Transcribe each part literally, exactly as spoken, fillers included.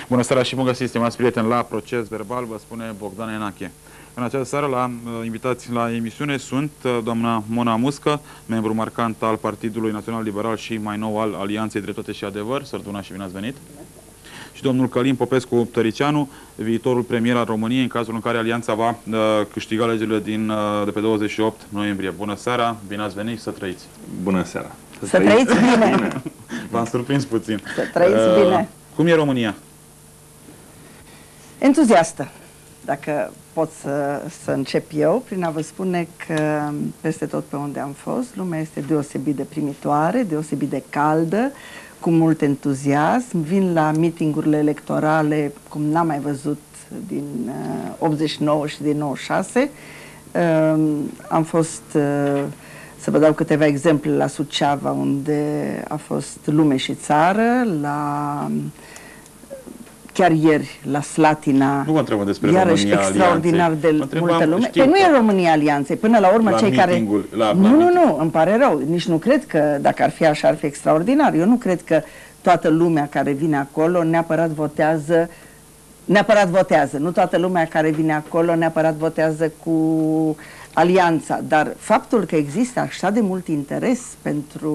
Bună seara și bun găsit, stimați prieteni, la Proces Verbal, vă spune Bogdan Enache. În această seară, la uh, invitați la emisiune sunt uh, doamna Mona Muscă, membru marcant al Partidului Național Liberal și mai nou al Alianței Dreptate și Adevăr. Sărbuna și bine ați venit! Și domnul Călin Popescu Tăricianu, viitorul premier al României, în cazul în care Alianța va uh, câștiga alegerile din, uh, de pe douăzeci și opt noiembrie. Bună seara, bine ați venit și să trăiți! Bună seara! Să, să trăiți bine! bine. V-am surprins puțin. Să trăiți uh, bine! Cum e România? Entuziastă, dacă pot să, să încep eu, prin a vă spune că peste tot pe unde am fost, lumea este deosebit de primitoare, deosebit de caldă, cu mult entuziasm. Vin la meetingurile electorale cum n-am mai văzut din uh, optzeci și nouă și din nouăzeci și șase. Uh, am fost, uh, să vă dau câteva exemple, la Suceava, unde a fost lume și țară, la... Chiar ieri, la Slatina, nu vă întrebăm despre iarăși România extraordinar Alianței. de multă lume. Păi nu e România Alianței, până la urmă la cei care... La, nu, nu, nu, îmi pare rău. Nici nu cred că, dacă ar fi așa, ar fi extraordinar. Eu nu cred că toată lumea care vine acolo neapărat votează, neapărat votează. Nu toată lumea care vine acolo neapărat votează cu Alianța. Dar faptul că există așa de mult interes pentru...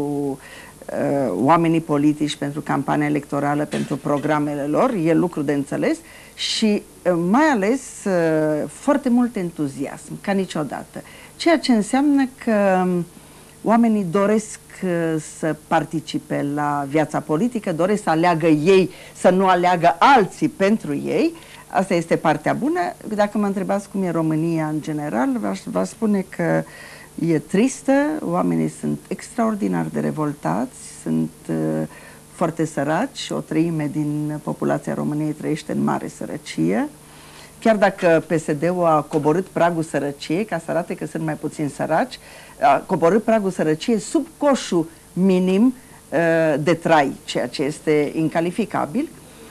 Uh, oamenii politici, pentru campania electorală, pentru programele lor, e lucru de înțeles și uh, mai ales uh, foarte mult entuziasm, ca niciodată. Ceea ce înseamnă că um, oamenii doresc uh, să participe la viața politică, doresc să aleagă ei, să nu aleagă alții pentru ei. Asta este partea bună. Dacă mă întrebați cum e România în general, v-aș spune că e tristă, oamenii sunt extraordinar de revoltați, sunt uh, foarte săraci, o treime din populația României trăiește în mare sărăcie. Chiar dacă P S D-ul a coborât pragul sărăciei, ca să arate că sunt mai puțin săraci, a coborât pragul sărăciei sub coșul minim uh, de trai, ceea ce este incalificabil.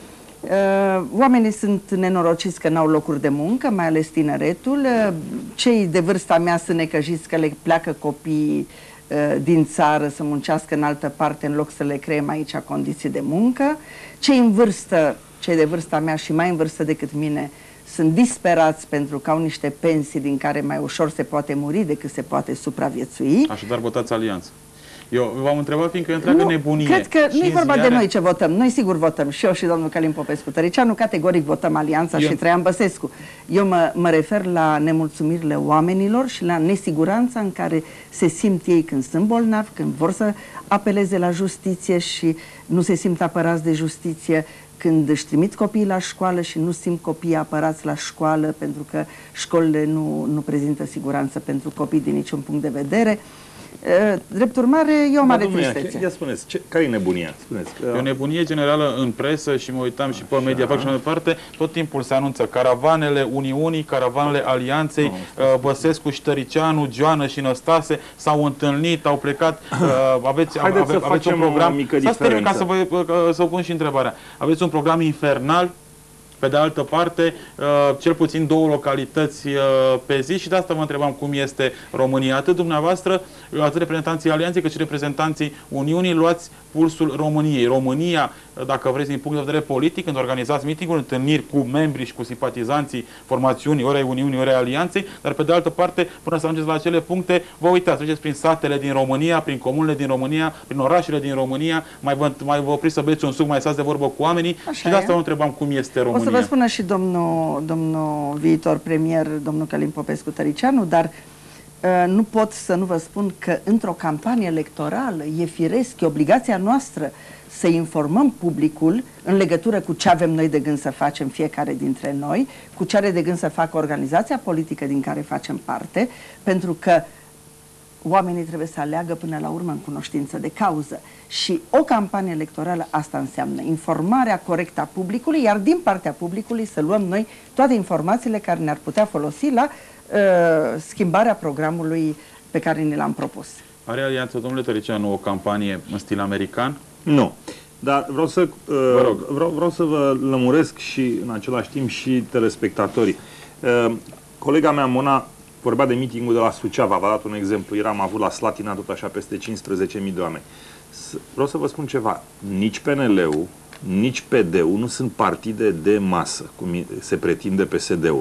Uh, oamenii sunt nenorociți că n-au locuri de muncă, mai ales tineretul. Uh, cei de vârsta mea sunt necăjiți că le pleacă copiii uh, din țară să muncească în altă parte în loc să le creăm aici condiții de muncă. Cei în vârstă, cei de vârsta mea și mai în vârstă decât mine, sunt disperați pentru că au niște pensii din care mai ușor se poate muri decât se poate supraviețui. Așadar votați Alianță. Eu v-am întrebat fiindcă e întreagă nu, nebunie. Cred că nu e vorba ziare... de noi ce votăm. Noi sigur votăm. Și eu și domnul Călin Popescu Tăricianu categoric votăm Alianța eu... și Traian Băsescu. Eu mă, mă refer la nemulțumirile oamenilor și la nesiguranța în care se simt ei când sunt bolnavi, când vor să apeleze la justiție și nu se simt apărați de justiție, când își trimit copiii la școală și nu simt copiii apărați la școală pentru că școlile nu, nu prezintă siguranță pentru copii din niciun punct de vedere. Drept urmare, e o mare tristețe. Ia spuneți, ce, care e nebunia? Spuneți, că... E o nebunie generală în presă și mă uitam și pe Mediafax și mai departe, tot timpul se anunță caravanele Uniunii, caravanele Alianței, no, Băsescu și Tăricianu, Joană și Năstase s-au întâlnit, au plecat, aveți, ave, aveți un program, să termin ca să vă, să vă pun și întrebarea, aveți un program infernal. Pe de altă parte, cel puțin două localități pe zi și de asta vă întrebam cum este România. Atât dumneavoastră, atât reprezentanții Alianței, cât și reprezentanții Uniunii, luați pulsul României. România, dacă vreți, din punct de vedere politic, când organizați meeting-uri, întâlniri cu membrii și cu simpatizanții formațiunii, ori ai Uniunii, ori ai Alianței, dar pe de altă parte, până să ajungeți la acele puncte, vă uitați, treceți prin satele din România, prin comunele din România, prin orașele din România, mai vă, mai vă opriți să beți un suc, mai stați de vorbă cu oamenii. Așa și de asta vă întrebam cum este România. O să vă spună și domnul, domnul viitor premier, domnul Călin Popescu Tăricianu, dar uh, nu pot să nu vă spun că într-o campanie electorală e firesc, e obligația noastră să informăm publicul în legătură cu ce avem noi de gând să facem fiecare dintre noi, cu ce are de gând să facă organizația politică din care facem parte, pentru că oamenii trebuie să aleagă până la urmă în cunoștință de cauză. Și o campanie electorală asta înseamnă informarea corectă a publicului, iar din partea publicului să luăm noi toate informațiile care ne-ar putea folosi la uh, schimbarea programului pe care ne l-am propus. Are Alianța, domnule Tăricianu, o campanie în stil american? Nu. Dar vreau să, uh, vreau, vreau să vă lămuresc și în același timp și telespectatorii. Uh, colega mea, Mona, vorbea de meeting-ul de la Suceava, v-a dat un exemplu, eram avut la Slatina tot așa peste cincisprezece mii de oameni. Vreau să vă spun ceva, nici P N L-ul, nici P D-ul nu sunt partide de masă, cum se pretinde P S D-ul.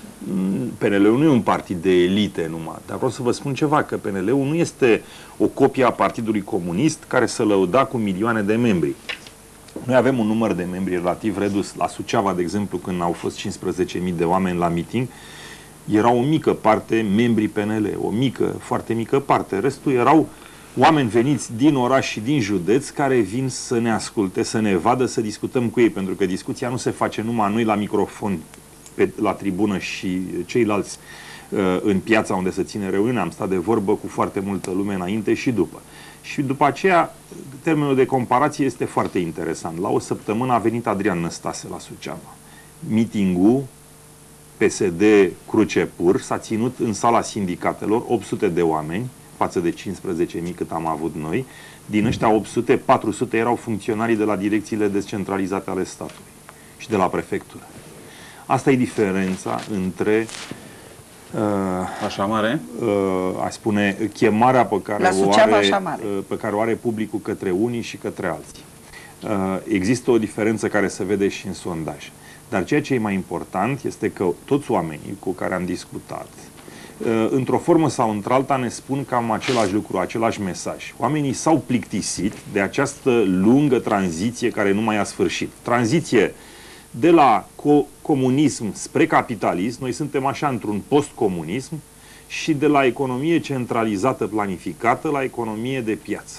P N L-ul nu e un partid de elite numai, dar vreau să vă spun ceva, că P N L-ul nu este o copie a Partidului Comunist care să lăuda cu milioane de membri. Noi avem un număr de membri relativ redus. La Suceava, de exemplu, când au fost cincisprezece mii de oameni la meeting, era o mică parte membrii P N L, o mică, foarte mică parte. Restul erau oameni veniți din oraș și din județ care vin să ne asculte, să ne vadă, să discutăm cu ei, pentru că discuția nu se face numai noi la microfon, pe, la tribună și ceilalți uh, în piața unde se ține reuniunea. Am stat de vorbă cu foarte multă lume înainte și după. Și după aceea, termenul de comparație este foarte interesant. La o săptămână a venit Adrian Năstase la Suceava. Meeting-ul P S D Cruce Pur s-a ținut în sala sindicatelor, opt sute de oameni, față de cincisprezece mii cât am avut noi. Din ăștia opt sute, patru sute erau funcționarii de la direcțiile descentralizate ale statului și de la prefectură. Asta e diferența între uh, așa mare? Uh, aș spune, chemarea pe care, o are, uh, pe care o are publicul către unii și către alții. Uh, există o diferență care se vede și în sondaj. Dar ceea ce e mai important este că toți oamenii cu care am discutat, uh, într-o formă sau într-alta, ne spun cam același lucru, același mesaj. Oamenii s-au plictisit de această lungă tranziție care nu mai a sfârșit. Tranziție de la co comunism spre capitalism, noi suntem așa într-un post-comunism, și de la economie centralizată, planificată, la economie de piață.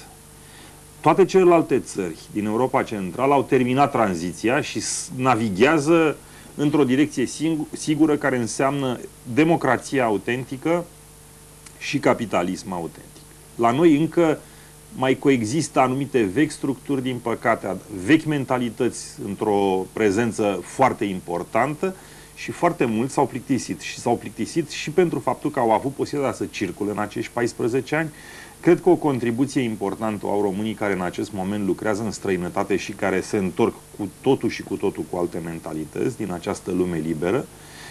Toate celelalte țări din Europa Centrală au terminat tranziția și navighează într-o direcție sigură care înseamnă democrație autentică și capitalism autentic. La noi încă mai coexistă anumite vechi structuri, din păcate, vechi mentalități într-o prezență foarte importantă și foarte mulți s-au plictisit. Și s-au plictisit și pentru faptul că au avut posibilitatea să circule în acești paisprezece ani. Cred că o contribuție importantă au românii care în acest moment lucrează în străinătate și care se întorc cu totul și cu totul cu alte mentalități din această lume liberă.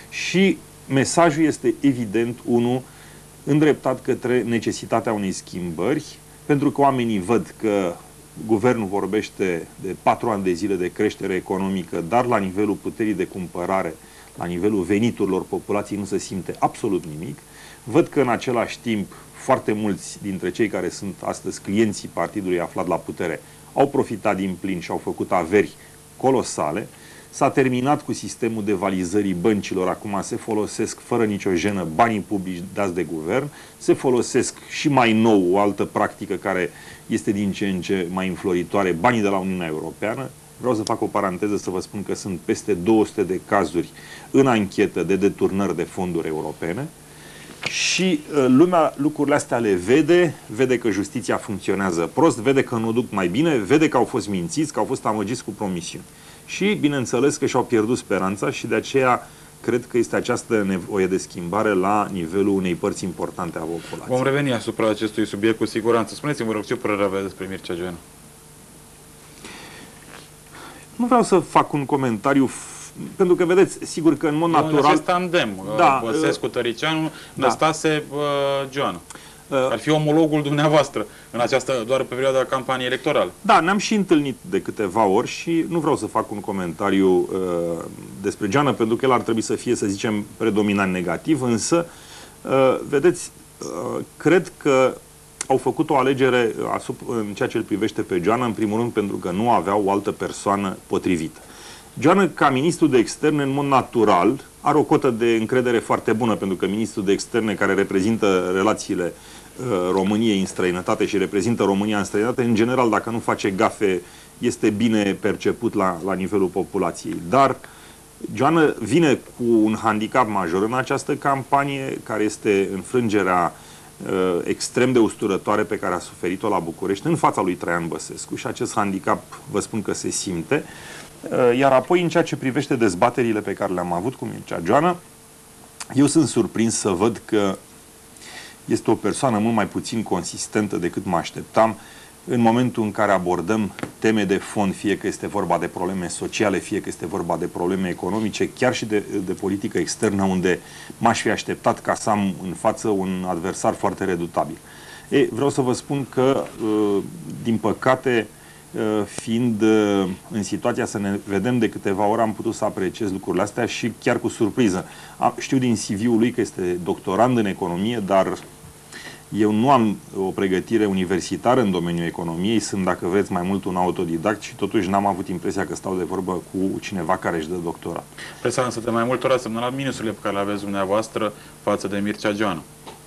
Și mesajul este evident, unul, îndreptat către necesitatea unei schimbări, pentru că oamenii văd că guvernul vorbește de patru ani de zile de creștere economică, dar la nivelul puterii de cumpărare, la nivelul veniturilor populației nu se simte absolut nimic. Văd că în același timp foarte mulți dintre cei care sunt astăzi clienții partidului aflat la putere au profitat din plin și au făcut averi colosale. S-a terminat cu sistemul de valizării băncilor, acum se folosesc fără nicio jenă banii publici dați de guvern, se folosesc și mai nou o altă practică care este din ce în ce mai înfloritoare, banii de la Uniunea Europeană. Vreau să fac o paranteză să vă spun că sunt peste două sute de cazuri în anchetă de deturnări de fonduri europene și uh, lumea lucrurile astea le vede, vede că justiția funcționează prost, vede că nu duc mai bine, vede că au fost mințiți, că au fost amăgiți cu promisiuni. Și, bineînțeles, că și-au pierdut speranța și de aceea cred că este această nevoie de schimbare la nivelul unei părți importante a populației. Vom reveni asupra acestui subiect cu siguranță. Spuneți-mi, vă rog, ce părere aveți despre Mircea Joana? Nu vreau să fac un comentariu, pentru că, vedeți, sigur că în mod natural... Acest tandem, da, Băsescu, Tăricianu, da. Năstase, uh, Joana. Ar fi omologul dumneavoastră în această, doar pe perioada campaniei electorale. Da, ne-am și întâlnit de câteva ori și nu vreau să fac un comentariu uh, despre Joana, pentru că el ar trebui să fie, să zicem, predominant negativ, însă, uh, vedeți, uh, cred că au făcut o alegere asupra, în ceea ce îl privește pe Joana, în primul rând pentru că nu aveau o altă persoană potrivită. Joana, ca ministru de externe, în mod natural, are o cotă de încredere foarte bună, pentru că ministrul de externe, care reprezintă relațiile uh, României în străinătate și reprezintă România în străinătate, în general, dacă nu face gafe, este bine perceput la, la nivelul populației. Dar Joana vine cu un handicap major în această campanie, care este înfrângerea uh, extrem de usturătoare pe care a suferit-o la București în fața lui Traian Băsescu și acest handicap, vă spun că se simte. Iar apoi, în ceea ce privește dezbaterile pe care le-am avut cu Mircea Joana, eu sunt surprins să văd că este o persoană mult mai puțin consistentă decât mă așteptam în momentul în care abordăm teme de fond, fie că este vorba de probleme sociale, fie că este vorba de probleme economice, chiar și de, de politică externă, unde m-aș fi așteptat ca să am în față un adversar foarte redutabil. E, vreau să vă spun că, din păcate, fiind în situația să ne vedem de câteva ori, am putut să apreciez lucrurile astea și chiar cu surpriză. Știu din C V-ul lui că este doctorand în economie, dar eu nu am o pregătire universitară în domeniul economiei, sunt, dacă vreți, mai mult un autodidact și totuși n-am avut impresia că stau de vorbă cu cineva care își dă doctorat. Presa însă de mai multe ori a semnalat minusurile pe care le aveți dumneavoastră față de Mircea Joană.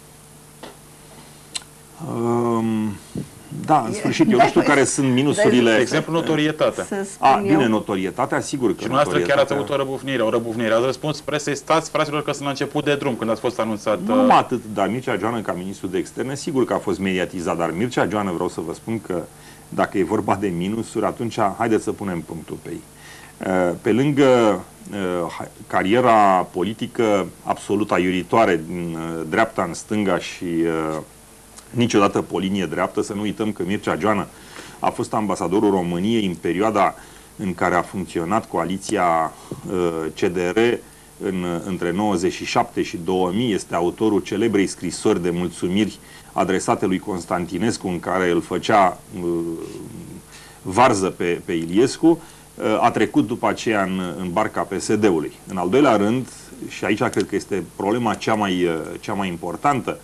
Um, da, în sfârșit, eu nu știu care sunt minusurile. De exemplu, notorietatea. A, bine, notorietatea, sigur că și noastră chiar ați avut o răbufnire, o răbufnire. Ați răspuns presei, stați, fraților, că sunt la început de drum, când ați fost anunțat. Nu numai atât, dar Mircea Joană, ca ministru de externe, sigur că a fost mediatizat, dar Mircea Joană, vreau să vă spun că dacă e vorba de minusuri, atunci haideți să punem punctul pe ei. Pe lângă cariera politică absolut aiuritoare din dreapta în stânga și niciodată pe o linie dreaptă, să nu uităm că Mircea Joană a fost ambasadorul României în perioada în care a funcționat coaliția C D R în, între nouăzeci și șapte și două mii, este autorul celebrei scrisori de mulțumiri adresate lui Constantinescu, în care îl făcea varză pe, pe Iliescu. A trecut după aceea în, în barca P S D-ului. În al doilea rând, și aici cred că este problema cea mai, cea mai importantă,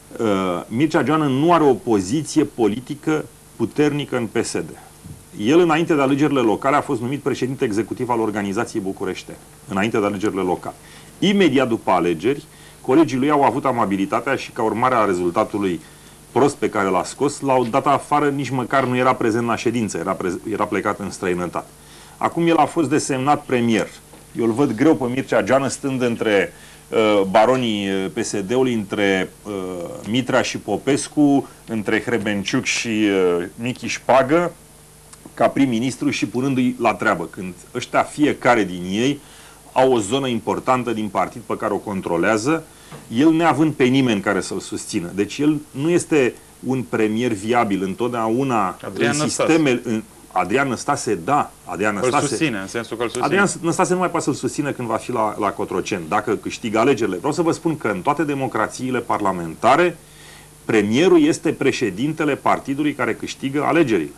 Mircea Joană nu are o poziție politică puternică în P S D. El, înainte de alegerile locale, a fost numit președinte executiv al organizației bucureștene, înainte de alegerile locale. Imediat după alegeri, colegii lui au avut amabilitatea și, ca urmare a rezultatului prost pe care l-a scos, l-au dat afară, nici măcar nu era prezent la ședință, era, era plecat în străinătate. Acum el a fost desemnat premier. Eu îl văd greu pe Mircea Joană stând între uh, baronii P S D-ului, între uh, Mitra și Popescu, între Hrebenciuc și uh, Michi Șpagă, ca prim-ministru și punându-i la treabă, când ăștia, fiecare din ei, au o zonă importantă din partid pe care o controlează, el neavând pe nimeni care să-l susțină. Deci el nu este un premier viabil întotdeauna. Adrian în sisteme... În, Adrian Năstase, da. Adrian Năstase, îl susține, în sensul că îl susține. Adrian Năstase nu mai poate să-l susțină când va fi la, la Cotroceni, dacă câștigă alegerile. Vreau să vă spun că în toate democrațiile parlamentare, premierul este președintele partidului care câștigă alegerile.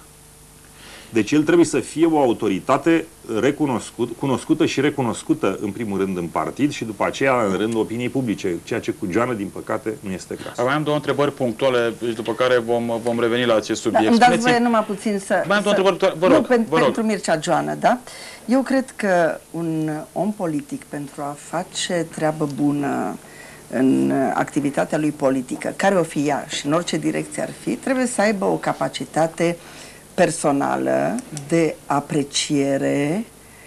Deci el trebuie să fie o autoritate recunoscut, cunoscută și recunoscută, în primul rând, în partid și după aceea în rândul opiniei publice, ceea ce cu Joană, din păcate, nu este caz. Mai am două întrebări punctuale, după care vom, vom reveni la acest subiect. Da, îmi dați voie numai puțin să... Mai am două întrebări, vă rog, nu, pen, vă rog. Pentru Mircea Joană, da? Eu cred că un om politic, pentru a face treabă bună în activitatea lui politică, care o fi ea și în orice direcție ar fi, trebuie să aibă o capacitate personală de apreciere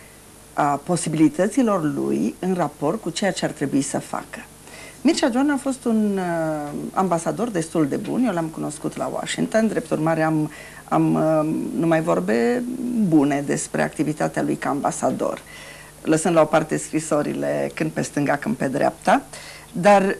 a posibilităților lui în raport cu ceea ce ar trebui să facă. Mircea Joană a fost un uh, ambasador destul de bun, eu l-am cunoscut la Washington, drept urmare am, am uh, numai vorbe bune despre activitatea lui ca ambasador, lăsând la o parte scrisorile când pe stânga, când pe dreapta, dar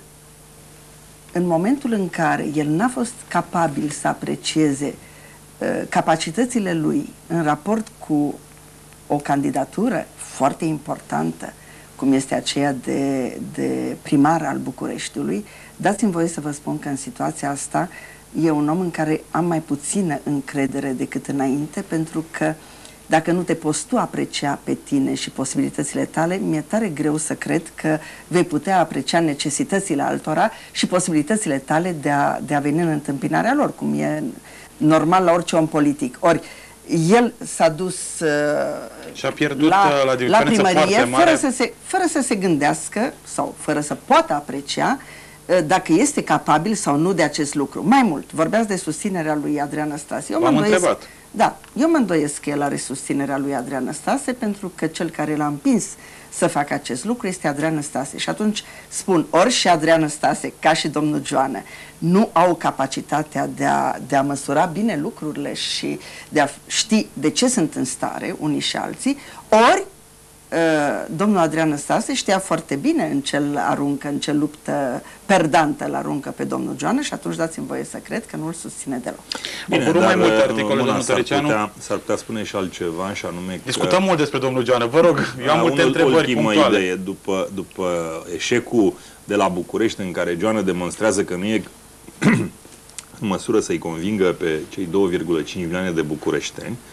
în momentul în care el n-a fost capabil să aprecieze capacitățile lui în raport cu o candidatură foarte importantă, cum este aceea de, de primar al Bucureștiului, dați-mi voie să vă spun că în situația asta e un om în care am mai puțină încredere decât înainte, pentru că dacă nu te poți tu aprecia pe tine și posibilitățile tale, mi-e tare greu să cred că vei putea aprecia necesitățile altora și posibilitățile tale de a, de a veni în întâmpinarea lor, cum e normal la orice om politic. Ori, el s-a dus uh, și a pierdut la, la, la primărie fără să, se, fără să se gândească sau fără să poată aprecia uh, dacă este capabil sau nu de acest lucru. Mai mult, vorbeați de susținerea lui Adrian Năstase. Eu v-am întrebat. Da, eu mă îndoiesc că el are susținerea lui Adrian Năstase, pentru că cel care l-a împins să facă acest lucru este Adrian Năstase. Și atunci spun, ori și Adrian Năstase, ca și domnul Joană, nu au capacitatea de a, de a măsura bine lucrurile și de a ști de ce sunt în stare unii și alții, ori domnul Adrian Năstase știa foarte bine în ce aruncă, în ce luptă perdantă îl aruncă pe domnul Joană și atunci dați-mi voie să cred că nu îl susține deloc. Bine, dar mai multe articole, domnul Tăricianu. S-ar putea spune și altceva, și anume că... Discutăm mult despre domnul Joană, vă rog, eu am multe întrebări punctuale. Idee, după, după eșecul de la București, în care Joană demonstrează că nu e în măsură să-i convingă pe cei două virgulă cinci milioane de bucureșteni,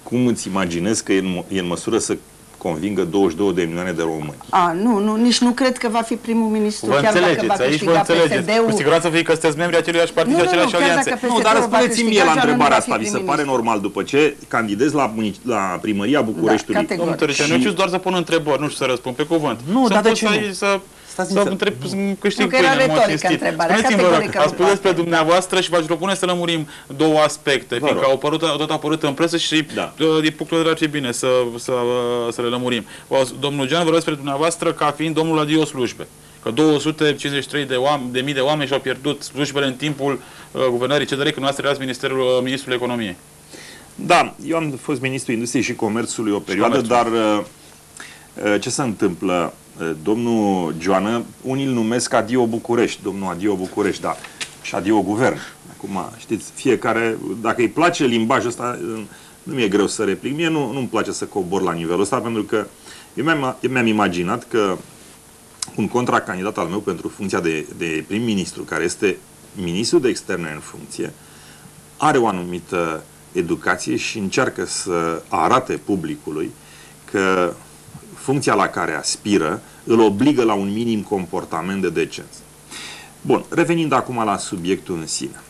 cum îți imaginezi că e în, e în măsură să convingă douăzeci și două de milioane de români? A, nu, nu, nici nu cred că va fi primul ministru, Vă chiar dacă va înțelegeți, aici vă câștiga înțelegeți. P S D-ul. Cu siguranță fie că sunteți membri aceleași partide, Nu, nu, aceleași nu, chiar alianțe. dacă Nu, P S D-ul dar va răspundeți-mi mie câștiga, la Joana nu întrebarea va fi asta. Vi se pare prim-ministru. normal după ce candidezi la, munici- la primăria Bucureștiului? categoric. Domnul Tăricianu, Și- eu știu doar să pun întrebări, nu știu să răspund pe cuvânt. Nu, să dar de pot ce să, nu? să, Stați să niște- întreb, să câștig Nu, că era pâine, în mod retorică cinstit. întrebarea, Spuneți-mi, vă rog, categorică ați nu spus despre poate. dumneavoastră și v-aș propune să lămurim două aspecte, Vă fiindcă rog. au apărut, tot a apărut în presă și Da. uh, din punctul de vedere ar fi bine să, să, să le lămurim. Domnul Gean vorbesc despre dumneavoastră ca fiind domnul adio slujbe. Că două sute cincizeci și trei de, oameni, de mii de oameni și-au pierdut slujbele în timpul uh, guvernării C D R, când noastră erați ministerul, uh, ministrul economiei. Da, eu am fost ministrul Industriei și Comerțului o perioadă, Comerțul. dar uh, ce se întâmplă? Uh, Domnul Joană, unii îl numesc adio București, domnul adio București, da, și adio Guvern. Acum, știți, fiecare, dacă îi place limbajul ăsta, uh, nu mi-e greu să replic. Mie nu, nu-mi place să cobor la nivelul ăsta, pentru că eu mi-am, eu mi-am imaginat că un contracandidat al meu pentru funcția de, de prim-ministru, care este ministru de externe în funcție, are o anumită educație și încearcă să arate publicului că funcția la care aspiră îl obligă la un minim comportament de decență. Bun, revenind acum la subiectul în sine.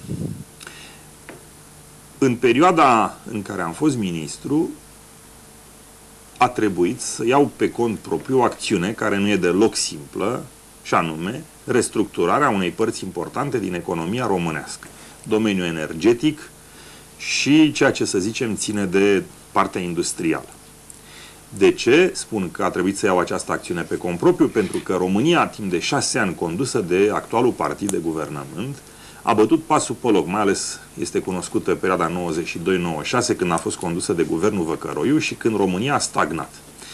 În perioada în care am fost ministru, a trebuit să iau pe cont propriu o acțiune care nu e deloc simplă, și anume restructurarea unei părți importante din economia românească. Domeniul energetic și ceea ce, să zicem, ține de partea industrială. De ce spun că a trebuit să iau această acțiune pe cont propriu? Pentru că România, timp de șase ani, condusă de actualul partid de guvernământ, a bătut pasul pe loc, mai ales este cunoscută perioada nouăzeci și doi nouăzeci și șase, când a fost condusă de guvernul Văcăroiu și când România a stagnat.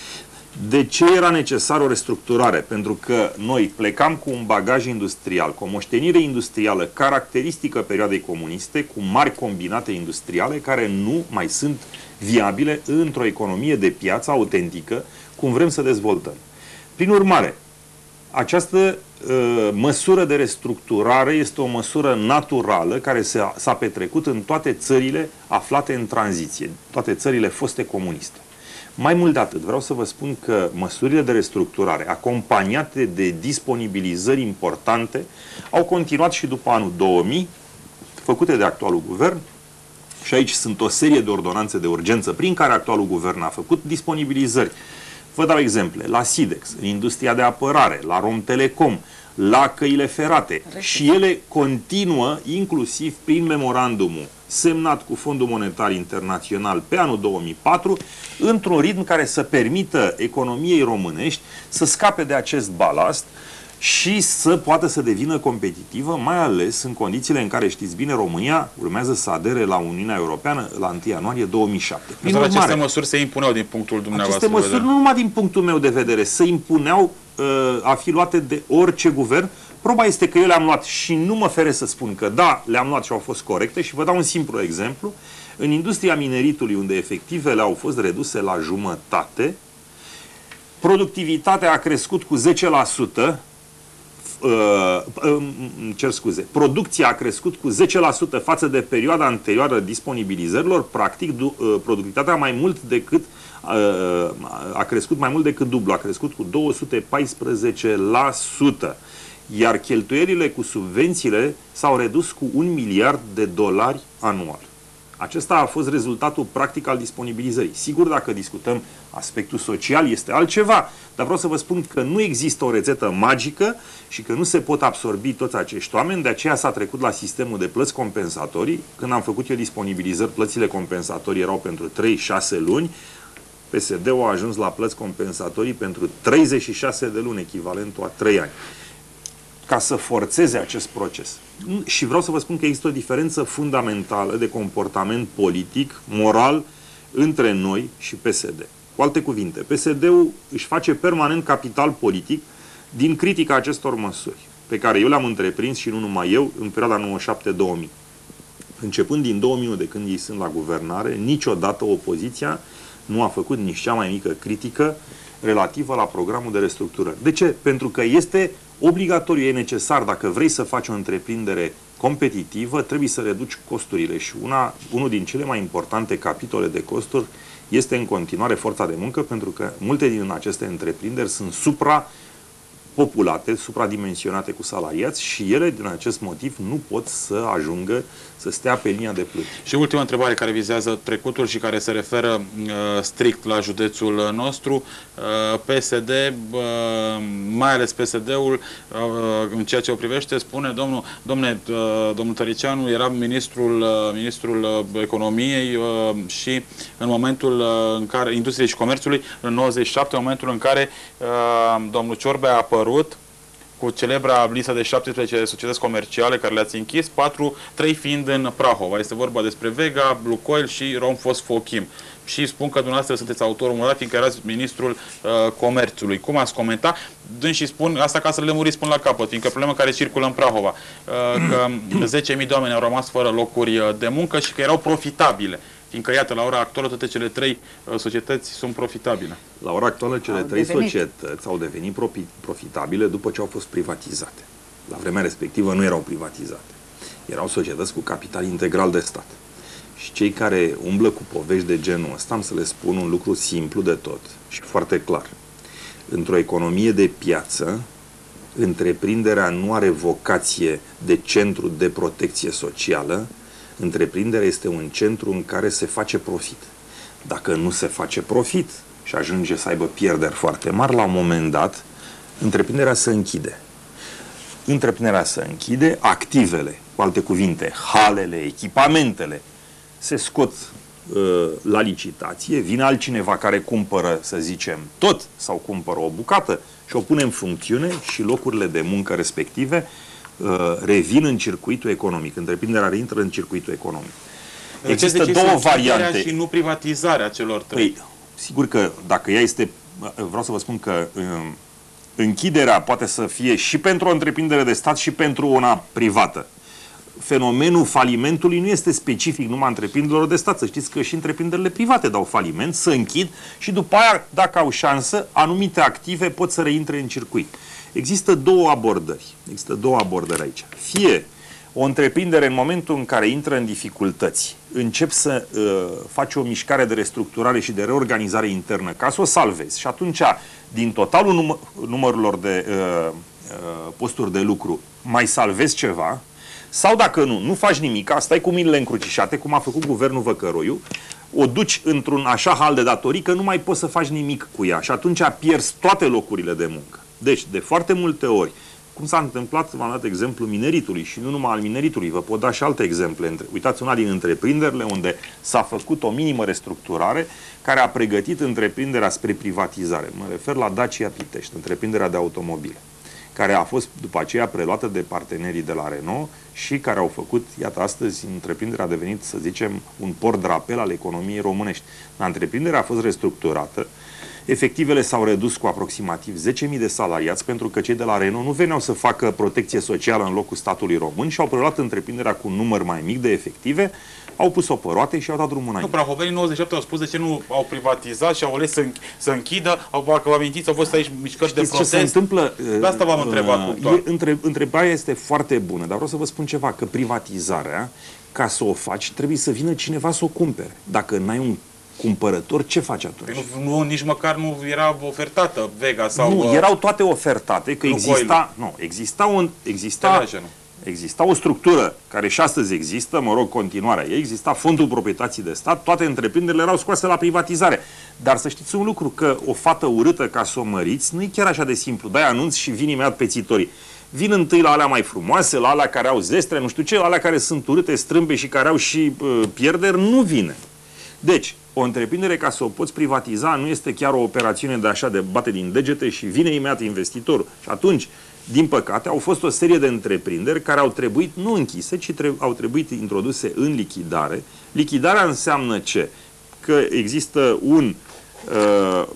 De ce era necesară o restructurare? Pentru că noi plecam cu un bagaj industrial, cu o moștenire industrială caracteristică perioadei comuniste, cu mari combinate industriale care nu mai sunt viabile într-o economie de piață autentică, cum vrem să dezvoltăm. Prin urmare, această uh, măsură de restructurare este o măsură naturală care s-a petrecut în toate țările aflate în tranziție, toate țările foste comuniste. Mai mult de atât, vreau să vă spun că măsurile de restructurare, acompaniate de disponibilizări importante, au continuat și după anul două mii, făcute de actualul guvern, și aici sunt o serie de ordonanțe de urgență prin care actualul guvern a făcut disponibilizări. Vă dau exemple. La Sidex, în industria de apărare, la Romtelecom, la căile ferate. Și ele continuă, inclusiv prin memorandumul semnat cu Fondul Monetar Internațional pe anul două mii patru, într-un ritm care să permită economiei românești să scape de acest balast și să poată să devină competitivă, mai ales în condițiile în care, știți bine, România urmează să adere la Uniunea Europeană la întâi ianuarie două mii șapte. Prin Dar urmare, aceste măsuri se impuneau din punctul dumneavoastră aceste măsuri, de vedere. nu numai din punctul meu de vedere, se impuneau uh, a fi luate de orice guvern. Proba este că eu le-am luat și nu mă feresc să spun că da, le-am luat și au fost corecte și vă dau un simplu exemplu. În industria mineritului, unde efectivele au fost reduse la jumătate, productivitatea a crescut cu zece la sută, uh, uh, cer scuze, producția a crescut cu zece la sută față de perioada anterioară disponibilizărilor, practic uh, productivitatea mai mult decât uh, a crescut mai mult decât dublu, a crescut cu două sute paisprezece la sută. Iar cheltuielile cu subvențiile s-au redus cu un miliard de dolari anual. Acesta a fost rezultatul practic al disponibilizării. Sigur, dacă discutăm aspectul social, este altceva, dar vreau să vă spun că nu există o rețetă magică și că nu se pot absorbi toți acești oameni, de aceea s-a trecut la sistemul de plăți compensatorii. Când am făcut eu disponibilizări, plățile compensatorii erau pentru trei șase luni, P S D-ul a ajuns la plăți compensatorii pentru treizeci și șase de luni, echivalentul a trei ani, ca să forțeze acest proces. Și vreau să vă spun că există o diferență fundamentală de comportament politic, moral, între noi și P S D. Cu alte cuvinte, P S D-ul își face permanent capital politic din critica acestor măsuri, pe care eu le-am întreprins și nu numai eu, în perioada nouăzeci și șapte două mii. Începând din două mii unu, de când ei sunt la guvernare, niciodată opoziția nu a făcut nici cea mai mică critică relativă la programul de restructurări. De ce? Pentru că este obligatoriu, e necesar, dacă vrei să faci o întreprindere competitivă, trebuie să reduci costurile și una, unul din cele mai importante capitole de costuri este în continuare forța de muncă, pentru că multe din aceste întreprinderi sunt supra populate, supradimensionate cu salariați și ele, din acest motiv, nu pot să ajungă să stea pe linia de plăți. Și ultima întrebare care vizează trecutul și care se referă uh, strict la județul nostru. Uh, P S D, uh, mai ales P S D-ul, uh, în ceea ce o privește, spune domnul, domne, uh, domnul Tăricianu era ministrul, uh, ministrul uh, economiei uh, și în momentul uh, în care, industriei și comerțului, în nouăzeci și șapte, în momentul în care uh, domnul Ciorbea a apărut cu celebra listă de șaptesprezece societăți comerciale care le-ați închis, patru, trei fiind în Prahova. Este vorba despre Vega, Lukoil și Romfosfochim. Și spun că dumneavoastră sunteți autorul moral, fiindcă erați ministrul uh, comerțului. Cum ați comenta? Dând și spun, asta ca să le lămuriți până la capăt, fiindcă problema care circulă în Prahova, uh, că zece mii de oameni au rămas fără locuri de muncă și că erau profitabile. Fiindcă, iată, la ora actuală, toate cele trei uh, societăți sunt profitabile. La ora actuală, cele au trei devenit. societăți au devenit profitabile după ce au fost privatizate. La vremea respectivă nu erau privatizate. Erau societăți cu capital integral de stat. Și cei care umblă cu povești de genul ăsta, am să le spun un lucru simplu de tot și foarte clar. Într-o economie de piață, întreprinderea nu are vocație de centru de protecție socială. Întreprinderea este un centru în care se face profit. Dacă nu se face profit și ajunge să aibă pierderi foarte mari, la un moment dat, întreprinderea se închide. Întreprinderea se închide, activele, cu alte cuvinte, halele, echipamentele, se scot uh, la licitație, vine altcineva care cumpără, să zicem, tot sau cumpără o bucată și o pune în funcțiune și locurile de muncă respective revin în circuitul economic. Întreprinderea reintră în circuitul economic. Există două variante. Și nu privatizarea celor trei. Păi, sigur că dacă ea este... Vreau să vă spun că um, închiderea poate să fie și pentru o întreprindere de stat și pentru una privată. Fenomenul falimentului nu este specific numai întreprinderilor de stat. Să știți că și întreprinderile private dau faliment, să închid și după aia, dacă au șansă, anumite active pot să reintre în circuit. Există două abordări. Există două abordări aici. Fie o întreprindere în momentul în care intră în dificultăți, încep să uh, face o mișcare de restructurare și de reorganizare internă ca să o salvezi și atunci din totalul număr, numărurilor de uh, uh, posturi de lucru mai salvezi ceva, sau dacă nu, nu faci nimic, stai cu mâinile încrucișate, cum a făcut guvernul Văcăroiu, o duci într-un așa hal de datorii că nu mai poți să faci nimic cu ea și atunci pierzi toate locurile de muncă. Deci, de foarte multe ori, cum s-a întâmplat, v-am dat exemplu mineritului și nu numai al mineritului, vă pot da și alte exemple. Uitați una din întreprinderile unde s-a făcut o minimă restructurare care a pregătit întreprinderea spre privatizare. Mă refer la Dacia Pitești, întreprinderea de automobile, care a fost după aceea preluată de partenerii de la Renault și care au făcut, iată, astăzi întreprinderea a devenit, să zicem, un port drapel al economiei românești. Întreprinderea a fost restructurată, efectivele s-au redus cu aproximativ zece mii de salariați pentru că cei de la Renault nu veneau să facă protecție socială în locul statului român și au preluat întreprinderea cu un număr mai mic de efective, au pus-o pe roate și au dat drumul înainte. Nu, prahovenii în nouăzeci și șapte au spus de ce nu au privatizat și au ales să, să închidă, au, dacă vă amintiți, au fost aici mișcări de protest. Ce se întâmplă? De asta v-am întrebat. Uh, între, întrebarea este foarte bună, dar vreau să vă spun ceva, că privatizarea, ca să o faci, trebuie să vină cineva să o cumpere. Dacă n-ai un cumpărător, ce faci atunci? Nu, nu, nici măcar nu era ofertată Vega sau... Nu, erau toate ofertate, că exista, nu, exista, un, exista, exista o structură care și astăzi există, mă rog, continuarea ei, exista Fondul Proprietății de Stat, toate întreprinderile erau scoase la privatizare. Dar să știți un lucru, că o fată urâtă ca să o măriți, nu e chiar așa de simplu. Dai anunț și vin imediat pețitorii. Vin întâi la alea mai frumoase, la alea care au zestre, nu știu ce, la alea care sunt urâte, strâmbe și care au și uh, pierderi, nu vine. Deci, o întreprindere, ca să o poți privatiza, nu este chiar o operațiune de așa de bate din degete și vine imediat investitorul. Și atunci, din păcate, au fost o serie de întreprinderi care au trebuit, nu închise, ci tre au trebuit introduse în lichidare. Lichidarea înseamnă ce? Că există un, uh,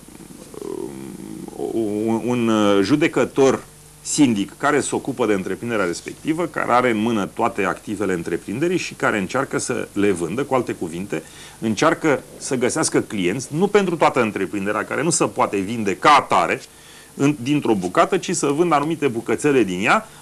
un, un judecător sindic care se ocupă de întreprinderea respectivă, care are în mână toate activele întreprinderii și care încearcă să le vândă, cu alte cuvinte, încearcă să găsească clienți, nu pentru toată întreprinderea, care nu se poate vinde ca atare, dintr-o bucată, ci să vândă anumite bucățele din ea,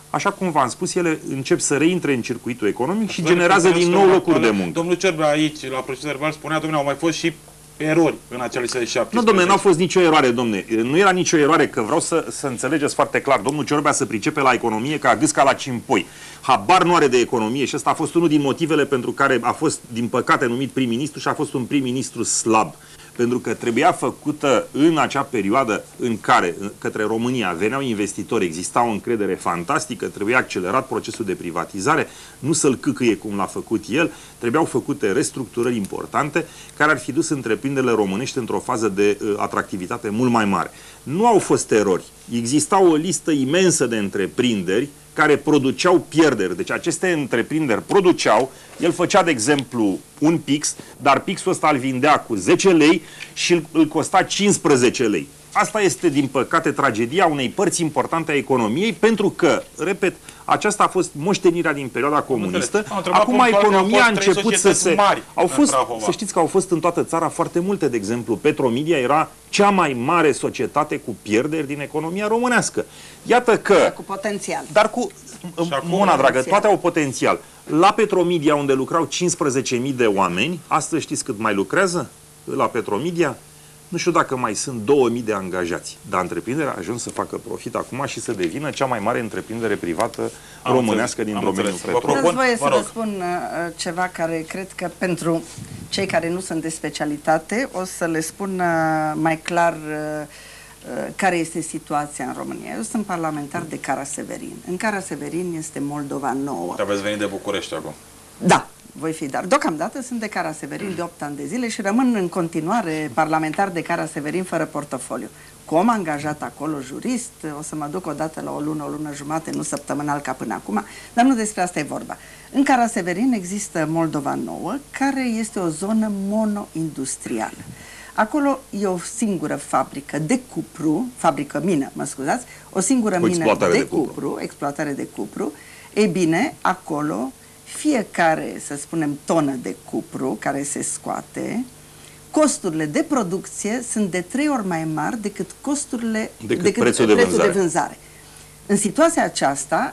așa cum v-am spus, ele încep să reintre în circuitul economic și generează din nou locuri de muncă. Domnul Ciorbea aici, la procesul verbal, spunea, domnule, au mai fost și erori în acea listă de șaptesprezece. Nu, domnule, n-a fost nicio eroare, domnule. Nu era nicio eroare, că vreau să, să înțelegeți foarte clar. Domnul Ciorbea se pricepe la economie ca gâsca la cimpoi. Habar nu are de economie și ăsta a fost unul din motivele pentru care a fost, din păcate, numit prim-ministru și a fost un prim-ministru slab. Pentru că trebuia făcută în acea perioadă în care către România veneau investitori, exista o încredere fantastică, trebuia accelerat procesul de privatizare, nu să-l câcâie cum l-a făcut el, trebuiau făcute restructurări importante care ar fi dus întreprinderile românești într-o fază de uh, atractivitate mult mai mare. Nu au fost erori. Exista o listă imensă de întreprinderi care produceau pierderi. Deci aceste întreprinderi produceau, el făcea, de exemplu, un pix, dar pixul ăsta îl vindea cu zece lei și îl, îl costa cincisprezece lei. Asta este, din păcate, tragedia unei părți importante a economiei, pentru că, repet, aceasta a fost moștenirea din perioada comunistă. Acum economia a început să se... Au fost, să știți că au fost în toată țara foarte multe, de exemplu, Petromedia era cea mai mare societate cu pierderi din economia românească. Iată că... Dar cu potențial. Dar cu... Mona dragă, toate au potențial. La Petromedia, unde lucrau cincisprezece mii de oameni, astăzi știți cât mai lucrează la Petromedia? Nu știu dacă mai sunt două mii de angajați, dar întreprinderea a ajuns să facă profit acum și să devină cea mai mare întreprindere privată am românească înțeles, din domeniul petrol. Dați voie să vă spun uh, ceva care cred că pentru cei care nu sunt de specialitate o să le spun uh, mai clar uh, uh, care este situația în România. Eu sunt parlamentar de Cara Severin. În Cara Severin este Moldova Nouă. Aveți venit de București acum. Da. Voi fi, dar deocamdată sunt de Cara Severin de opt ani de zile și rămân în continuare parlamentar de Cara Severin fără portofoliu. Cu om angajat acolo, jurist, o să mă duc o dată la o lună, o lună jumate, nu săptămânal ca până acum, dar nu despre asta e vorba. În Cara Severin există Moldova Nouă, care este o zonă monoindustrială. Acolo e o singură fabrică de cupru, fabrică mină, mă scuzați, o singură mină de, de cupru, cupru, exploatare de cupru. Ei bine, acolo fiecare, să spunem, tonă de cupru care se scoate, costurile de producție sunt de trei ori mai mari decât costurile decât, decât prețul, prețul de, vânzare. de vânzare. În situația aceasta,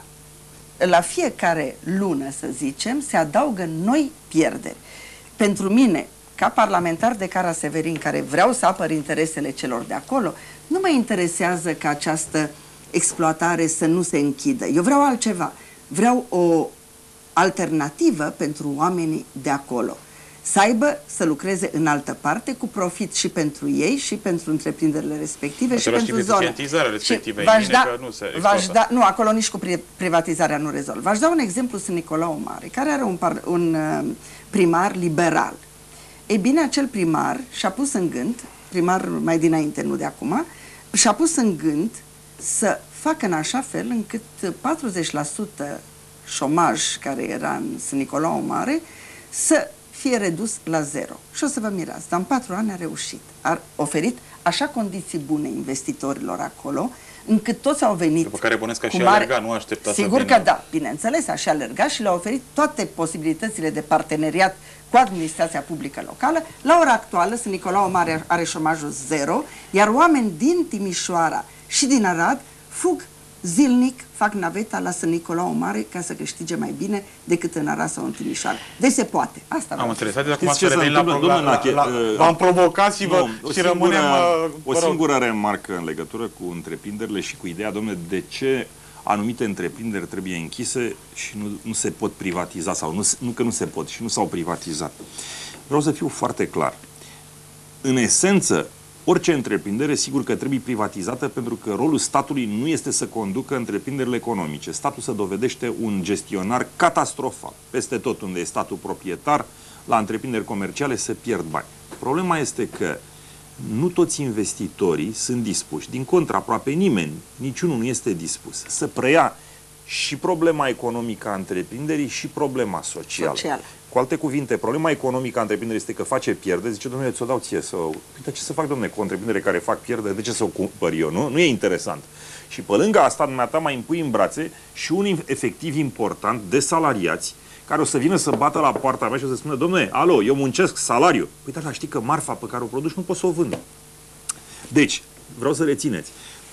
la fiecare lună, să zicem, se adaugă noi pierderi. Pentru mine, ca parlamentar de Cara Severin, care vreau să apăr interesele celor de acolo, nu mă interesează ca această exploatare să nu se închidă. Eu vreau altceva. Vreau o alternativă pentru oamenii de acolo. Să aibă să lucreze în altă parte cu profit și pentru ei și pentru întreprinderile respective și pentru zonă. Respective, v-aș da, nu, se da, nu, acolo nici cu privatizarea nu rezolv. V-aș da un exemplu, sunt Nicolau Mare, care are un, par, un uh, primar liberal. Ei bine, acel primar și-a pus în gând, primar mai dinainte, nu de acum, și-a pus în gând să facă în așa fel încât patruzeci la sută șomaj care era în Sân Nicolau Mare să fie redus la zero. Și o să vă mirați, dar în patru ani a reușit. A oferit așa condiții bune investitorilor acolo, încât toți au venit. După care bănesc că și mare... alerga, nu aștepta să Sigur vină. că da, bineînțeles, așa alerga și le-a oferit toate posibilitățile de parteneriat cu administrația publică locală. La ora actuală, Sân Nicolau Mare are șomajul zero, iar oameni din Timișoara și din Arad fug zilnic, fac naveta la Sân Nicolau Mare ca să câștige mai bine decât în Arad sau în Timișoara. Deci se poate. Asta am înțeles. Haideți acum ce să revenim la problema. V-am provocat și, vă, nu, și o rămânem... Singură, o singură remarcă în legătură cu întreprinderile și cu ideea, domnule, de ce anumite întreprinderi trebuie închise și nu, nu se pot privatiza sau nu, nu că nu se pot și nu s-au privatizat. Vreau să fiu foarte clar. În esență, orice întreprindere, sigur că trebuie privatizată, pentru că rolul statului nu este să conducă întreprinderile economice. Statul se dovedește un gestionar catastrofal. Peste tot unde e statul proprietar, la întreprinderi comerciale se pierd bani. Problema este că nu toți investitorii sunt dispuși. Din contră, aproape nimeni, niciunul nu este dispus să preia și problema economică a întreprinderii și problema socială. Social. Cu alte cuvinte, problema economică a întreprinderii este că face pierdere. Zice, domnule, ți-o dau ție să... Uite, ce să fac, domnule, cu o întreprindere care fac pierdere? De ce să o cumpăr eu? Nu? Nu e interesant. Și pe lângă asta, dumneata mai împui în brațe și un efectiv important de salariați care o să vină să bată la poarta mea și o să spună, domnule, alo, eu muncesc salariu. Păi, dar știi că marfa pe care o produci nu poți să o vând. Deci, vreau să rețineți,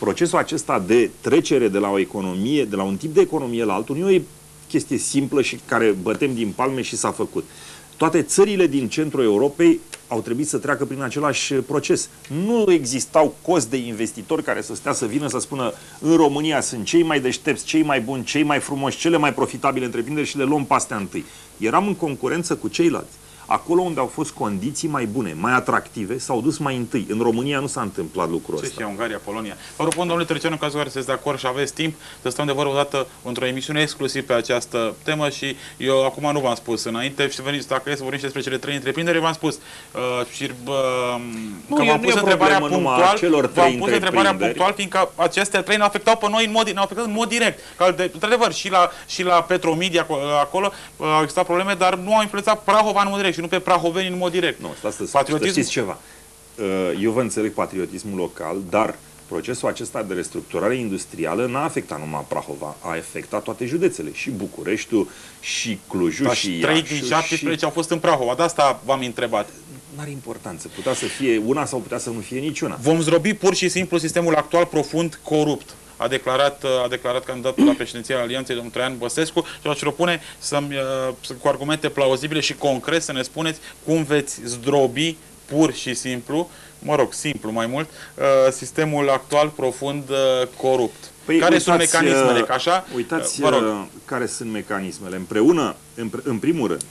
procesul acesta de trecere de la o economie, de la un tip de economie la altul, nu e o chestie simplă și care bătem din palme și s-a făcut. Toate țările din centrul Europei au trebuit să treacă prin același proces. Nu existau cozi de investitori care să stea să vină să spună în România sunt cei mai deștepți, cei mai buni, cei mai frumoși, cele mai profitabile întreprinderi și le luăm pe astea întâi. Eram în concurență cu ceilalți. Acolo unde au fost condiții mai bune, mai atractive, s-au dus mai întâi. În România nu s-a întâmplat lucrul ăsta. Cehia, Ungaria, Polonia. Vă propun, domnule Tăricianu, în cazul în care sunteți de acord și aveți timp, să stăm de vorbă o dată într-o emisiune exclusiv pe această temă și eu acum nu v-am spus înainte și veniți, dacă e să vorbim despre cele trei întreprinderi, v-am spus uh, și uh, nu, că v-am pus întrebarea punctual, v-am pus întrebarea punctual, fiindcă acestea trei ne afectau pe noi în mod, ne afectat în mod direct. Într-adevăr, și la, și la Petromedia acolo uh, au existat probleme, dar nu au influențat Prahova în mod direct și nu pe prahoveni în mod direct. Nu, stați să, Patriotism... să știți ceva. Eu vă înțeleg patriotismul local, dar procesul acesta de restructurare industrială n-a afectat numai Prahova, a afectat toate județele, și Bucureștiul, și Clujul, da, și Iașiul. trei din șaptesprezece și... au fost în Prahova, de asta v-am întrebat. N-are importanță, putea să fie una sau putea să nu fie niciuna. Vom zdrobi pur și simplu sistemul actual profund corupt. A declarat, a declarat candidatul la președinția Alianței, domnul Traian Băsescu, și aș propune să, cu argumente plauzibile și concret să ne spuneți cum veți zdrobi pur și simplu, mă rog, simplu mai mult, sistemul actual profund corupt. Păi, care uitați, sunt mecanismele? Că așa, uitați vă rog. care sunt mecanismele. Împreună, în, în primul rând,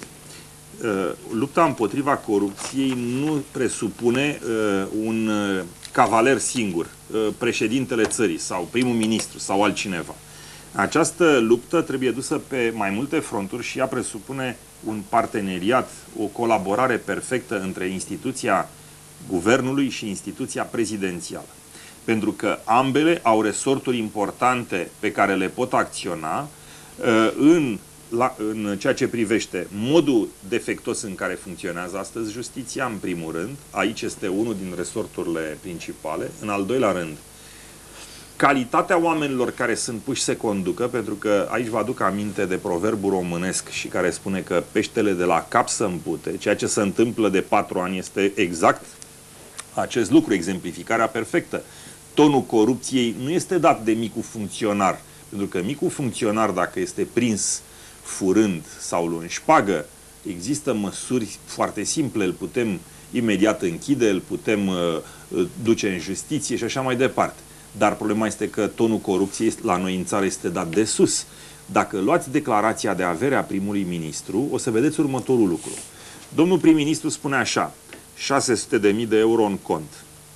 lupta împotriva corupției nu presupune un cavaler singur, președintele țării sau primul ministru sau altcineva. Această luptă trebuie dusă pe mai multe fronturi și ea presupune un parteneriat, o colaborare perfectă între instituția guvernului și instituția prezidențială. Pentru că ambele au resorturi importante pe care le pot acționa în, la, în ceea ce privește modul defectos în care funcționează astăzi justiția, în primul rând. Aici este unul din resorturile principale. În al doilea rând, calitatea oamenilor care sunt puși să conducă, pentru că aici vă aduc aminte de proverbul românesc și care spune că peștele de la cap să împute. Ceea ce se întâmplă de patru ani este exact acest lucru, exemplificarea perfectă. Tonul corupției nu este dat de micul funcționar, pentru că micul funcționar, dacă este prins furând sau luând șpagă, există măsuri foarte simple, îl putem imediat închide, îl putem uh, duce în justiție și așa mai departe. Dar problema este că tonul corupției la noi în țară este dat de sus. Dacă luați declarația de avere a primului ministru, o să vedeți următorul lucru. Domnul prim-ministru spune așa: șase sute de mii de euro în cont,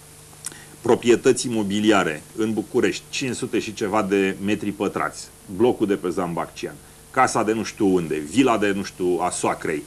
proprietăți imobiliare în București, cinci sute și ceva de metri pătrați, blocul de pe Zambaccian, casa de nu știu unde, vila de nu știu a soacrei,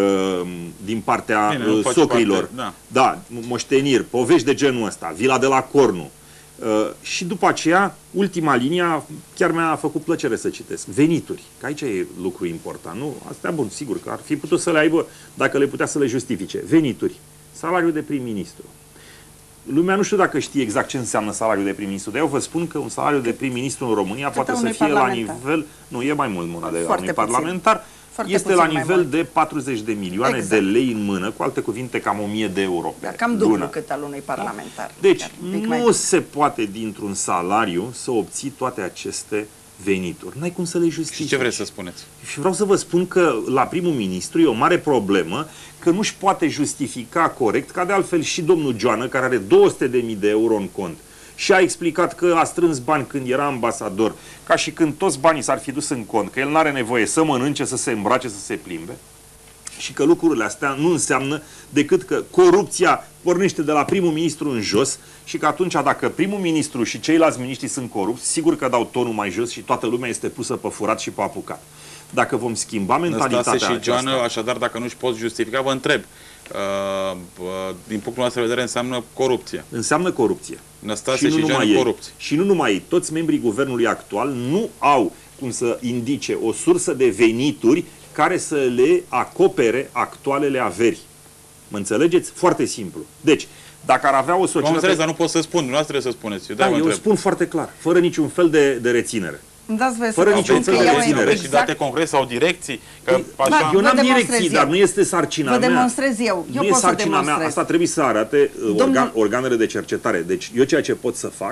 din partea Bine, socrilor, parte, da. da, moșteniri, povești de genul ăsta, vila de la Cornu. Uh, și după aceea, ultima linie, chiar mi-a făcut plăcere să citesc. Venituri. Că aici e lucru important. Nu? Asta e bun, sigur că ar fi putut să le aibă dacă le putea să le justifice. Venituri. Salariul de prim-ministru. Lumea nu știu dacă știe exact ce înseamnă salariul de prim-ministru, dar eu vă spun că un salariu de prim-ministru în România poate să fie la nivel... Nu, e mai mult mâna de unui parlamentar. Foarte este la nivel de patruzeci de milioane exact. de lei în mână, cu alte cuvinte cam o mie de euro pe Cam dublu lună. Cât al unui parlamentar. Deci nu se poate dintr-un salariu să obții toate aceste venituri. N-ai cum să le justifici. Și ce vreți să spuneți? Și vreau să vă spun că la primul ministru e o mare problemă că nu-și poate justifica corect, ca de altfel și domnul Joană, care are două sute de mii de euro în cont, și a explicat că a strâns bani când era ambasador, ca și când toți banii s-ar fi dus în cont, că el nu are nevoie să mănânce, să se îmbrace, să se plimbe, și că lucrurile astea nu înseamnă decât că corupția pornește de la primul ministru în jos și că atunci dacă primul ministru și ceilalți miniștri sunt corupți, sigur că dau tonul mai jos și toată lumea este pusă pe furat și pe apucat. Dacă vom schimba mentalitatea Năstase și aceasta... Joană, așadar, dacă nu-și pot justifica, vă întreb, uh, uh, din punctul nostru de vedere, înseamnă corupție. Înseamnă corupție. Năstase și, și Joană corupție. Și nu numai ei. Toți membrii guvernului actual nu au cum să indice o sursă de venituri care să le acopere actualele averi. Mă înțelegeți? Foarte simplu. Deci, dacă ar avea o societate... Am înțeles, dar nu pot să spun, nu trebuie să spuneți. Eu, da, eu spun foarte clar, fără niciun fel de, de reținere. Fără niciun fel de reținere. Și date concrete sau direcții? Că așa... da, eu n-am direcții, dar nu este sarcina vă mea. Vă demonstrez eu. eu nu pot e sarcina să mea. Asta trebuie să arate Domnul... organ, organele de cercetare. Deci eu ceea ce pot să fac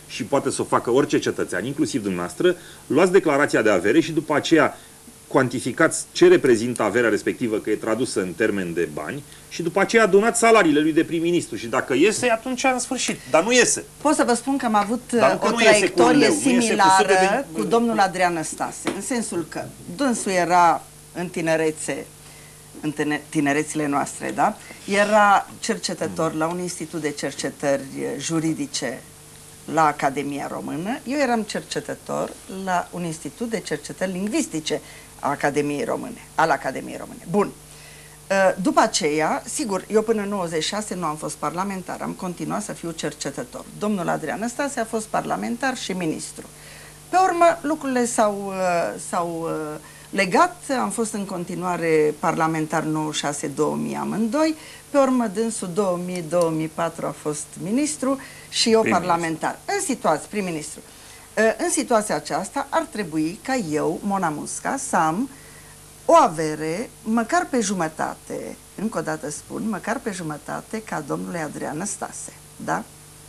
și poate să o facă orice cetățean, inclusiv dumneavoastră, luați declarația de avere și după aceea cuantificați ce reprezintă averea respectivă, că e tradusă în termen de bani, și după aceea adunați salariile lui de prim-ministru. Și dacă iese, atunci în sfârșit. Dar nu iese. Pot să vă spun că am avut o traiectorie similară de... cu domnul Adrian Năstase, în sensul că dânsul era în tinerețe, în tinerețile noastre, da? Era cercetător la un institut de cercetări juridice la Academia Română, eu eram cercetător la un institut de cercetări lingvistice a Academiei Române, al Academiei Române. Bun. După aceea, sigur, eu până în nouăzeci și șase nu am fost parlamentar, am continuat să fiu cercetător. Domnul Adrian Năstase a fost parlamentar și ministru. Pe urmă, lucrurile s-au s-au legat, am fost în continuare parlamentar nouăzeci și șase două mii amândoi, pe urmă dânsul două mii două mii patru a fost ministru și eu parlamentar. În situație, prim-ministru. În situația aceasta ar trebui ca eu, Mona Musca, să am o avere măcar pe jumătate, încă o dată spun, măcar pe jumătate ca domnului Adrian Năstase, da?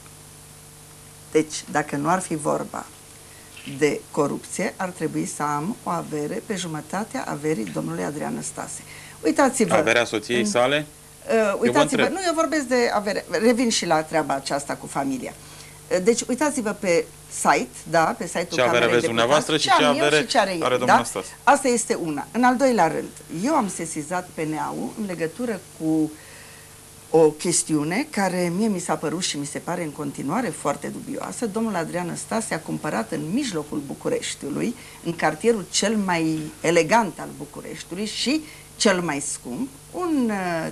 Deci, dacă nu ar fi vorba de corupție, ar trebui să am o avere pe jumătatea averii domnului Adrian Năstase. Uitați-vă... Averea soției în, sale? Uh, uitați-vă, nu, eu vorbesc de avere, revin și la treaba aceasta cu familia. Uh, deci, uitați-vă pe site, da, pe site-ul Camerei Deputaților. Ce avere aveți dumneavoastră și ce avere și ce are, are domnul da? Năstase. Asta este una. În al doilea rând, eu am sesizat P N A-ul în legătură cu o chestiune care mie mi s-a părut și mi se pare în continuare foarte dubioasă. Domnul Adrian Năstase a cumpărat în mijlocul Bucureștiului, în cartierul cel mai elegant al Bucureștiului și cel mai scump, un uh,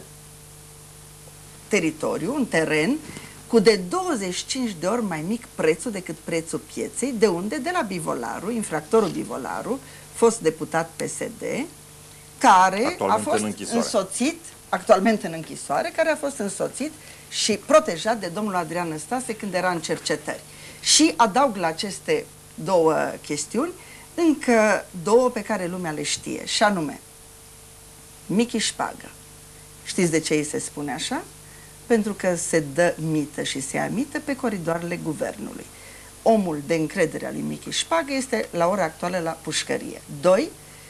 teritoriu, un teren cu de douăzeci și cinci de ori mai mic prețul decât prețul pieței, de unde? De la Bivolaru, infractorul Bivolaru, fost deputat P S D, care actualmente a fost în însoțit, actualmente în închisoare, care a fost însoțit și protejat de domnul Adrian Năstase când era în cercetări. Și adaug la aceste două chestiuni încă două pe care lumea le știe, și anume Michi Șpagă. Știți de ce îi se spune așa? Pentru că se dă mită și se ia mită pe coridoarele guvernului. Omul de încredere al lui Michi Șpagă este la ora actuală la pușcărie. Doi,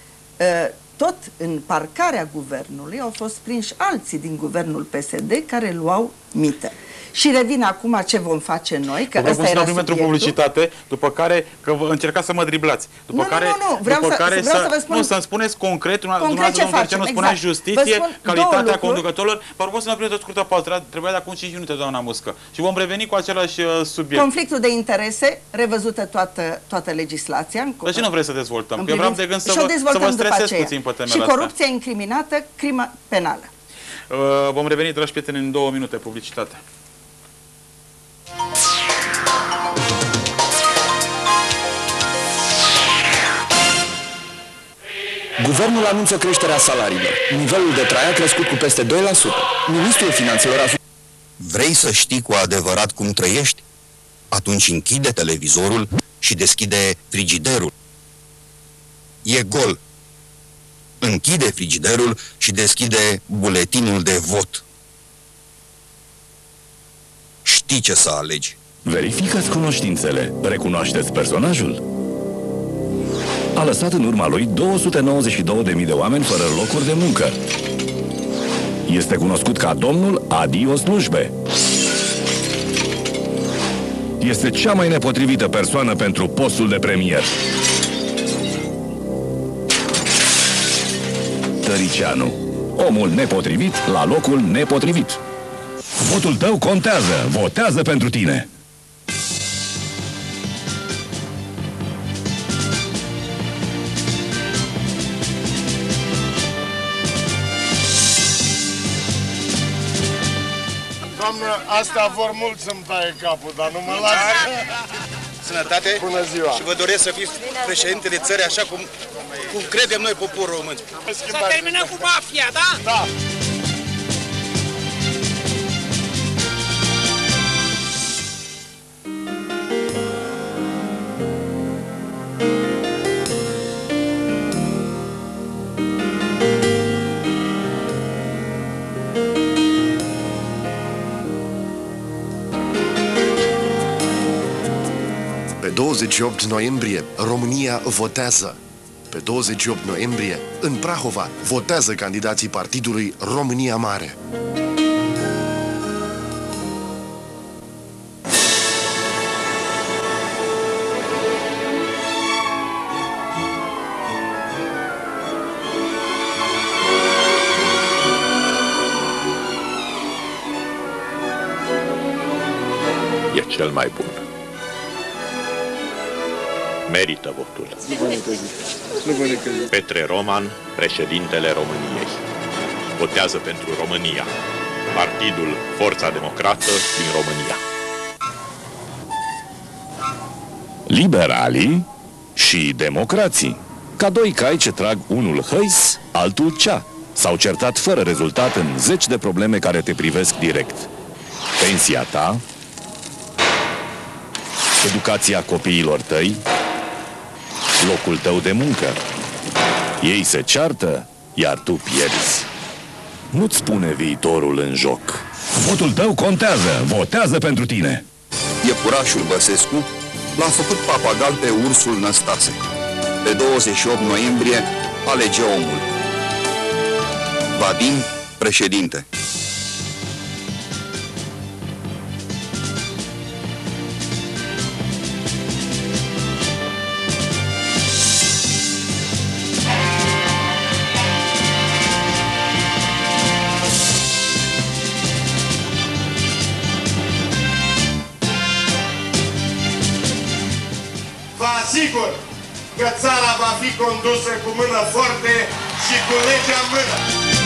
tot în parcarea guvernului au fost prinși alții din guvernul P S D care luau mită. Și revin acum ce vom face noi, că ăsta era pentru publicitate, după care că vă încercați să mă driblați. După nu, care, nu, nu, vreau după să, care vreau să, să vă spun... Nu, să-mi spuneți concret, concret ce facem, nu spunea exact. justiție, calitatea conducătorilor. Vă rog să ne oprim o scurtă pauză, trebuia de acum cinci minute, doamna Muscă. Și vom reveni cu același uh, subiect. Conflictul de interese, revăzută toată, toată legislația. Dar ce nu vreți să dezvoltăm? Că eu vreau de gând să vă, să vă stresez puțin pe temele Și corupția incriminată, crimă penală. Uh, vom reveni, dragi prieteni, în două minute, publicitate. Guvernul anunță creșterea salariilor. Nivelul de trai a crescut cu peste doi la sută. Ministrul Finanțelor a... Vrei să știi cu adevărat cum trăiești? Atunci închide televizorul și deschide frigiderul. E gol. Închide frigiderul și deschide buletinul de vot. Știi ce să alegi. Verificați cunoștințele. Recunoașteți personajul? A lăsat în urma lui două sute nouăzeci și două de mii de oameni fără locuri de muncă. Este cunoscut ca domnul Adio Slujbe. Este cea mai nepotrivită persoană pentru postul de premier. Tăricianu. Omul nepotrivit la locul nepotrivit. Votul tău contează. Votează pentru tine. Doamnă, asta vor mult să-mi taie capul, dar nu mă lasă. Sănătate. Bună ziua. Și vă doresc să fiți președinte de țări așa cum, cum credem noi, poporul român. S-a terminat cu mafia, da? Da. Pe douăzeci și opt noiembrie, România votează. Pe douăzeci și opt noiembrie, în Prahova, votează candidații partidului România Mare. E cel mai bun. Merită votul. Petre Roman, președintele României. Votează pentru România. Partidul Forța Democrată din România. Liberalii și democrații. Ca doi cai ce trag unul hăis, altul cea. S-au certat fără rezultat în zeci de probleme care te privesc direct. Pensia ta, educația copiilor tăi, locul tău de muncă. Ei se ceartă, iar tu pierzi. Nu-ți pune viitorul în joc. Votul tău contează. Votează pentru tine. Iepurașul Băsescu l-a făcut papagal pe ursul Năstase. Pe douăzeci și opt noiembrie alege omul. Vadim, președinte. Asigur că țara va fi condusă cu mână forte și cu legea în mână.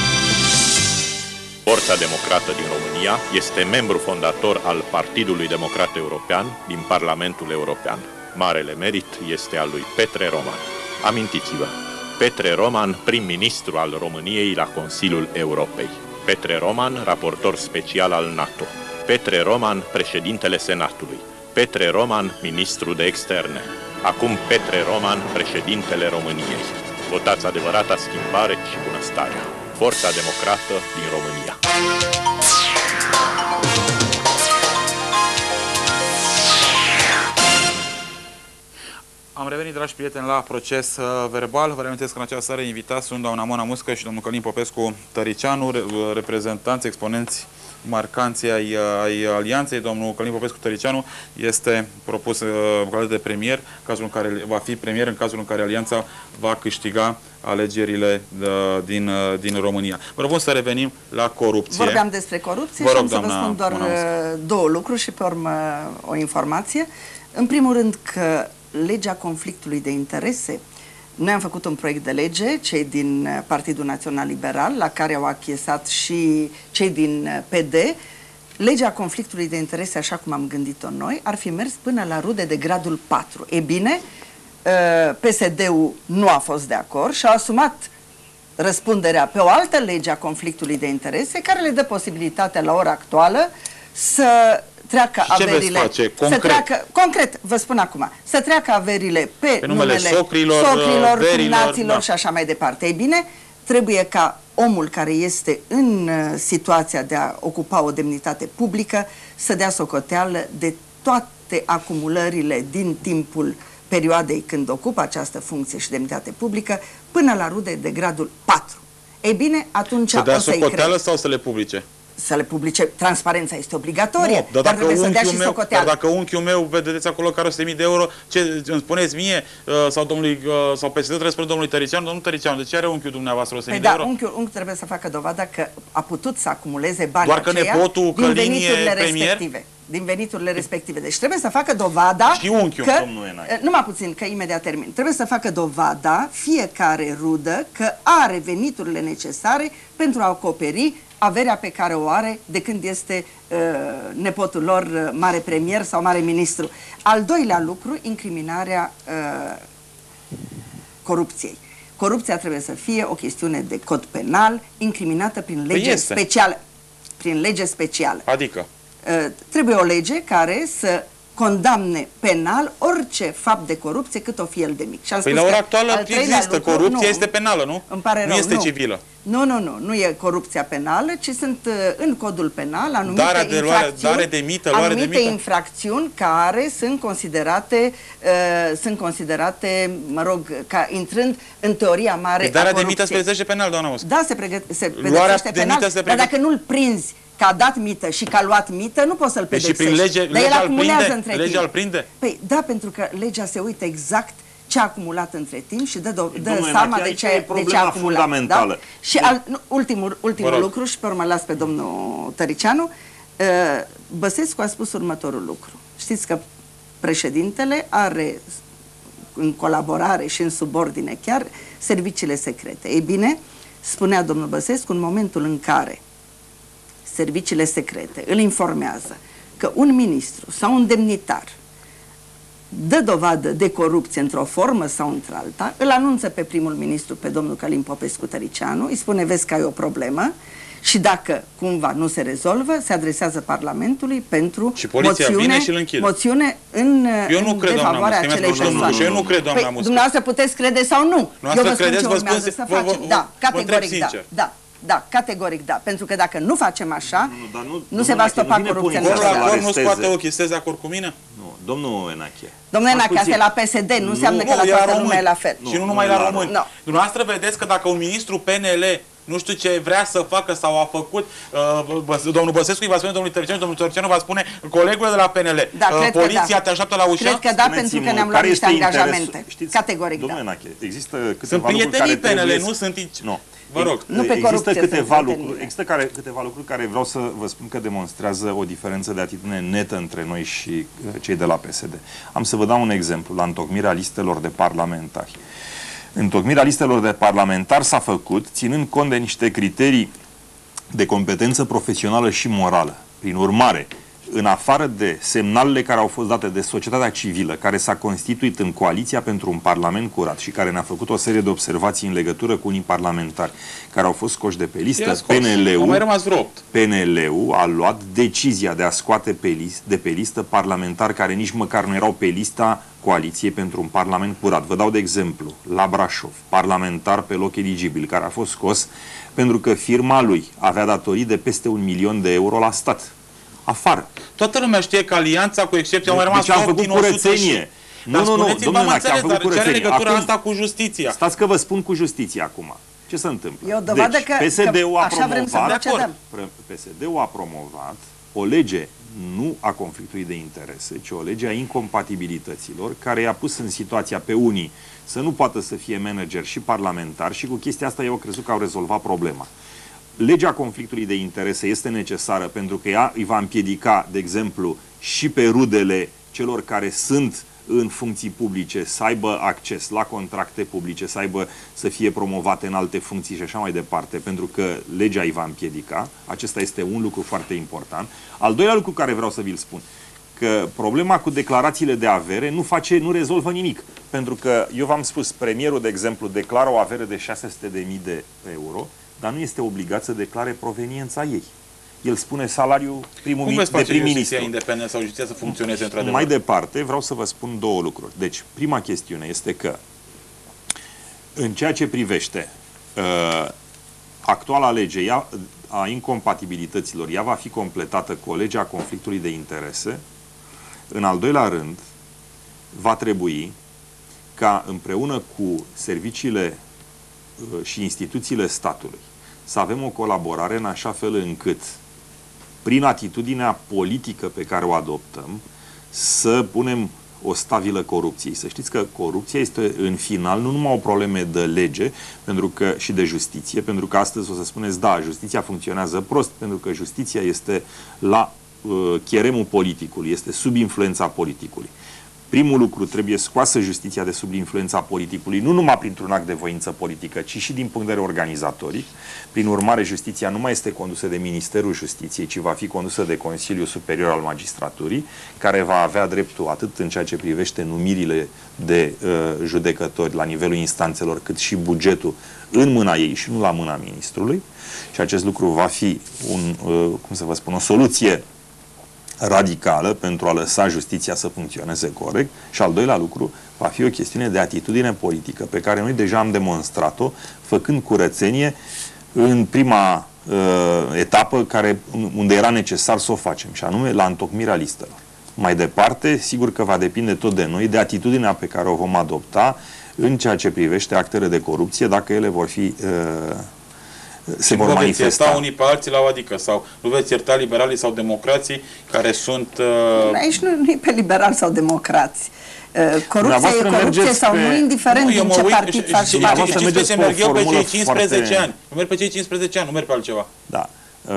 Forța Democrată din România este membru fondator al Partidului Democrat European din Parlamentul European. Marele merit este al lui Petre Roman. Amintiți-vă, Petre Roman, prim-ministru al României la Consiliul Europei. Petre Roman, raportor special al NATO. Petre Roman, președintele Senatului. Petre Roman, ministru de externe. Acum Petre Roman, președintele României. Votați adevărata schimbare și bunăstarea. Forța Democrată din România. Am revenit, dragi prieteni, la proces uh, verbal. Vă reamintesc că în această seară invitați sunt doamna Mona Muscă și domnul Călin Popescu Tăricianu, re reprezentanți, exponenți marcanții ai, ai alianței. Domnul Călin Popescu Tăricianu este propus uh, în calitate de premier, cazul în care va fi premier în cazul în care alianța va câștiga alegerile uh, din, uh, din România. Vă propun să revenim la corupție. Vorbeam despre corupție vă și rog, am să vă spun doar două lucruri și pe urmă o informație. În primul rând că legea conflictului de interese, noi am făcut un proiect de lege, cei din Partidul Național Liberal, la care au achiesat și cei din P D. Legea conflictului de interese, așa cum am gândit-o noi, ar fi mers până la rude de gradul patru. E bine, P S D-ul nu a fost de acord și a asumat răspunderea pe o altă lege a conflictului de interese, care le dă posibilitatea la ora actuală să treacă și averile, face, concret? să treacă, concret, vă spun acum, să treacă averile pe, pe numele, numele socrilor, socrilor verilor, naților da. și așa mai departe. Ei bine, trebuie ca omul care este în uh, situația de a ocupa o demnitate publică să dea socoteală de toate acumulările din timpul perioadei când ocupă această funcție și demnitate publică până la rude de gradul patru. Ei bine, atunci să dea o să-i socoteală sau să le publice? Să le publice. Transparența este obligatorie, nu, dar, dar dacă trebuie să dea și meu, socoteală. Dar dacă unchiul meu, vedeți acolo care o sută de mii de euro, ce îmi spuneți mie sau domnului sau P S D trebuie să spune domnului Tăricianu, domnul Tăricianu, de ce are unchiul dumneavoastră o sută de mii Păi de da, euro? unchiul, unchiul trebuie să facă dovada că a putut să acumuleze bani doar că aceia nepotul din Călin veniturile e premier? respective. Din veniturile respective. Deci trebuie să facă dovada și unchiul, că, domnul numai puțin, că imediat termin. Trebuie să facă dovada fiecare rudă că are veniturile necesare pentru a acoperi averea pe care o are de când este uh, nepotul lor uh, mare premier sau mare ministru. Al doilea lucru, incriminarea uh, corupției. Corupția trebuie să fie o chestiune de cod penal, incriminată prin lege specială. Prin lege specială. Adică? Uh, trebuie o lege care să condamne penal orice fapt de corupție, cât o fi el de mic. Și am păi spus la ora că actuală al treilea există, lucru, corupția nu, este penală, nu? Îmi pare rău, nu este nu. civilă. Nu, nu, nu, nu e corupția penală, ci sunt uh, în codul penal anumite Darea de luare, infracțiuni, dare de mită, luare anumite de mită. infracțiuni care sunt considerate, uh, sunt considerate, mă rog, ca intrând în teoria mare Păi darea a de mită se corupției. pedepsește penal, doamna Mosca. Da, se, pregăt, se Luarea pedepsește de penal, mită se dar pregăt... dacă nu-l prinzi că a dat mită și că a luat mită, nu poți să-l Păi și pedepsești. prin lege, dar el legea îl acumulează prinde? între Legea timp. îl prinde? Păi da, pentru că legea se uită exact ce a acumulat între timp și dă, dă Domnule seama Nachi, de aici ce, e de ce a problema acumulat. fundamentală. Da? Și al, nu, ultimul, ultimul Vă rog. lucru, și pe urmă las pe domnul Tăricianu, uh, Băsescu a spus următorul lucru. Știți că președintele are în colaborare și în subordine chiar serviciile secrete. Ei bine, spunea domnul Băsescu, în momentul în care serviciile secrete îl informează că un ministru sau un demnitar dă dovadă de corupție într-o formă sau într-alta, îl anunță pe primul ministru, pe domnul Călin Popescu Tăricianu, îi spune, vezi că ai o problemă și dacă cumva nu se rezolvă, se adresează Parlamentului pentru și poliția moțiune, vine și îl închide. moțiune în, eu nu în cred, doamna defavoarea Muscă, acelei nu, nu, persoane. nu, eu nu cred, doamna Păi, Muscă. dumneavoastră puteți crede sau nu. Nu Eu vă spun credeți, ce vă urmează spun, să vă- facem. vă- Da, vă întreb categoric da. sincer. Da. Da, categoric da. Pentru că dacă nu facem așa, nu, dar nu, nu se va stopa corupția în Corul la țară. cor nu scoate ochii, sunteți de acord cu mine? Nu, domnul Enache. Domnule Stați Enache, puțin. la P S D, nu înseamnă că la e la toată lumea români. e la fel. Și nu numai la români. Nu. Dumneavoastră vedeți că dacă un ministru P N L nu știu ce vrea să facă sau a făcut, uh, Băs domnul Băsescu îi va spune domnului Tăricianu, domnul Tăricianu va spune colegul de la P N L, Da, uh, cred că poliția da. te așteaptă la ușă. Cred că da, pentru că ne-am luat niște angajamente. Știți, Categoric domnule da. Enache, există câteva Sunt lucruri prietenii care P N L, trebuie nu să- sunt nici... Nu. Vă rog. Nu pe Există corupție câteva sunt lucruri, prietenii. există care, câteva lucruri care vreau să vă spun că demonstrează o diferență de atitudine netă între noi și uh, cei de la P S D. Am să vă dau un exemplu la întocmirea listelor de parlamentari. Întocmirea listelor de parlamentari s-a făcut ținând cont de niște criterii de competență profesională și morală. Prin urmare, în afară de semnalele care au fost date de societatea civilă, care s-a constituit în coaliția pentru un parlament curat și care ne-a făcut o serie de observații în legătură cu unii parlamentari care au fost scoși de pe listă, P N L-ul, mai rămas vreo opt. P N L-ul a luat decizia de a scoate pe list, de pe listă parlamentari care nici măcar nu erau pe lista coaliției pentru un parlament curat. Vă dau de exemplu, la Brașov, parlamentar pe loc eligibil, care a fost scos pentru că firma lui avea datorii de peste un milion de euro la stat. Afară. Toată lumea știe că alianța, cu excepția, au mai rămas Deci am opt făcut din o sută curățenie. și... Nu, Dar nu, nu, spuneți-mi, domnule v-am Nache, am înțeles, făcut dar ce are curățenie. legătura Acum- asta cu justiția? Stați că vă spun cu justiția acum. Ce se întâmplă? E o dovadă deci, că- P S D-ul că a așa vrem să promovat, procedăm. P S D-ul a promovat o lege nu a conflictului de interese, ci o lege a incompatibilităților, care i-a pus în situația pe unii să nu poată să fie manager și parlamentar și cu chestia asta eu crezut că au rezolvat problema. Legea conflictului de interese este necesară pentru că ea îi va împiedica, de exemplu, și pe rudele celor care sunt în funcții publice să aibă acces la contracte publice, să aibă să fie promovate în alte funcții și așa mai departe, pentru că legea îi va împiedica. Acesta este un lucru foarte important. Al doilea lucru care vreau să vi-l spun, că problema cu declarațiile de avere nu face, nu rezolvă nimic. Pentru că, eu v-am spus, premierul, de exemplu, declară o avere de șase sute de mii de euro, dar nu este obligat să declare proveniența ei. El spune salariul primul Cum veți de face prim-ministru. justiția independentă sau justiția să funcționeze într-adevăr? Mai departe, vreau să vă spun două lucruri. Deci, prima chestiune este că în ceea ce privește uh, actuala lege ea, a incompatibilităților, ea va fi completată cu o lege a conflictului de interese. În al doilea rând, va trebui ca împreună cu serviciile uh, și instituțiile statului să avem o colaborare în așa fel încât, prin atitudinea politică pe care o adoptăm, să punem o stabilă corupției. Să știți că corupția este în final nu numai o problemă de lege pentru că, și de justiție, pentru că astăzi o să spuneți, da, justiția funcționează prost, pentru că justiția este la uh, cheremul politicului, este sub influența politicului. Primul lucru, trebuie scoasă justiția de sub influența politicului, nu numai printr-un act de voință politică, ci și din punct de vedere organizatoric. Prin urmare, justiția nu mai este condusă de Ministerul Justiției, ci va fi condusă de Consiliul Superior al Magistraturii, care va avea dreptul atât în ceea ce privește numirile de uh, judecători la nivelul instanțelor, cât și bugetul în mâna ei și nu la mâna ministrului. Și acest lucru va fi un, uh, cum să vă spun, o soluție radicală pentru a lăsa justiția să funcționeze corect și al doilea lucru va fi o chestiune de atitudine politică pe care noi deja am demonstrat-o făcând curățenie în prima uh, etapă care, unde era necesar să o facem și anume la întocmirea listelor. Mai departe, sigur că va depinde tot de noi, de atitudinea pe care o vom adopta în ceea ce privește actele de corupție, dacă ele vor fi uh, se vor manifesta. Nu veți ierta unii pe alții la o adică sau nu veți ierta liberalii sau democrații care sunt... Uh... Aici nu, nu e pe liberali sau democrați. Uh, corupția e corupție sau pe... nu, indiferent nu, din ce uit, partid și, faci și, parte. Și, și, și, și merg eu pe cei cincisprezece foarte... ani. Nu merg pe cei cincisprezece ani, nu merg pe altceva. Da.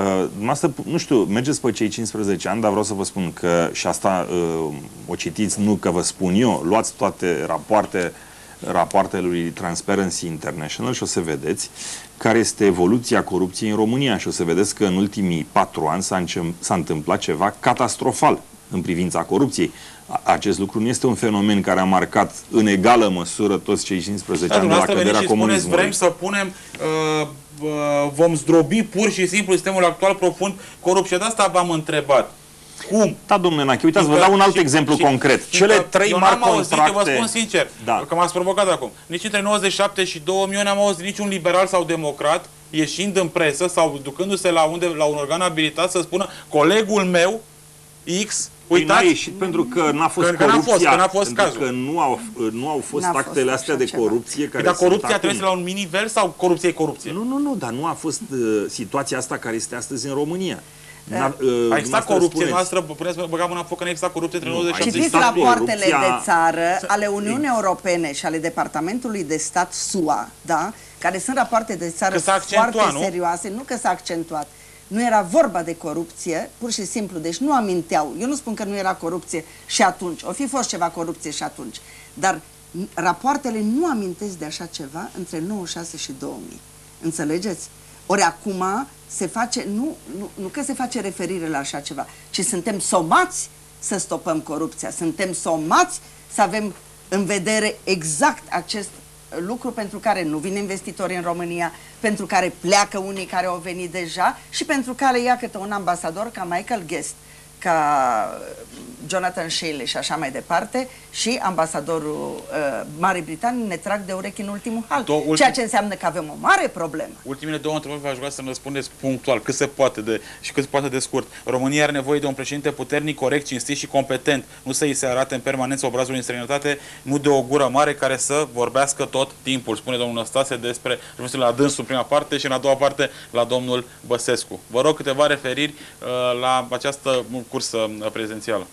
Uh, nu știu, mergeți pe cei cincisprezece ani, dar vreau să vă spun că, și asta uh, o citiți, nu că vă spun eu, luați toate rapoarte, rapoartele lui Transparency International și o să vedeți care este evoluția corupției în România și o să vedeți că în ultimii patru ani s-a întâmplat ceva catastrofal în privința corupției. Acest lucru nu este un fenomen care a marcat în egală măsură toți cei cincisprezece ani de la căderea comunismului. Vrem să punem, uh, uh, vom zdrobi pur și simplu sistemul actual profund corupție. De asta v-am întrebat. Cum? Da, domnule Nache, uitați, vă dau un alt și, exemplu și, concret. Cele trei mari contracte... Eu vă spun sincer, da. Că m-ați provocat acum. Nici între nouăzeci și șapte și două mii n-am auzit niciun liberal sau democrat ieșind în presă sau ducându-se la, unde, la un organ abilitat să spună colegul meu X, uitați... Ieșit, pentru că n-a fost că, corupția, că n-a fost cazul. Că nu au, nu au fost actele fost astea de corupție care dar corupția sunt trebuie să la un nivel sau corupție e corupție? Nu, nu, nu, dar nu a fost uh, situația asta care este astăzi în România. Da. Uh, a existat corupție noastră, puneți să băgăm mâna în foc că nu există corupție între nouăzeci și șapte. Citiți rapoartele corupția... de țară ale Uniunii Europene și ale Departamentului de Stat S U A, da? Care sunt rapoarte de țară foarte nu? serioase, nu că s-a accentuat. Nu era vorba de corupție, pur și simplu, deci nu aminteau. Eu nu spun că nu era corupție și atunci, o fi fost ceva corupție și atunci, dar rapoartele nu amintesc de așa ceva între nouăzeci și șase și două mii. Înțelegeți? Ori acum se face, nu, nu, nu că se face referire la așa ceva, ci suntem somați să stopăm corupția, suntem somați să avem în vedere exact acest lucru pentru care nu vin investitori în România, pentru care pleacă unii care au venit deja și pentru care ia câte un ambasador ca Michael Guest, ca Jonathan Shealy și așa mai departe, și ambasadorul uh, Marii Britanii ne trag de urechi în ultimul hal. Ultim... Ceea ce înseamnă că avem o mare problemă. Ultimele două întrebări v-aș vrea să ne răspundeți punctual, cât se poate de, și cât se poate de scurt. România are nevoie de un președinte puternic, corect, cinstit și competent. Nu să îi se arate în permanență obrazul în străinătate, nu de o gură mare care să vorbească tot timpul. Spune domnul Năstase despre la dânsul în prima parte și în a doua parte la domnul Băsescu. Vă rog câteva referiri uh, la această cursă prezidențială.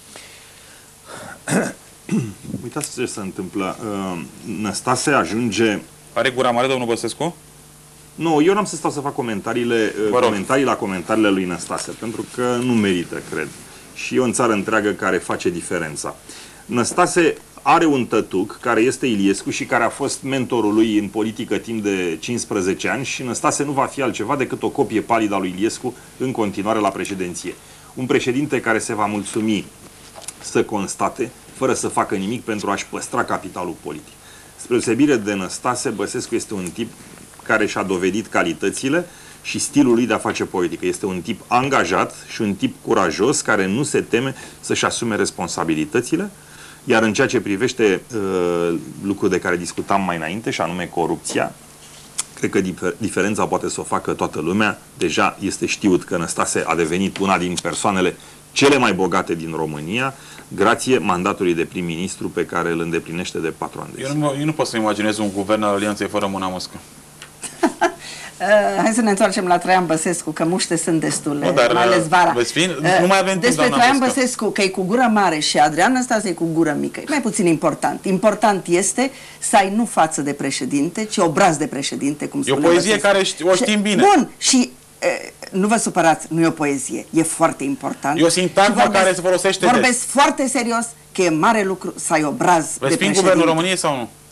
Uitați ce se întâmplă. Năstase ajunge... Are gura mare, domnul Băsescu? Nu, eu n-am să stau să fac comentariile, comentarii la comentariile lui Năstase, pentru că nu merită, cred. Și e o țară întreagă care face diferența. Năstase are un tătuc, care este Iliescu și care a fost mentorul lui în politică timp de cincisprezece ani și Năstase nu va fi altceva decât o copie palidă a lui Iliescu în continuare la președinție. Un președinte care se va mulțumi să constate, fără să facă nimic pentru a-și păstra capitalul politic. Spre deosebire de Năstase, Băsescu este un tip care și-a dovedit calitățile și stilul lui de a face politică. Este un tip angajat și un tip curajos care nu se teme să-și asume responsabilitățile, iar în ceea ce privește uh, lucrul de care discutam mai înainte, și anume corupția, cred că difer diferența poate să o facă toată lumea. Deja este știut că Năstase a devenit una din persoanele cele mai bogate din România, grație mandatului de prim-ministru pe care îl îndeplinește de patru ani de zi. Eu nu, eu nu pot să imaginez un guvern al Alianței fără mâna măscă. Uh, hai să ne întoarcem la Traian Băsescu, că muște sunt destule, nu, dar, mai ales vara. Fi, uh, nu mai avem despre Traian Băsescu, că e cu gură mare și Adrian Năstase e cu gură mică, e mai puțin important. Important este să ai nu față de președinte, ci obraz de președinte, cum spune E o poezie Băsescu. care ști, o știm bine. Bun, și uh, nu vă supărați, nu e o poezie, e foarte important. E o sintagmă vorbesc, care se folosește Vorbesc des. foarte serios că e mare lucru să ai obraz Veți de fi în guvernul României sau nu?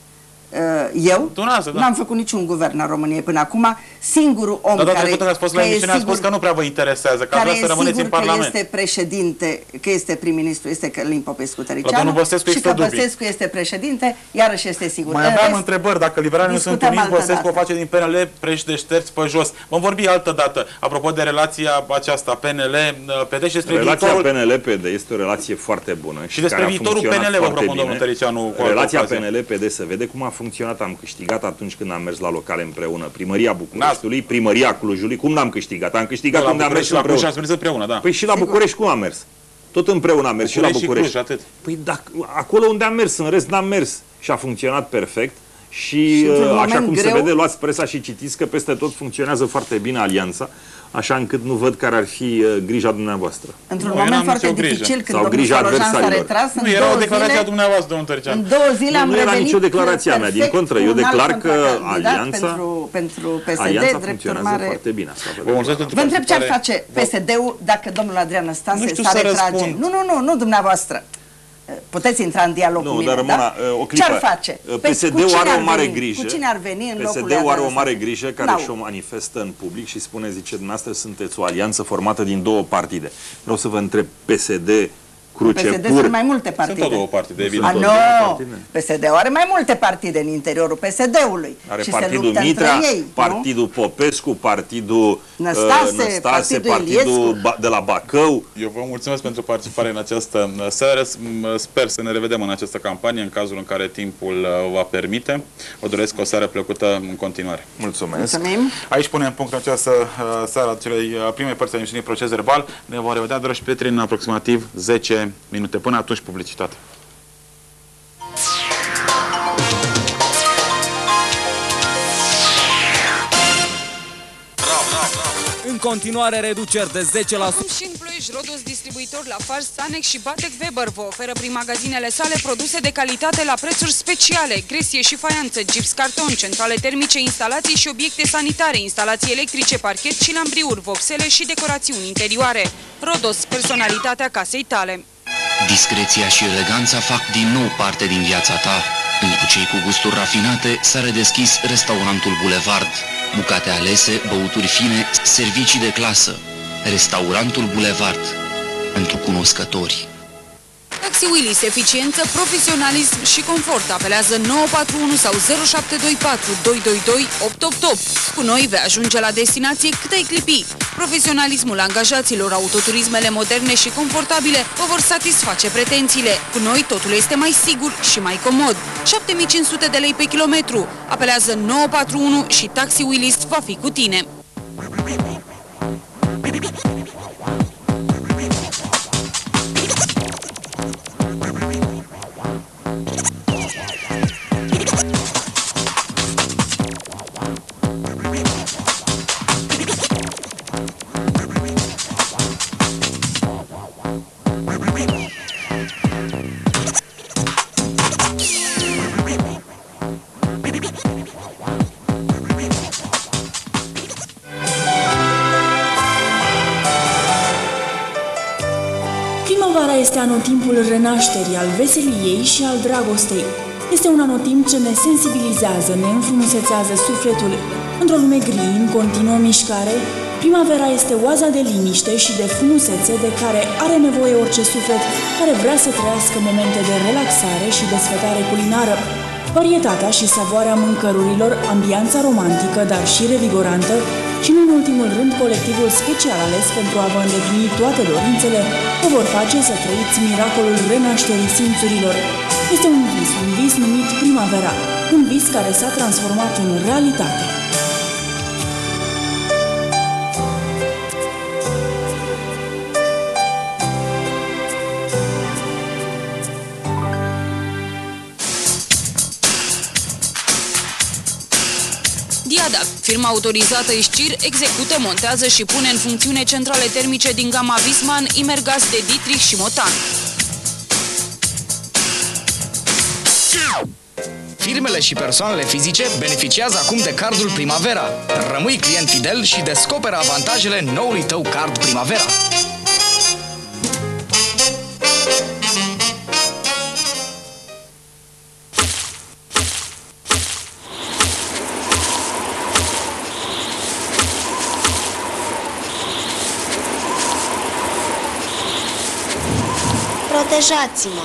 Eu da. n-am făcut niciun guvern în României până acum. Singurul om Dar care, când ați fost la emisiune, ați spus că nu prea vă interesează, că vrea să rămâneți în Parlament. Că este președinte, că este prim-ministru, este Călin Popescu-Tăricianu și că Băsescu este președinte, iarăși este sigur. Mai aveam întrebări, dacă liberalii nu sunt uniți, Băsescu o face din P N L preș de șterți pe jos. Vom vorbi altă dată, apropo de relația aceasta P N L P D și despre relația viitorul... P N L P D este o relație foarte bună și despre viitorul P N L vă propun, domnul Tăricianu. Relația P N L P D se vede cum a funcționat, am câștigat atunci când am mers la locale împreună. Primăria Bucureștiului, Primăria Clujului, cum n-am câștigat? Am câștigat da, când am mers împreună. La Cluj împreună, da. Păi și la București cum am mers? Tot împreună am mers și la București. Și Cluj, atât. Păi dacă, acolo unde am mers, în rest n-am mers. Și a funcționat perfect. Și, și așa cum greu... se vede, luați presa și citiți că peste tot funcționează foarte bine alianța, așa încât nu văd care ar fi uh, grija dumneavoastră. Într-un moment foarte dificil, când sau grija adversarilor. Nu, era o declarație a dumneavoastră, domnul Tăricianu. În două zile am nu revenit. Nu era nicio declarație a mea, din contră. Eu declar că alianța, pentru, pentru P S D, alianța drept funcționează urmare... foarte bine. Vă întreb ce ar face P S D-ul dacă domnul Adrian Năstase s-ar retrage. Nu, nu, nu, nu dumneavoastră. Puteți intra în dialog nu, cu mine, dar, Ramona, da? o clipă. Ce-ar face? P S D-ul are o mare grijă. Cu cine ar veni în locul P S D-ul are o mare grijă care și-o manifestă în public și spune, zice, dumneavoastră sunteți o alianță formată din două partide. Vreau să vă întreb, P S D, Cruce, P S D sunt mai multe partide. Sunt tot două partide, evident. A, nu! P S D-ul are mai multe partide în interiorul P S D-ului. Are și partidul Mitrea, ei, partidul nu? Popescu, partidul Năstase, uh, Năstase partidul, partidul ba, de la Bacău. Eu vă mulțumesc pentru participare în această seară. Sper să ne revedem în această campanie, în cazul în care timpul va permite. Vă doresc o seară plăcută în continuare. Mulțumesc. Mulțumim. Aici punem punct în această seară a celei prime părți a emisiunii Proces Verbal. Ne vom revedea, dragi prieteni, în aproximativ zece minute. Până atunci, publicitate. În continuare reduceri de zece la sută. Și în Ploiești, Rodos, distribuitor la Fars, Sanex și Batec Weber vă oferă prin magazinele sale produse de calitate la prețuri speciale, gresie și faianță, gips, carton, centrale termice, instalații și obiecte sanitare, instalații electrice, parchet și lambriuri, vopsele și decorațiuni interioare. Rodos, personalitatea casei tale. Discreția și eleganța fac din nou parte din viața ta. Pentru cei cu gusturi rafinate s-a redeschis restaurantul Bulevard. Bucate alese, băuturi fine, servicii de clasă. Restaurantul Bulevard. Pentru cunoscători. Taxi Willys, eficiență, profesionalism și confort. Apelează nouă patru unu sau zero șapte doi patru doi doi doi opt opt opt. Cu noi vei ajunge la destinație cât ai clipi. Profesionalismul angajaților, autoturismele moderne și confortabile vă vor satisface pretențiile. Cu noi totul este mai sigur și mai comod. șapte mii cinci sute de lei pe kilometru. Apelează nouă patru unu și Taxi Willys va fi cu tine. Este anotimpul renașterii, al veseliei și al dragostei. Este un anotimp ce ne sensibilizează, ne înfrumusețează sufletul. Într-o lume gri, în continuă mișcare, primavera este oaza de liniște și de frumusețe de care are nevoie orice suflet care vrea să trăiască momente de relaxare și desfătare culinară. Varietatea și savoarea mâncărurilor, ambianța romantică, dar și revigorantă și, în ultimul rând, colectivul special ales pentru a vă îndeplini toate dorințele, vă vor face să trăiți miracolul renașterii simțurilor. Este un vis, un vis numit primavera, un vis care s-a transformat în realitate. Diadac, firma autorizată Iscir, execută, montează și pune în funcțiune centrale termice din gama Viessmann, Imergas de Dietrich și Motan. Firmele și persoanele fizice beneficiază acum de cardul Primavera. Rămâi client fidel și descoperă avantajele noului tău card Primavera. Protejați-mă!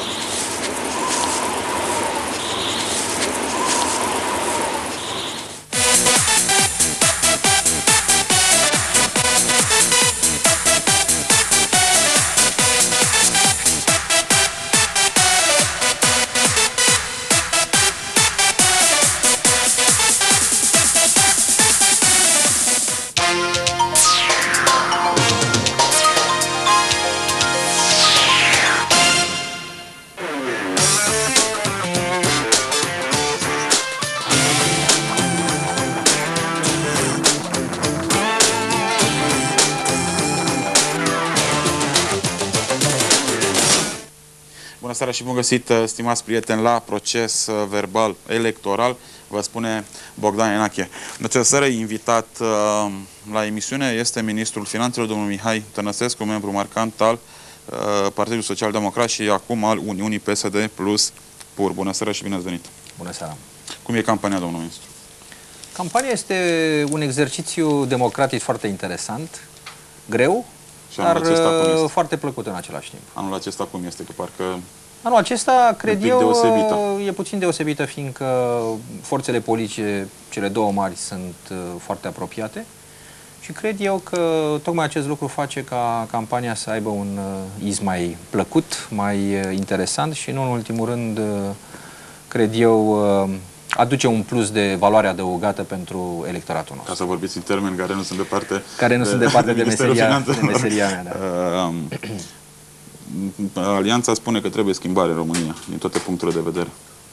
Bună seara și bun găsit, stimați prieteni, la proces verbal electoral, vă spune Bogdan Enache. În această seară, invitat uh, la emisiune este ministrul finanțelor, domnul Mihai Tănăsescu, membru marcant al uh, Partidului Social Democrat și acum al Uniunii P S D plus P U R. Bună seara și bine ați venit! Bună seara! Cum e campania, domnul ministru? Campania este un exercițiu democratic foarte interesant, greu, dar foarte plăcut în același timp. Anul acesta cum este? Că parcă... Anul acesta, cred eu, deosebită. e puțin deosebită, fiindcă forțele politice, cele două mari, sunt foarte apropiate și cred eu că tocmai acest lucru face ca campania să aibă un iz mai plăcut, mai interesant și, nu în ultimul rând, cred eu, aduce un plus de valoare adăugată pentru electoratul nostru. Ca să vorbiți în termeni care nu sunt departe care nu de, sunt departe de, meseria, de meseria mea. Da. Uh, Alianța spune că trebuie schimbare în România, din toate punctele de vedere.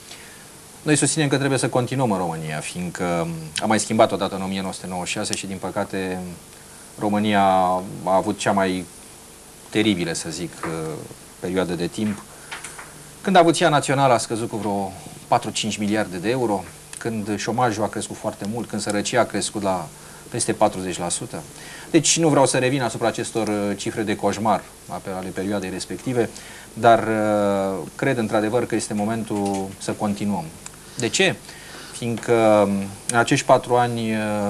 Noi susținem că trebuie să continuăm în România, fiindcă am mai schimbat odată în o mie nouă sute nouăzeci și șase și, din păcate, România a avut cea mai teribilă, să zic, perioadă de timp, când avuția națională a scăzut cu vreo patru-cinci miliarde de euro, când șomajul a crescut foarte mult, când sărăcia a crescut la peste patruzeci la sută. Deci nu vreau să revin asupra acestor cifre de coșmar ale perioadei respective, dar cred într-adevăr că este momentul să continuăm. De ce? Fiindcă în acești patru ani,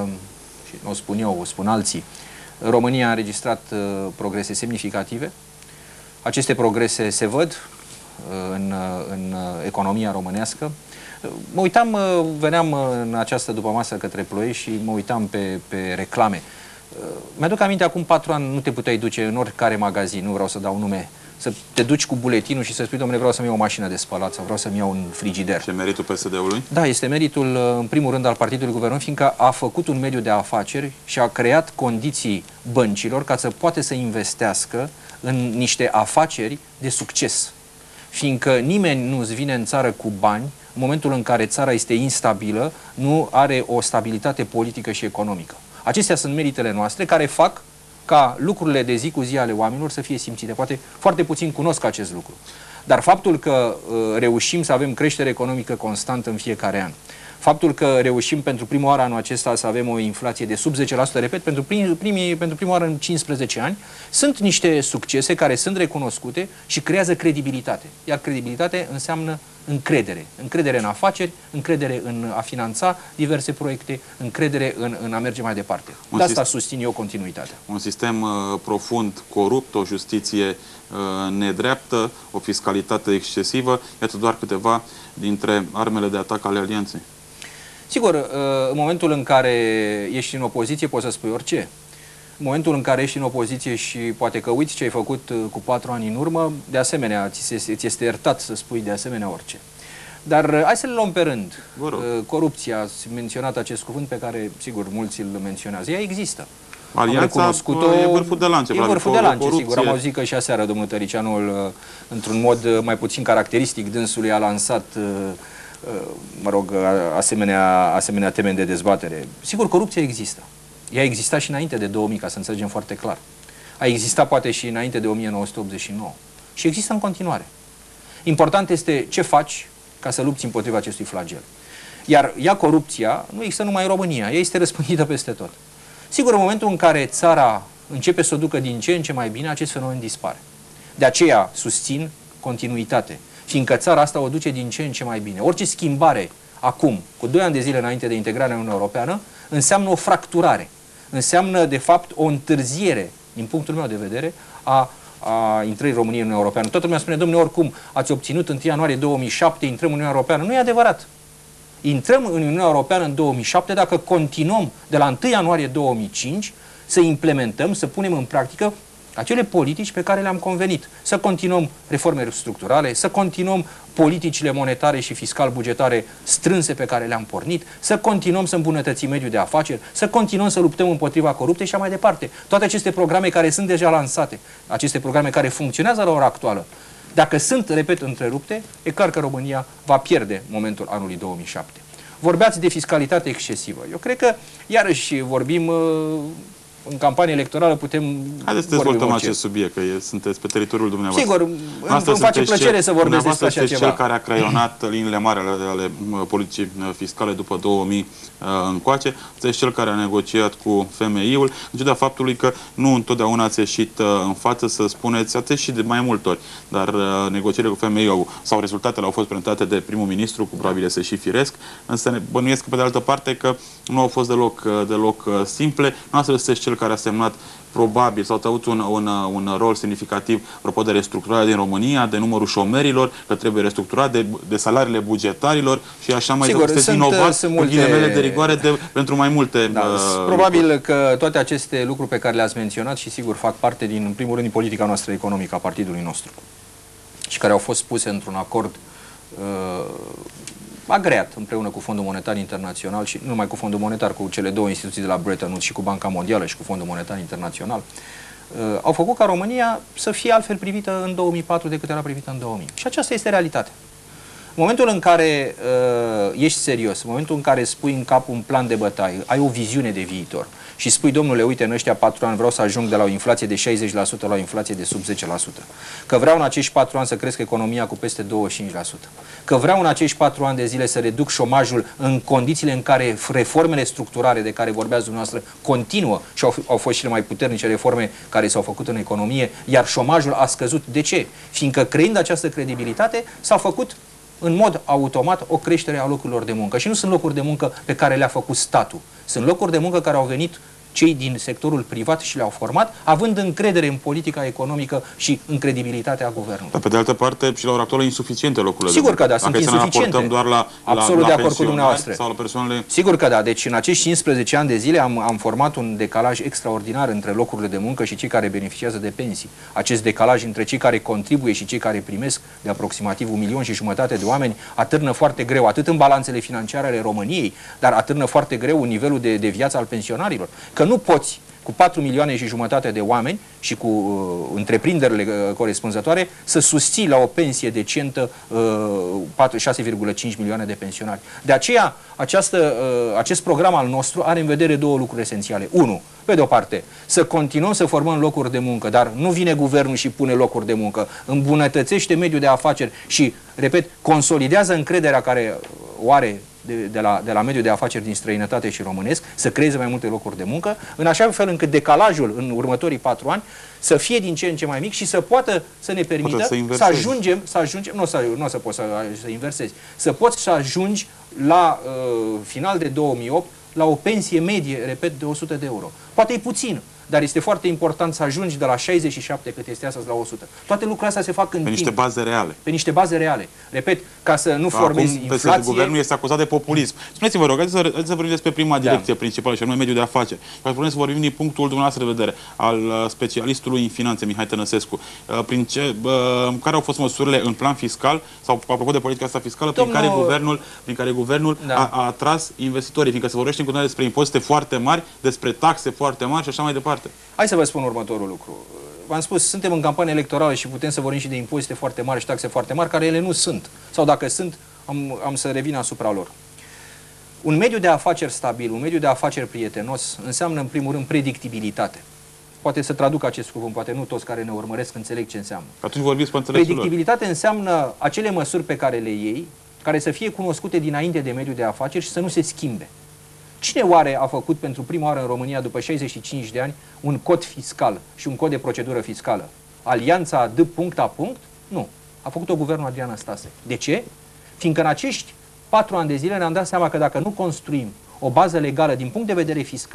și nu o spun eu, o spun alții, România a înregistrat progrese semnificative. Aceste progrese se văd în, în economia românească. Mă uitam, veneam în această dupămasă către Ploiești și mă uitam pe, pe reclame. Mi-aduc aminte, acum patru ani nu te puteai duce în oricare magazin, nu vreau să dau nume, să te duci cu buletinul și să spui, domnule, vreau să-mi iau o mașină de spălat sau vreau să-mi iau un frigider. Și meritul P S D-ului? Da, este meritul, în primul rând, al Partidului Guvernării, fiindcă a făcut un mediu de afaceri și a creat condiții băncilor ca să poate să investească în niște afaceri de succes. Fiindcă nimeni nu-ți vine în țară cu bani în momentul în care țara este instabilă, nu are o stabilitate politică și economică. Acestea sunt meritele noastre care fac ca lucrurile de zi cu zi ale oamenilor să fie simțite. Poate foarte puțin cunosc acest lucru. Dar faptul că uh, reușim să avem creștere economică constantă în fiecare an, faptul că reușim pentru prima oară anul acesta să avem o inflație de sub zece la sută, repet, pentru, prim, primii, pentru prima oară în cincisprezece ani, sunt niște succese care sunt recunoscute și creează credibilitate. Iar credibilitate înseamnă încredere. Încredere în afaceri, încredere în a finanța diverse proiecte, încredere în, în a merge mai departe. De asta susțin eu continuitatea. Un sistem uh, profund corupt, o justiție uh, nedreaptă, o fiscalitate excesivă, iată doar câteva dintre armele de atac ale alianței. Sigur, uh, în momentul în care ești în opoziție poți să spui orice. În momentul în care ești în opoziție și poate că uiți ce ai făcut cu patru ani în urmă, de asemenea, ți este iertat să spui de asemenea orice. Dar hai să le luăm pe rând. Corupția, ați menționat acest cuvânt pe care, sigur, mulți îl menționează. Ea există. Alianța e vârful de lance. E vârful de lance, sigur. Am auzit că și aseară domnul Tăricianu, într-un mod mai puțin caracteristic, dânsului a lansat, mă rog, asemenea, asemenea teme de dezbatere. Sigur, corupția există. Ea exista și înainte de două mii, ca să înțelegem foarte clar. A existat poate și înainte de o mie nouă sute optzeci și nouă. Și există în continuare. Important este ce faci ca să lupți împotriva acestui flagel. Iar ea, corupția, nu există numai în România, ea este răspândită peste tot. Sigur, în momentul în care țara începe să o ducă din ce în ce mai bine, acest fenomen dispare. De aceea susțin continuitate, fiindcă țara asta o duce din ce în ce mai bine. Orice schimbare acum, cu doi ani de zile înainte de integrarea în Uniunea Europeană, înseamnă o fracturare. Înseamnă, de fapt, o întârziere, din punctul meu de vedere, a a intrării României în Uniunea Europeană. Toată lumea spune, domnule, oricum ați obținut întâi ianuarie două mii șapte, intrăm în Uniunea Europeană. Nu e adevărat. Intrăm în Uniunea Europeană în două mii șapte dacă continuăm de la întâi ianuarie două mii cinci să implementăm, să punem în practică acele politici pe care le-am convenit. Să continuăm reformele structurale, să continuăm politicile monetare și fiscal-bugetare strânse pe care le-am pornit, să continuăm să îmbunătățim mediul de afaceri, să continuăm să luptăm împotriva corupției și așa mai departe. Toate aceste programe care sunt deja lansate, aceste programe care funcționează la ora actuală, dacă sunt, repet, întrerupte, e clar că România va pierde momentul anului două mii șapte. Vorbeați de fiscalitate excesivă. Eu cred că, iarăși, vorbim... În campanie electorală putem... Haideți să dezvoltăm acest subiect, că e, sunteți pe teritoriul dumneavoastră. Sigur, îmi face plăcere cel, să vorbesc despre așa ceva. Cel care a creionat liniile mari ale, ale politicii fiscale după două mii încoace, sunteți cel care a negociat cu F M I-ul, în ciuda faptului că nu întotdeauna ați ieșit în față să spuneți, ați ieșit de mai multe ori, dar negocierile cu F M I-ul sau rezultatele au fost prezentate de primul ministru, cu probabil să și firesc, însă ne bănuiesc pe de altă parte că nu au fost deloc, deloc simple. Noastră sunteți cel care a semnat probabil sau a avut un, un, un rol semnificativ apropo de restructurarea din România, de numărul șomerilor, că trebuie restructurat, de, de salariile bugetarilor și așa mai departe. Sunteți inovat cu ghilimele de rigoare de, pentru mai multe da, uh, Probabil lucruri. Că toate aceste lucruri pe care le-ați menționat și sigur fac parte din, în primul rând, din politica noastră economică a partidului nostru și care au fost puse într-un acord uh, agreat împreună cu Fondul Monetar Internațional și nu numai cu Fondul Monetar, cu cele două instituții de la Bretton Woods și cu Banca Mondială și cu Fondul Monetar Internațional, uh, au făcut ca România să fie altfel privită în două mii patru decât era privită în două mii. Și aceasta este realitatea. În momentul în care uh, ești serios, în momentul în care spui în cap un plan de bătaie, ai o viziune de viitor și spui, domnule, uite, în ăștia patru ani vreau să ajung de la o inflație de șaizeci la sută la o inflație de sub zece la sută, că vreau în acești patru ani să cresc economia cu peste douăzeci și cinci la sută, că vreau în acești patru ani de zile să reduc șomajul în condițiile în care reformele structurale de care vorbeați dumneavoastră continuă și au, au fost cele mai puternice reforme care s-au făcut în economie, iar șomajul a scăzut. De ce? Fiindcă creând această credibilitate s-a făcut în mod automat o creștere a locurilor de muncă. Și nu sunt locuri de muncă pe care le-a făcut statul. Sunt locuri de muncă care au venit cei din sectorul privat și le-au format, având încredere în politica economică și în credibilitatea guvernului. Dar pe de altă parte, și la ora actuală, insuficiente locurile Sigur de muncă. că da, sunt insuficiente. Dacă doar la, Absolut la, de la acord cu dumneavoastră. Sau la persoanele... Sigur că da. Deci în acești cincisprezece ani de zile am, am format un decalaj extraordinar între locurile de muncă și cei care beneficiază de pensii. Acest decalaj între cei care contribuie și cei care primesc, de aproximativ un milion și jumătate de oameni, atârnă foarte greu, atât în balanțele financiare ale României, dar atârnă foarte greu în nivelul de, de viață al pensionarilor. Că nu poți cu patru milioane și jumătate de oameni și cu uh, întreprinderile uh, corespunzătoare să susții la o pensie decentă uh, șase virgulă cinci milioane de pensionari. De aceea, această, uh, acest program al nostru are în vedere două lucruri esențiale. Unu, pe de o parte, să continuăm să formăm locuri de muncă, dar nu vine guvernul și pune locuri de muncă, îmbunătățește mediul de afaceri și, repet, consolidează încrederea care o are De, de, la, de la mediul de afaceri din străinătate și românesc, să creeze mai multe locuri de muncă, în așa fel încât decalajul în următorii patru ani să fie din ce în ce mai mic și să poată să ne permită să, să ajungem, să ajungem, nu o să, nu o să poți să, să inversezi, să poți să ajungi la uh, final de două mii opt la o pensie medie, repet, de o sută de euro. Poate e puțin, dar este foarte important să ajungi de la șaizeci și șapte, cât este astăzi, la o sută. Toate lucrurile astea se fac în Pe timp. niște baze reale. Pe niște baze reale. Repet, ca să nu formezi Acum, inflație... Guvernul este acuzat de populism. Spuneți-vă, rog, haideți să, haideți să vorbim despre prima direcție da. principală, și anume mediul de afaceri. Vă spunem să vorbim din punctul dumneavoastră de vedere, al uh, specialistului în finanțe, Mihai Tănăsescu. Uh, prin ce, uh, care au fost măsurile în plan fiscal, sau apropo de politica asta fiscală, Domnul... prin care guvernul, prin care guvernul da. a, a atras investitorii, fiindcă se vorbește în continuare despre impozite foarte mari, despre taxe foarte mari și așa mai departe. Hai să vă spun următorul lucru. V-am spus, suntem în campanie electorală și putem să vorbim și de impozite foarte mari și taxe foarte mari, care ele nu sunt. Sau dacă sunt, am, am să revin asupra lor. Un mediu de afaceri stabil, un mediu de afaceri prietenos, înseamnă în primul rând predictibilitate. Poate să traduc acest cuvânt, poate nu toți care ne urmăresc înțeleg ce înseamnă. Atunci vorbiți pe înțelesul lor. Predictibilitate înseamnă acele măsuri pe care le iei, care să fie cunoscute dinainte de mediul de afaceri și să nu se schimbe. Cine oare a făcut pentru prima oară în România, după șaizeci și cinci de ani, un cod fiscal și un cod de procedură fiscală? Alianța D punct A punct? Nu. A făcut-o guvernul Adrian Năstase. De ce? Fiindcă în acești patru ani de zile ne-am dat seama că dacă nu construim o bază legală din punct de vedere fiscal,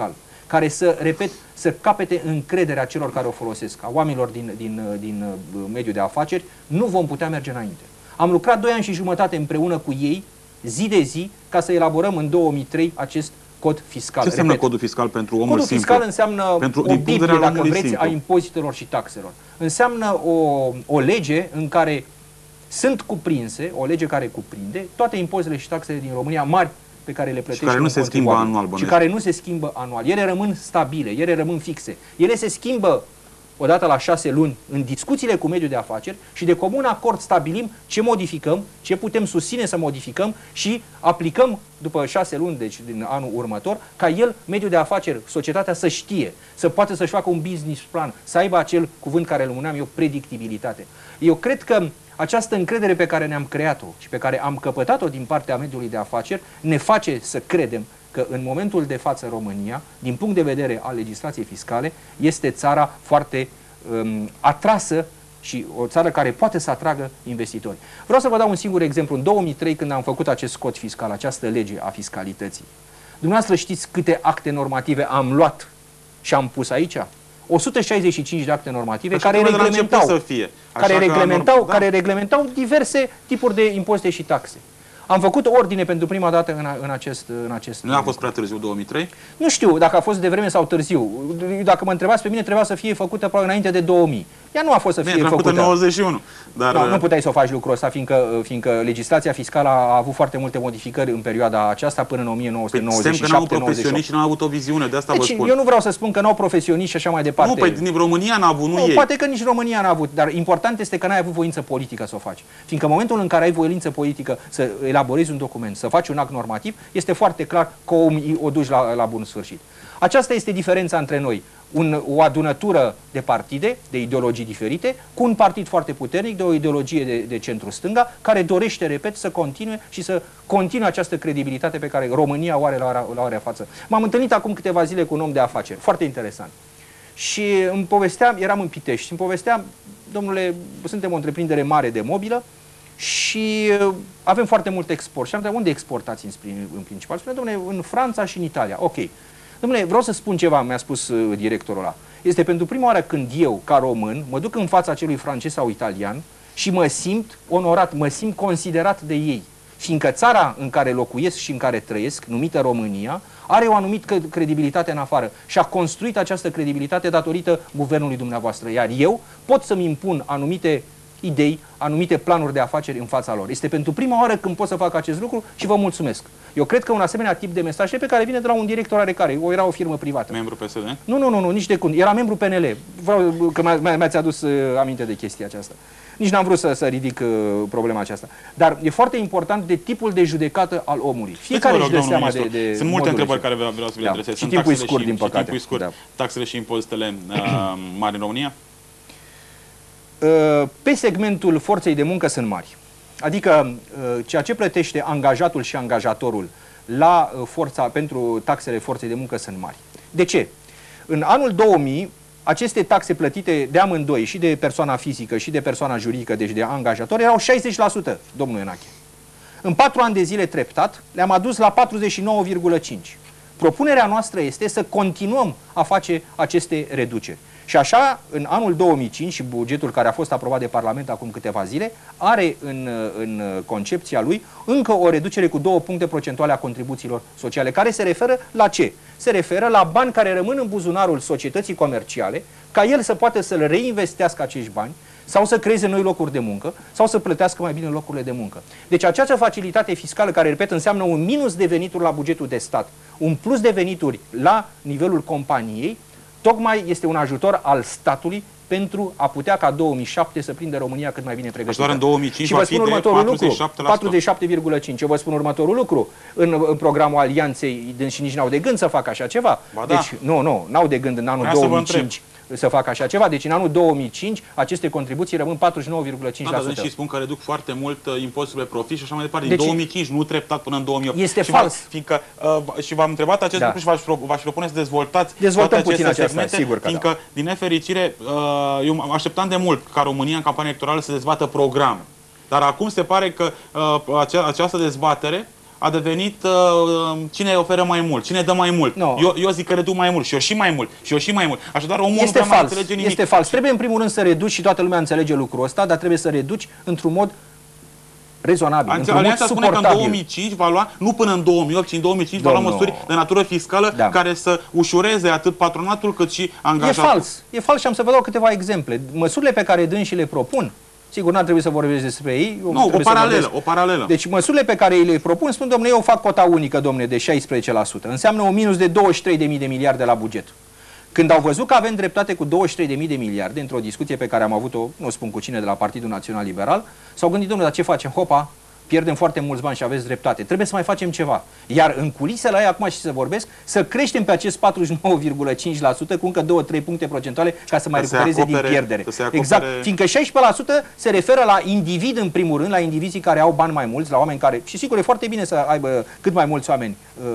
care să, repet, să capete încrederea celor care o folosesc, a oamenilor din, din, din mediul de afaceri, nu vom putea merge înainte. Am lucrat doi ani și jumătate împreună cu ei, zi de zi, ca să elaborăm în două mii trei acest cod fiscal. Ce înseamnă codul fiscal pentru omul Codul simplu? fiscal înseamnă pentru, o Biblie, dacă vreți, simplu. a impozitelor și taxelor. Înseamnă o, o lege în care sunt cuprinse, o lege care cuprinde toate impozitele și taxele din România mari pe care le plătește și care nu se schimbă anual, și care nu se schimbă anual. Ele rămân stabile, ele rămân fixe. Ele se schimbă odată la șase luni în discuțiile cu mediul de afaceri și de comun acord stabilim ce modificăm, ce putem susține să modificăm și aplicăm după șase luni, deci din anul următor, ca el, mediul de afaceri, societatea să știe, să poată să-și facă un business plan, să aibă acel cuvânt care îl numeam eu predictibilitate. Eu cred că această încredere pe care ne-am creat-o și pe care am căpătat-o din partea mediului de afaceri ne face să credem că în momentul de față România, din punct de vedere al legislației fiscale, este țara foarte um, atrasă și o țară care poate să atragă investitori. Vreau să vă dau un singur exemplu. În două mii trei, când am făcut acest cod fiscal, această lege a fiscalității, dumneavoastră știți câte acte normative am luat și am pus aici? o sută șaizeci și cinci de acte normative care reglementau, să fie. care, reglementau, da. care reglementau diverse tipuri de impozite și taxe. Am făcut ordine pentru prima dată în, a, în acest în acest. Nu a fost prea târziu două mii trei? Nu știu dacă a fost de vreme sau târziu. Dacă mă întrebați pe mine, trebuia să fie făcută probabil înainte de două mii. Ea nu a fost să fie Bine, făcută. în nouăzeci și unu. Dar... Nu, nu puteai să o faci lucrul ăsta, fiindcă, fiindcă legislația fiscală a avut foarte multe modificări în perioada aceasta până în o mie nouă sute nouăzeci și șapte nouăzeci și opt. Semn că n-au profesioniști și n-au avut o viziune, de asta deci, vă spun. Eu nu vreau să spun că n-au profesioniști și așa mai departe. Nu, păi nici România n-a avut, nu, nu ei. Poate că nici România n-a avut, dar important este că n-ai avut voință politică să o faci. Fiindcă în momentul în care ai voință politică să elaborezi un document, să faci un act normativ, este foarte clar că o, o duci la, la bun sfârșit. Aceasta este diferența între noi. Un, o adunătură de partide, de ideologii diferite, cu un partid foarte puternic, de o ideologie de, de centru-stânga, care dorește, repet, să continue și să continue această credibilitate pe care România o are la, la ora față. M-am întâlnit acum câteva zile cu un om de afaceri, foarte interesant. Și îmi povesteam, eram în Pitești, și îmi povesteam, domnule, suntem o întreprindere mare de mobilă și avem foarte mult export. Și am întrebat, unde exportați în, în principal? Spune, domnule, în Franța și în Italia. Ok. Dom'le, vreau să spun ceva, mi-a spus uh, directorul ăla. Este pentru prima oară când eu, ca român, mă duc în fața acelui francez sau italian și mă simt onorat, mă simt considerat de ei. Fiindcă țara în care locuiesc și în care trăiesc, numită România, are o anumită credibilitate în afară și a construit această credibilitate datorită guvernului dumneavoastră. Iar eu pot să-mi impun anumite idei, anumite planuri de afaceri în fața lor. Este pentru prima oară când pot să fac acest lucru și vă mulțumesc. Eu cred că un asemenea tip de mesaj pe care vine de la un director oarecare, o era o firmă privată. Membru P S D? Nu, nu, nu, nu, nici de când. Era membru P N L. Vreau că mi-ați adus uh, aminte de chestia aceasta. Nici n-am vrut să, să ridic uh, problema aceasta. Dar e foarte important de tipul de judecată al omului. Fiecare își dă seama de, de Sunt multe întrebări care vreau să le adresez. Și timpul e scurt, din păcate. Și scurt. Da. Taxele și impozitele uh, mari în România? Pe segmentul forței de muncă sunt mari. Adică ceea ce plătește angajatul și angajatorul la forța, pentru taxele forței de muncă sunt mari. De ce? În anul două mii, aceste taxe plătite de amândoi, și de persoana fizică și de persoana juridică, deci de angajator, erau șaizeci la sută, domnul Ionache. În patru ani de zile treptat, le-am adus la patruzeci și nouă virgulă cinci. Propunerea noastră este să continuăm a face aceste reduceri. Și așa, în anul două mii cinci, și bugetul care a fost aprobat de Parlament acum câteva zile, are în, în concepția lui încă o reducere cu două puncte procentuale a contribuțiilor sociale, care se referă la ce? Se referă la bani care rămân în buzunarul societății comerciale, ca el să poată să-l reinvestească acești bani, sau să creeze noi locuri de muncă, sau să plătească mai bine locurile de muncă. Deci această facilitate fiscală, care, repet, înseamnă un minus de venituri la bugetul de stat, un plus de venituri la nivelul companiei, tocmai este un ajutor al statului pentru a putea ca două mii șapte să prindă România cât mai bine pregătită. Doar în două mii cinci și vă spun următorul lucru, patruzeci și șapte virgulă cinci. Eu vă spun următorul lucru. În, în programul Alianței, și nici n-au de gând să facă așa ceva. Ba da. Deci, nu, nu, n-au de gând în anul două mii cinci să facă așa ceva. Deci în anul două mii cinci aceste contribuții rămân patruzeci și nouă virgulă cinci la sută. Da, și spun că reduc foarte mult uh, impozitul pe profit și așa mai departe. Deci, din două mii cinci, nu treptat până în două mii opt. Este și fals. Fiindcă, uh, și v-am întrebat acest da. lucru și v-aș propune să dezvoltați Dezvoltăm toate puțin aceste aceasta, segmente, sigur că fiindcă, da. din nefericire, uh, eu așteptam de mult ca România în campanie electorală să dezbată programe. Dar acum se pare că uh, acea, această dezbatere a devenit uh, cine oferă mai mult, cine dă mai mult. No. Eu, eu zic că reduc mai mult și eu și mai mult și eu și mai mult. Așadar, omul este nu prea fals. mai înțelege nimic. Este fals. Trebuie în primul rând să reduci și toată lumea înțelege lucrul ăsta, dar trebuie să reduci într-un mod rezonabil, într-un mod Alianța spune că în suportabil. două mii cinci va lua, nu până în două mii opt, ci în două mii cinci va lua Domnul. măsuri de natură fiscală Da. care să ușureze atât patronatul cât și E angajatul. fals. E fals și am să vă dau câteva exemple. Măsurile pe care dânsii le propun, sigur, n-ar trebui să vorbesc despre ei. eu Nu, o trebuie să paralelă, vorbesc. o paralelă. Deci măsurile pe care ei le propun, spun, domnule, eu fac cota unică, domnule, de șaisprezece la sută. Înseamnă un minus de douăzeci și trei de mii de miliarde la buget. Când au văzut că avem dreptate cu douăzeci și trei de mii de miliarde, într-o discuție pe care am avut-o, nu spun cu cine, de la Partidul Național Liberal, s-au gândit, domnule, dar ce facem? Hopa, pierdem foarte mulți bani și aveți dreptate. Trebuie să mai facem ceva. Iar în culisele aia, acum și să vorbesc, să creștem pe acest patruzeci și nouă virgulă cinci la sută cu încă două trei puncte procentuale ca să mai Să se recupereze acopere- din pierdere. să se acopere- Exact. Fiindcă șaisprezece la sută se referă la individ în primul rând, la indivizii care au bani mai mulți, la oameni care, și sigur e foarte bine să aibă cât mai mulți oameni uh,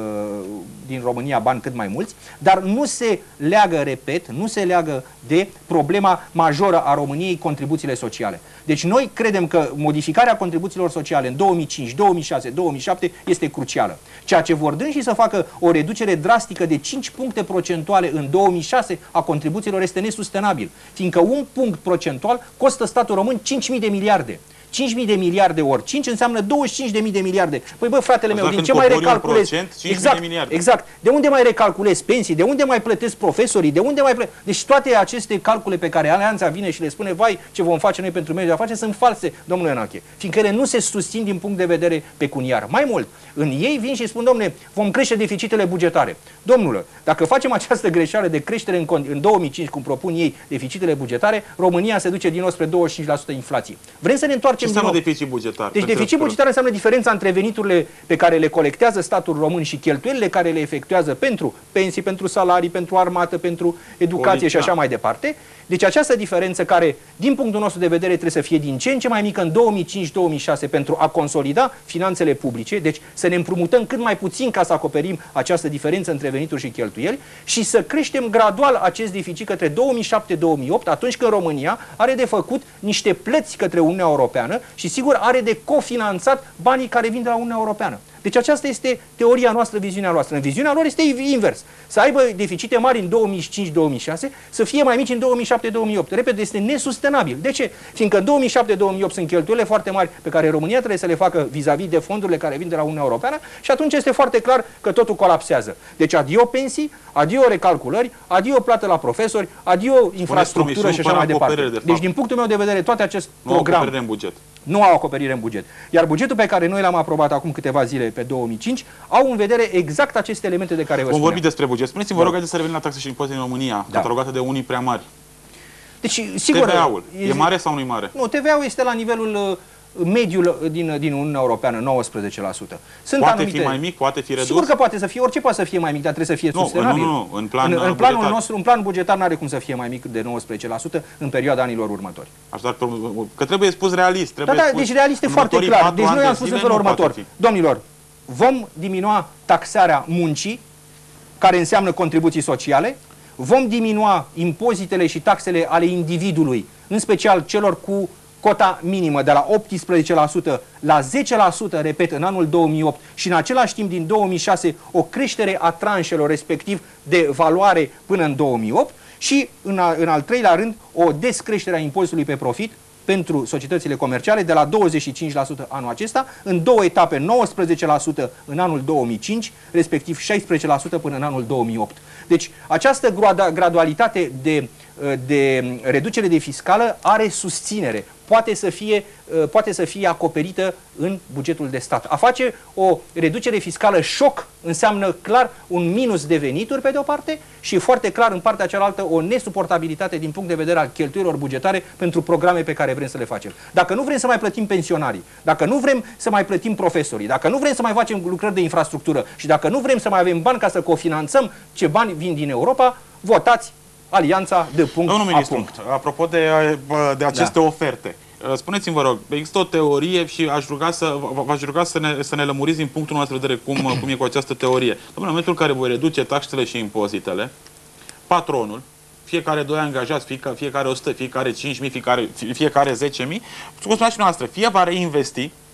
din România bani cât mai mulți, dar nu se leagă, repet, nu se leagă de problema majoră a României, contribuțiile sociale. Deci noi credem că modificarea contribuțiilor sociale în două mii cinci, două mii șase, două mii șapte este crucială. Ceea ce vor dânsii să facă o reducere drastică de cinci puncte procentuale în două mii șase a contribuțiilor este nesustenabil, fiindcă un punct procentual costă statul român cinci mii de miliarde. cinci mii de miliarde ori cinci înseamnă douăzeci și cinci de mii de miliarde. Păi bă, fratele meu, Așa din ce când mai cobori un recalculez? procent, cinci mii Exact, de miliarde. exact. De unde mai recalculez pensii? De unde mai plătesc profesorii? De unde mai plătesc? Deci toate aceste calcule pe care Alianța vine și le spune, vai, ce vom face noi pentru mediul de afaceri, sunt false, domnule Enache. Fiindcă ele nu se susțin din punct de vedere pecuniar. Mai mult, în ei vin și spun, domnule, vom crește deficitele bugetare. Domnule, dacă facem această greșeală de creștere în, în două mii cinci, cum propun ei, deficitele bugetare, România se duce din nou spre douăzeci și cinci la sută inflație. Vrem să ne întoarcem Ce din nou. înseamnă deficit bugetar? Deci deficit bugetar înseamnă diferența între veniturile pe care le colectează statul român și cheltuielile care le efectuează pentru pensii, pentru salarii, pentru armată, pentru educație Poliția. și așa mai departe. Deci această diferență care, din punctul nostru de vedere, trebuie să fie din ce în ce mai mică în două mii cinci două mii șase pentru a consolida finanțele publice, deci să ne împrumutăm cât mai puțin ca să acoperim această diferență între venituri și cheltuieli și să creștem gradual acest deficit către două mii șapte două mii opt, atunci când România are de făcut niște plăți către Uniunea Europeană și sigur are de cofinanțat banii care vin de la Uniunea Europeană. Deci aceasta este teoria noastră, viziunea noastră. În viziunea lor este invers. Să aibă deficite mari în două mii cinci două mii șase, să fie mai mici în două mii șapte două mii opt. Repet, este nesustenabil. De ce? Fiindcă în două mii șapte două mii opt sunt cheltuielile foarte mari pe care România trebuie să le facă vis-a-vis -vis de fondurile care vin de la Uniunea Europeană și atunci este foarte clar că totul colapsează. Deci adio pensii, adio recalculări, adio plată la profesori, adio infrastructură și așa mai departe. De deci din punctul meu de vedere, toate acest nu program în buget. nu au acoperire în buget. Iar bugetul pe care noi l-am aprobat acum câteva zile pe două mii cinci au în vedere exact aceste elemente de care vă Vom spuneam. vorbi despre buget. Spuneți-mi, vă rog, haideți să revenim la taxe și impozite în România, Da. catalogate de unii prea mari. Deci, sigur, T V A-ul e- e mare sau nu e mare? Nu, T V A-ul este la nivelul uh, mediul din, din Uniunea Europeană, nouăsprezece la sută. Sunt Poate anumite... fi mai mic, poate fi redus? Sigur că poate să fie, orice poate să fie mai mic, dar trebuie să fie Nu, sustenabil. nu, nu, în plan, în, în uh, planul bugetar. nostru, în plan bugetar n-are cum să fie mai mic de nouăsprezece la sută în perioada anilor următori. Așadar, că trebuie spus realist. Da, Trebuie da, spus deci realist e în foarte următorii clar. patru Deci ani noi de am spus în zile felul nu poate următor. fi. Domnilor, vom diminua taxarea muncii, care înseamnă contribuții sociale, vom diminua impozitele și taxele ale individului, în special celor cu cota minimă de la optsprezece la sută la zece la sută, repet, în anul două mii opt și în același timp din două mii șase o creștere a tranșelor, respectiv de valoare până în două mii opt și în, a, în al treilea rând o descreștere a impozitului pe profit pentru societățile comerciale de la douăzeci și cinci la sută anul acesta, în două etape nouăsprezece la sută în anul două mii cinci, respectiv șaisprezece la sută până în anul două mii opt. Deci această gradualitate de, de reducere de fiscală are susținere. Poate să, fie, poate să fie acoperită în bugetul de stat. A face o reducere fiscală șoc înseamnă clar un minus de venituri pe de o parte și foarte clar în partea cealaltă o nesuportabilitate din punct de vedere al cheltuielor bugetare pentru programe pe care vrem să le facem. Dacă nu vrem să mai plătim pensionarii, dacă nu vrem să mai plătim profesorii, dacă nu vrem să mai facem lucrări de infrastructură și dacă nu vrem să mai avem bani ca să cofinanțăm ce bani vin din Europa, votați Alianța de punct Domnul a ministru, punct. apropo de, de aceste Da. oferte, spuneți-mi, vă rog, există o teorie și aș ruga să, v-aș ruga să ne, să ne lămuriți din punctul nostru de vedere cum, cum e cu această teorie. În momentul în care voi reduce taxele și impozitele, patronul, fiecare doi angajați, fiecare, fiecare o sută, fiecare cinci mii, fiecare, fiecare zece mii, cum spuneați și noastră, fie va reinvesti,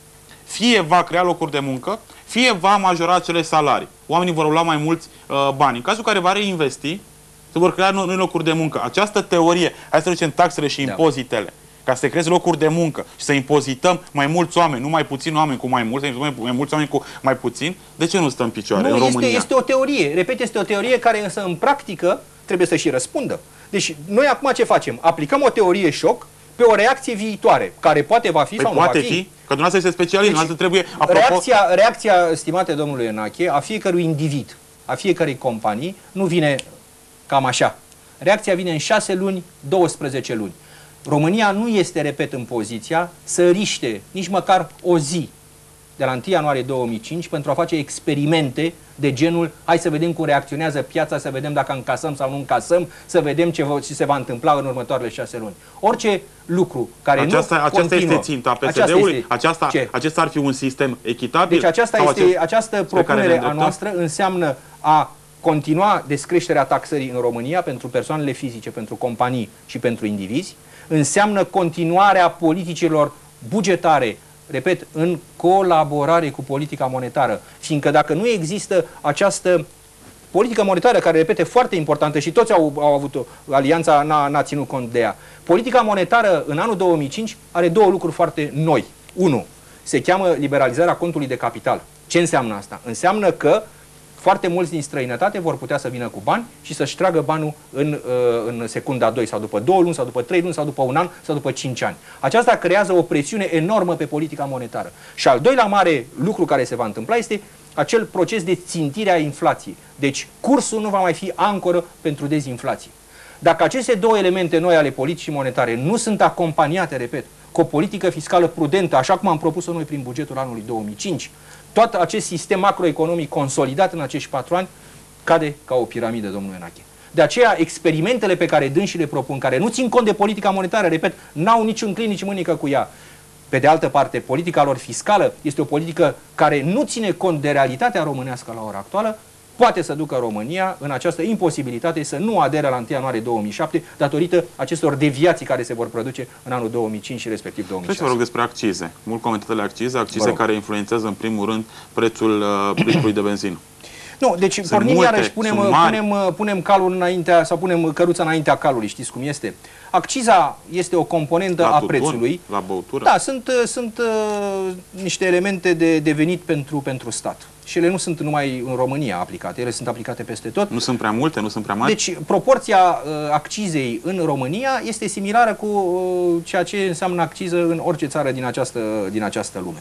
fie va crea locuri de muncă, fie va majora acele salarii. Oamenii vor lua mai mulți uh, bani. În cazul în care va reinvesti, se vor crea noi locuri de muncă. Această teorie, hai să reducem taxele și impozitele, ca să se creeze locuri de muncă și să impozităm mai mulți oameni, nu mai puțini oameni cu mai mulți, mai, mai mulți oameni cu mai puțini, de ce nu stă în picioare nu, în este, România? Este o teorie, repet, este o teorie care însă în practică trebuie să și răspundă. Deci noi acum ce facem? Aplicăm o teorie șoc pe o reacție viitoare, care poate va fi păi sau poate nu va fi. fi, că dumneavoastră este specialist, deci, dumneavoastră trebuie, apropo... reacția, reacția, stimate domnului Enache, a fiecărui individ, a fiecărei companii, nu vine cam așa. Reacția vine în șase luni, douăsprezece luni. România nu este, repet, în poziția să riște nici măcar o zi de la întâi ianuarie două mii cinci pentru a face experimente de genul hai să vedem cum reacționează piața, să vedem dacă încasăm sau nu încasăm, să vedem ce, ce se va întâmpla în următoarele șase luni. Orice lucru care aceasta, nu aceasta continuă, este ținta P S D-ului? Aceasta, acesta ar fi un sistem echitabil? Deci aceasta este, acest, această propunere a noastră înseamnă a continua descreșterea taxării în România pentru persoanele fizice, pentru companii și pentru indivizi, înseamnă continuarea politicilor bugetare, repet, în colaborare cu politica monetară, fiindcă dacă nu există această politică monetară, care, repet, e foarte importantă și toți au, au avut-o, alianța n-a ținut cont de ea. Politica monetară în anul două mii cinci are două lucruri foarte noi. Unu, se cheamă liberalizarea contului de capital. Ce înseamnă asta? Înseamnă că foarte mulți din străinătate vor putea să vină cu bani și să-și tragă banul în, în secunda doi sau după două luni sau după trei luni sau după un an sau după cinci ani. Aceasta creează o presiune enormă pe politica monetară. Și al doilea mare lucru care se va întâmpla este acel proces de țintire a inflației. Deci cursul nu va mai fi ancoră pentru dezinflație. Dacă aceste două elemente noi ale politicii monetare nu sunt acompaniate, repet, cu o politică fiscală prudentă, așa cum am propus-o noi prin bugetul anului două mii cinci, tot acest sistem macroeconomic consolidat în acești patru ani cade ca o piramidă, domnul Enache. De aceea, experimentele pe care dânsii le propun, care nu țin cont de politica monetară, repet, n-au nici în clin, nici mânică cu ea. Pe de altă parte, politica lor fiscală este o politică care nu ține cont de realitatea românească la ora actuală, poate să ducă România în această imposibilitate să nu adere la întâi ianuarie două mii șapte datorită acestor deviații care se vor produce în anul două mii cinci și respectiv două mii șase. Vreau să vă rog despre accize. Mult comentate la accize, accize care influențează în primul rând prețul uh, litrului de benzină. Nu, deci sunt pornim multe, iarăși, punem, punem, punem calul înaintea, sau punem căruța înaintea calului, știți cum este. Acciza este o componentă la a tutun, prețului. La băutură. Da, sunt, sunt uh, niște elemente de, de venit pentru, pentru stat. Și ele nu sunt numai în România aplicate, ele sunt aplicate peste tot. Nu sunt prea multe, nu sunt prea mari? Deci, proporția uh, accizei în România este similară cu uh, ceea ce înseamnă acciză în orice țară din această, din această lume.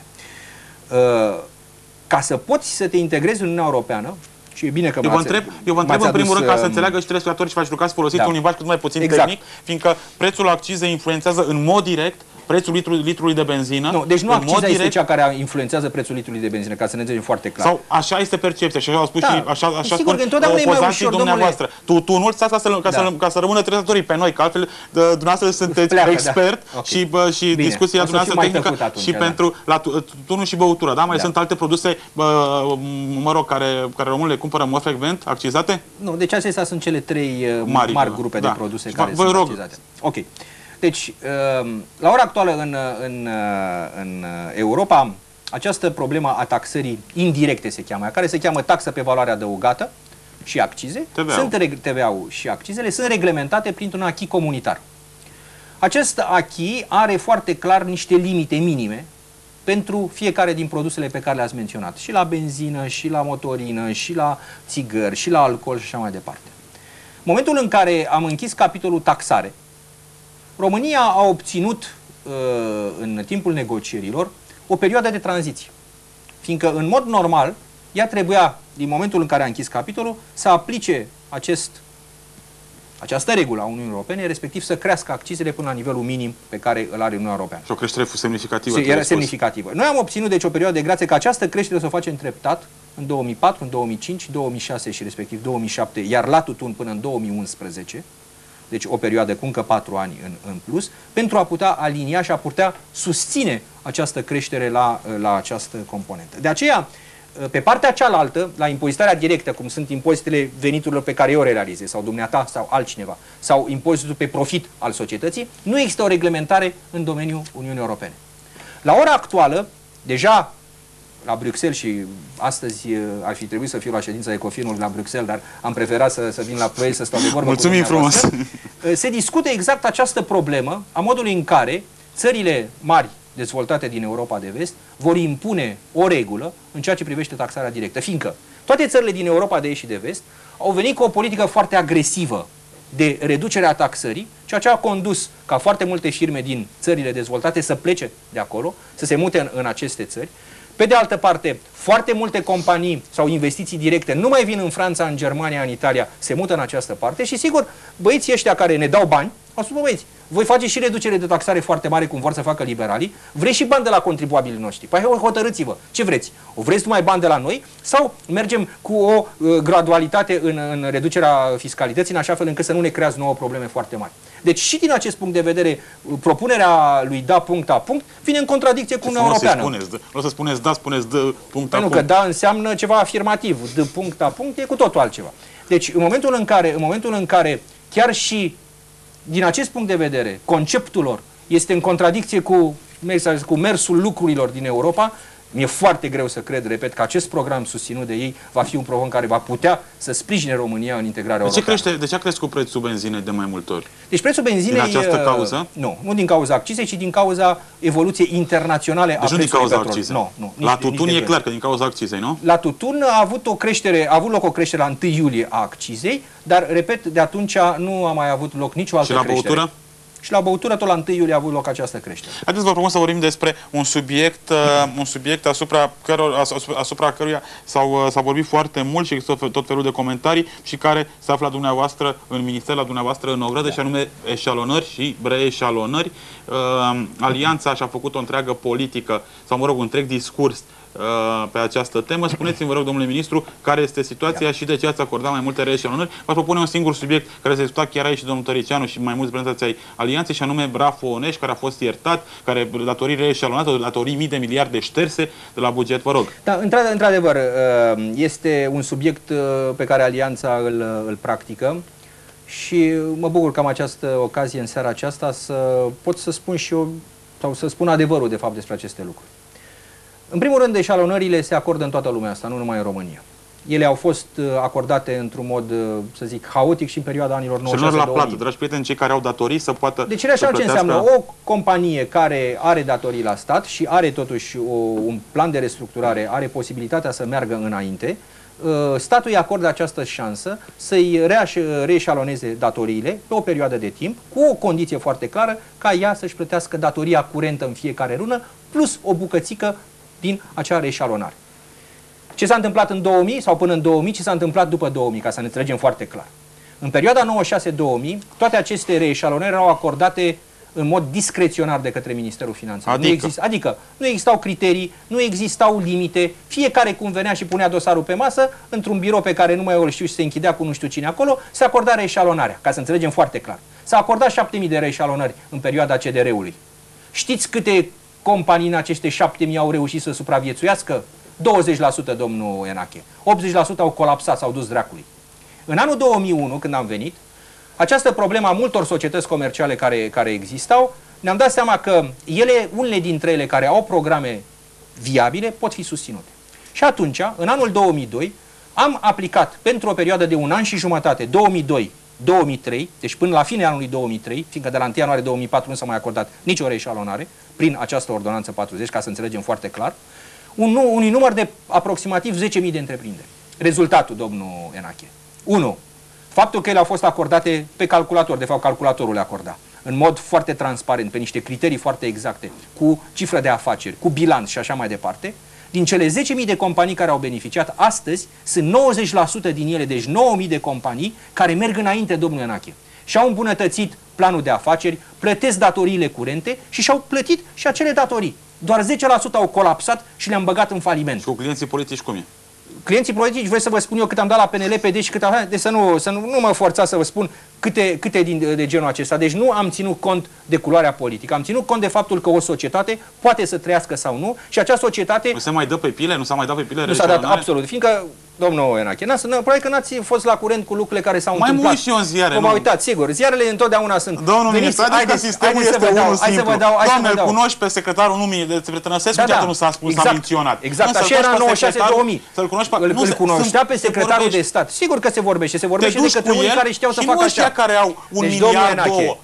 Uh, ca să poți să te integrezi în Uniunea Europeană, și e bine că eu vă întreb, eu vă întreb în primul rând ca să înțeleagă și telespectatorii și v-aș ruga să folosiți da. un limbaj cât mai puțin exact. tehnic, fiindcă prețul accizei influențează în mod direct prețul litrului, litrului de benzină. Nu, deci nu acciza este direct, cea care influențează prețul litrului de benzină, ca să ne înțelegem foarte clar. Sau așa este percepția și așa au spus da. și așa, așa Sigur spun opozanții dumneavoastră. Tutunul, stați ca să, ca, da. să, ca să rămână telespectatorii pe noi, că altfel dumneavoastră sunteți pleacă, expert da. okay. și, bă, și bine, discuția dumneavoastră tehnică atunci, și da. pentru la tutunul și băutura, da? Mai da. sunt alte produse, bă, mă rog, care, care românul le cumpără în mod frecvent, accizate? Nu, deci acestea sunt cele trei mari, mari grupe da. de produse care vă sunt rog. accizate. Ok. Deci, la ora actuală în, în, în Europa, această problemă a taxării indirecte se cheamă, care se cheamă taxă pe valoare adăugată și accize, sunt T V A-ul și accizele, sunt reglementate printr-un acquis comunitar. Acest acquis are foarte clar niște limite minime pentru fiecare din produsele pe care le-ați menționat, și la benzină, și la motorină, și la țigări, și la alcool și așa mai departe. Momentul în care am închis capitolul taxare, România a obținut în timpul negocierilor o perioadă de tranziție, fiindcă în mod normal ea trebuia, din momentul în care a închis capitolul, să aplice acest, această regulă a Uniunii Europene, respectiv să crească accizele până la nivelul minim pe care îl are Uniunea Europeană. Și o creștere semnificativă. Era semnificativă. Noi am obținut deci o perioadă de grație că această creștere să o facem treptat în două mii patru, în două mii cinci, două mii șase și respectiv două mii șapte, iar la tutun până în două mii unsprezece, deci o perioadă cu încă patru ani în, în plus, pentru a putea alinia și a putea susține această creștere la, la această componentă. De aceea, pe partea cealaltă, la impozitarea directă, cum sunt impozitele veniturilor pe care eu le realizez, sau dumneata, sau altcineva, sau impozitul pe profit al societății, nu există o reglementare în domeniul Uniunii Europene. La ora actuală, Deja la Bruxelles, și astăzi ar fi trebuit să fiu la ședința Ecofinului la Bruxelles, dar am preferat să, să vin la Ploiești să stau de vorbă. Mulțumim frumos! Se discută exact această problemă a modului în care țările mari dezvoltate din Europa de Vest vor impune o regulă în ceea ce privește taxarea directă, fiindcă toate țările din Europa de Est și de Vest au venit cu o politică foarte agresivă de reducere a taxării, ceea ce a condus ca foarte multe firme din țările dezvoltate să plece de acolo, să se mute în, în aceste țări. Pe de altă parte, foarte multe companii sau investiții directe nu mai vin în Franța, în Germania, în Italia, se mută în această parte și sigur, băieții ăștia care ne dau bani, au spus, băieți, voi face și reducere de taxare foarte mare, cum vor să facă liberalii, vreți și bani de la contribuabilii noștri. Păi hotărâți-vă, ce vreți? O vreți numai bani de la noi sau mergem cu o uh, gradualitate în, în reducerea fiscalității, în așa fel încât să nu ne creați nouă probleme foarte mari. Deci și din acest punct de vedere, propunerea lui da punct a punct vine în contradicție cu Uniunea Europeană. Nu o să spuneți da, spuneți d punct a punct. Nu, că da înseamnă ceva afirmativ, d punct a punct e cu totul altceva. Deci în momentul în care, în momentul în care chiar și din acest punct de vedere, conceptul lor este în contradicție cu, cu mersul lucrurilor din Europa, mi-e foarte greu să cred, repet, că acest program susținut de ei va fi un program care va putea să sprijine România în integrarea de ce europeană. Crește, de ce a crescut prețul benzinei de mai multe ori? Deci prețul benzinei... Din această cauză? Nu, nu din cauza accizei, ci din cauza evoluției internaționale deci a prețului petrolului. Deci nu din cauza accizei. accizei? Nu, nu, la nici, tutun nici e clar că din cauza accizei, nu? La tutun a avut, o creștere, a avut loc o creștere la întâi iulie a accizei, dar, repet, de atunci nu a mai avut loc nicio altă creștere. Și la băutură? Și la băutură tot la întâi iulie a avut loc această creștere. Haideți vă propun să vorbim despre un subiect, uh, un subiect asupra, căro, asupra, asupra căruia s-a uh, vorbit foarte mult și există tot felul de comentarii și care se află la dumneavoastră în minister, la dumneavoastră în ogradă, da. Și anume eșalonări și reeșalonări. Uh, Alianța și-a făcut o întreagă politică, sau mă rog, un întreg discurs pe această temă. Spuneți-mi, vă rog, domnule ministru, care este situația și de ce ați acordat mai multe reeșalonări. Vă propune un singur subiect care se discuta chiar aici și domnul Tăricianu și mai mulți reprezentanți ai Alianței, și anume Brafo Onești, care a fost iertat, care datorii reeșalonate, datorii mii de miliarde șterse de la buget. Vă rog. Da, într-adevăr, este un subiect pe care Alianța îl, îl practică și mă bucur că am această ocazie în seara aceasta să pot să spun și eu, sau să spun adevărul, de fapt, despre aceste lucruri. În primul rând, eșalonările se acordă în toată lumea asta, nu numai în România. Ele au fost acordate într-un mod, să zic, haotic și în perioada anilor nouăzeci și șase două mii. Și la plată, dragi prieteni, cei care au datorii să poată Deci așa ce înseamnă o companie care are datorii la stat și are totuși o, un plan de restructurare, are posibilitatea să meargă înainte, statul îi acordă această șansă să-i reeșaloneze datoriile pe o perioadă de timp, cu o condiție foarte clară, ca ea să-și plătească datoria curentă în fiecare lună, plus o bucățică din acea reeșalonare. Ce s-a întâmplat în două mii sau până în două mii, ce s-a întâmplat după două mii, ca să ne înțelegem foarte clar. În perioada nouăzeci și șase două mii, toate aceste reeșalonări erau acordate în mod discreționar de către Ministerul Finanțelor. Adică? Nu exist, adică nu existau criterii, nu existau limite, fiecare cum venea și punea dosarul pe masă, într-un birou pe care nu mai o știu și se închidea cu nu știu cine acolo, se acorda reeșalonarea, ca să înțelegem foarte clar. S-a acordat șapte mii de reeșalonări în perioada C D R-ului. Știți câte companii în aceste șapte mii au reușit să supraviețuiască? douăzeci la sută, domnul Enache. optzeci la sută au colapsat, s-au dus dracului. În anul două mii unu, când am venit, această problemă a multor societăți comerciale care, care existau, ne-am dat seama că ele, unele dintre ele care au programe viabile, pot fi susținute. Și atunci, în anul două mii doi, am aplicat pentru o perioadă de un an și jumătate, două mii doi două mii trei, deci până la finele anului două mii trei, fiindcă de la întâi ianuarie două mii patru nu s-a mai acordat nicio reeșalonare, prin această ordonanță patruzeci, ca să înțelegem foarte clar, un, unui număr de aproximativ zece mii de întreprinderi. Rezultatul, domnul Enache. unu. Faptul că ele au fost acordate pe calculator, de fapt calculatorul le acorda, în mod foarte transparent, pe niște criterii foarte exacte, cu cifră de afaceri, cu bilanț și așa mai departe. Din cele zece mii de companii care au beneficiat, astăzi sunt nouăzeci la sută din ele, deci nouă mii de companii care merg înainte, domnul Enache. Și-au îmbunătățit planul de afaceri, plătesc datoriile curente și și-au plătit și acele datorii. Doar zece la sută au colapsat și le-am băgat în faliment. Și cu clienții politici cum e? Clienții politici, vreți să vă spun eu cât am dat la P N L P D și cât am... Deci să nu, să nu, nu mă forțați să vă spun câte, câte din, de genul acesta. Deci nu am ținut cont de culoarea politică. Am ținut cont de faptul că o societate poate să trăiască sau nu și acea societate... Nu se mai dă pe pile? Nu s-a mai dat pe pile? Nu s-a dat absolut. Fiindcă Domnul Enache, probabil că n-ați fost la curent cu lucrurile care s-au întâmplat. Mai mult și eu în ziare. Vă uitați, sigur. Ziarele întotdeauna sunt... Domnul ministru, adică sistemul este unul simplu. Doamne, îl cunoști pe secretarul numii de Tănăsescu, da, da. nu s-a spus, s-a menționat. Exact, așa era în nouăzeci și șase două mii. Să-l cunoști pe... Îl cunoștea pe secretarul de stat. Sigur că se vorbește. Se vorbește de către unii care știau să facă așa. Care au un miliard, două,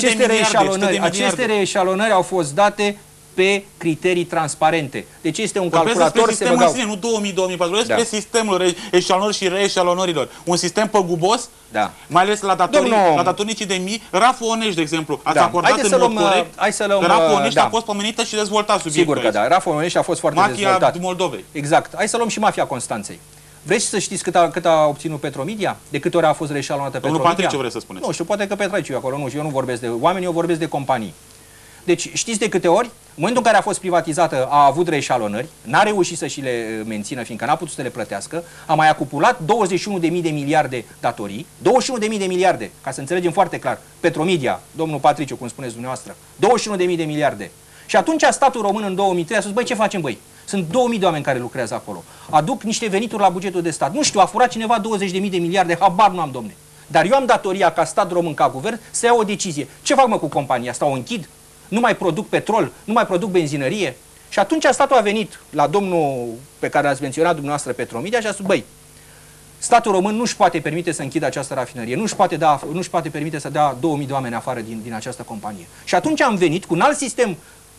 aceste reeșalonări au fost date pe criterii transparente. Deci este un calculator, se băgau... nu două mii, două mii patru, despre sistemul eșalonări și reeșalonărilor. Un sistem păgubos, da. Mai ales la datorii, Domnul... la datornicii de mii. Rafu Onești, de exemplu, ați da. acordat Haideți în să mod luăm, corect hai să luăm, că Rafu Onești da. a fost pomenită și dezvoltat subiectul. Sigur că da, Rafu Onești a fost foarte mafia dezvoltat. Mafia Moldovei. Exact. Hai să luăm și mafia Constanței. Vreți să știți cât a, cât a obținut Petromedia? De câte ori a fost reșalonată Petromedia? Domnul Patrice, vreți să spuneți? Nu știu, poate că Petriciu acolo, nu știu, eu nu vorbesc de oameni, eu vorbesc de companii. Deci știți de câte ori? În momentul în care a fost privatizată a avut reșalonări, n-a reușit să și le mențină, fiindcă n-a putut să le plătească, a mai acumulat douăzeci și unu de mii de miliarde datorii, douăzeci și unu de mii de miliarde, ca să înțelegem foarte clar, Petromedia, domnul Patriciu, cum spuneți dumneavoastră, douăzeci și unu de mii de miliarde. Și atunci statul român în două mii trei a spus, băi, ce facem, băi? Sunt două mii de oameni care lucrează acolo. Aduc niște venituri la bugetul de stat. Nu știu, a furat cineva douăzeci de mii de miliarde, habar nu am, domne. Dar eu am datoria ca stat român, ca guvern, să iau o decizie. Ce fac, mă, cu compania asta? O închid? Nu mai produc petrol? Nu mai produc benzinărie? Și atunci statul a venit la domnul pe care l-ați menționat dumneavoastră, Petromedia, și a spus, băi, statul român nu-și poate permite să închidă această rafinărie, nu-și poate, da, nu-și poate permite să dea două mii de oameni afară din, din această companie. Și atunci am venit cu un alt sistem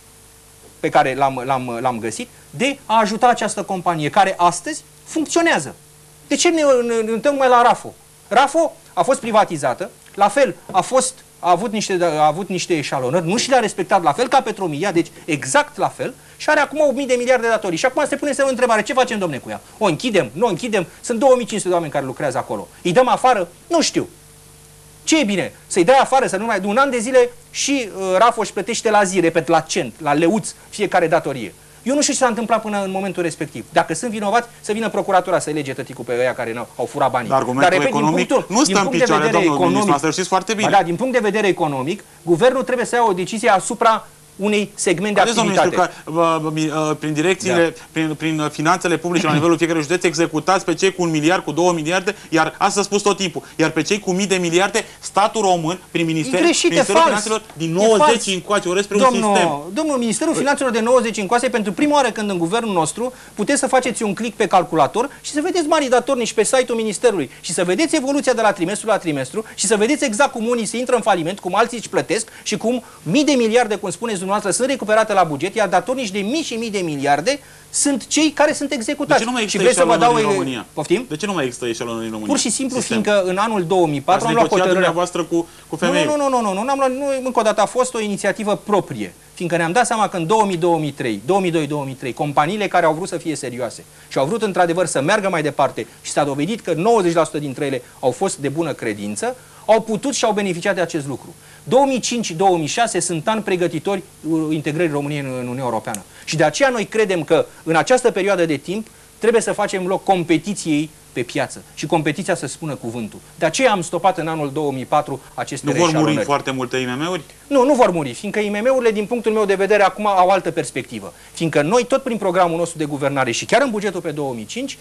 pe care l-am găsit, de a ajuta această companie, care astăzi funcționează. De ce ne, ne, ne uităm mai la Rafo? Rafo a fost privatizată, la fel a fost, a avut niște, a avut niște eșalonări, nu și le-a respectat la fel ca Petromedia, deci exact la fel, și are acum opt mii de miliarde de datorii. Și acum se pune să o întrebare, ce facem, domne, cu ea? O închidem? Nu o închidem? Sunt două mii cinci sute de oameni care lucrează acolo. Îi dăm afară? Nu știu. Ce e bine? Să-i dai afară, să nu mai... Un an de zile și uh, Rafo își plătește la zi, repet, la cent, la leuț, fiecare datorie. Eu nu știu ce s-a întâmplat până în momentul respectiv. Dacă sunt vinovați, să vină procuratura să lege tăticul pe ăia care au furat banii. Dar argumentul Dar, repet, economic punctul, nu stă în picioare, domnul economic, ministru, asta știți foarte bine. Da, din punct de vedere economic, guvernul trebuie să ia o decizie asupra unei segment de Vedeți, activitate. Că, uh, prin direcțiile, da. prin, prin finanțele publice la nivelul fiecărui județ, executați pe cei cu un miliard, cu două miliarde, iar asta a spus tot timpul. Iar pe cei cu mii de miliarde, statul român, prin minister, Ministerul Finanțelor, din nouăzeci încoace, ori spre un sistem. Domnul Ministerul Finanțelor de nouăzeci încoace, pentru prima oară când în guvernul nostru puteți să faceți un click pe calculator și să vedeți marii datornici pe site-ul Ministerului și să vedeți evoluția de la trimestru la trimestru și să vedeți exact cum unii se intră în faliment, cum alții își plătesc și cum mii de miliarde, cum spuneți dumneavoastră, sunt recuperate la buget, iar datornici de mii și mii de miliarde sunt cei care sunt executați. De ce nu mai există eșalonări în România? Poftim? De ce nu mai există eșalonări în România? Pur și simplu Sistem. fiindcă în anul două mii patru am luat hotărârea voastră cu, cu femeiul. Nu, nu, nu, nu, nu, nu, nu, nu, încă o dată a fost o inițiativă proprie, fiindcă ne-am dat seama că în două mii două mii trei, două mii doi două mii trei, companiile care au vrut să fie serioase și au vrut într-adevăr să meargă mai departe și s-a dovedit că nouăzeci la sută dintre ele au fost de bună credință, au putut și au beneficiat de acest lucru. două mii cinci două mii șase sunt ani pregătitori integrării României în Uniunea Europeană. Și de aceea noi credem că în această perioadă de timp trebuie să facem loc competiției pe piață și competiția să spună cuvântul. De aceea am stopat în anul două mii patru aceste reșalonări. Nu vor muri foarte multe I M M-uri? Nu, nu vor muri, fiindcă I M M-urile, din punctul meu de vedere, acum au altă perspectivă. Fiindcă noi, tot prin programul nostru de guvernare și chiar în bugetul pe două mii cinci,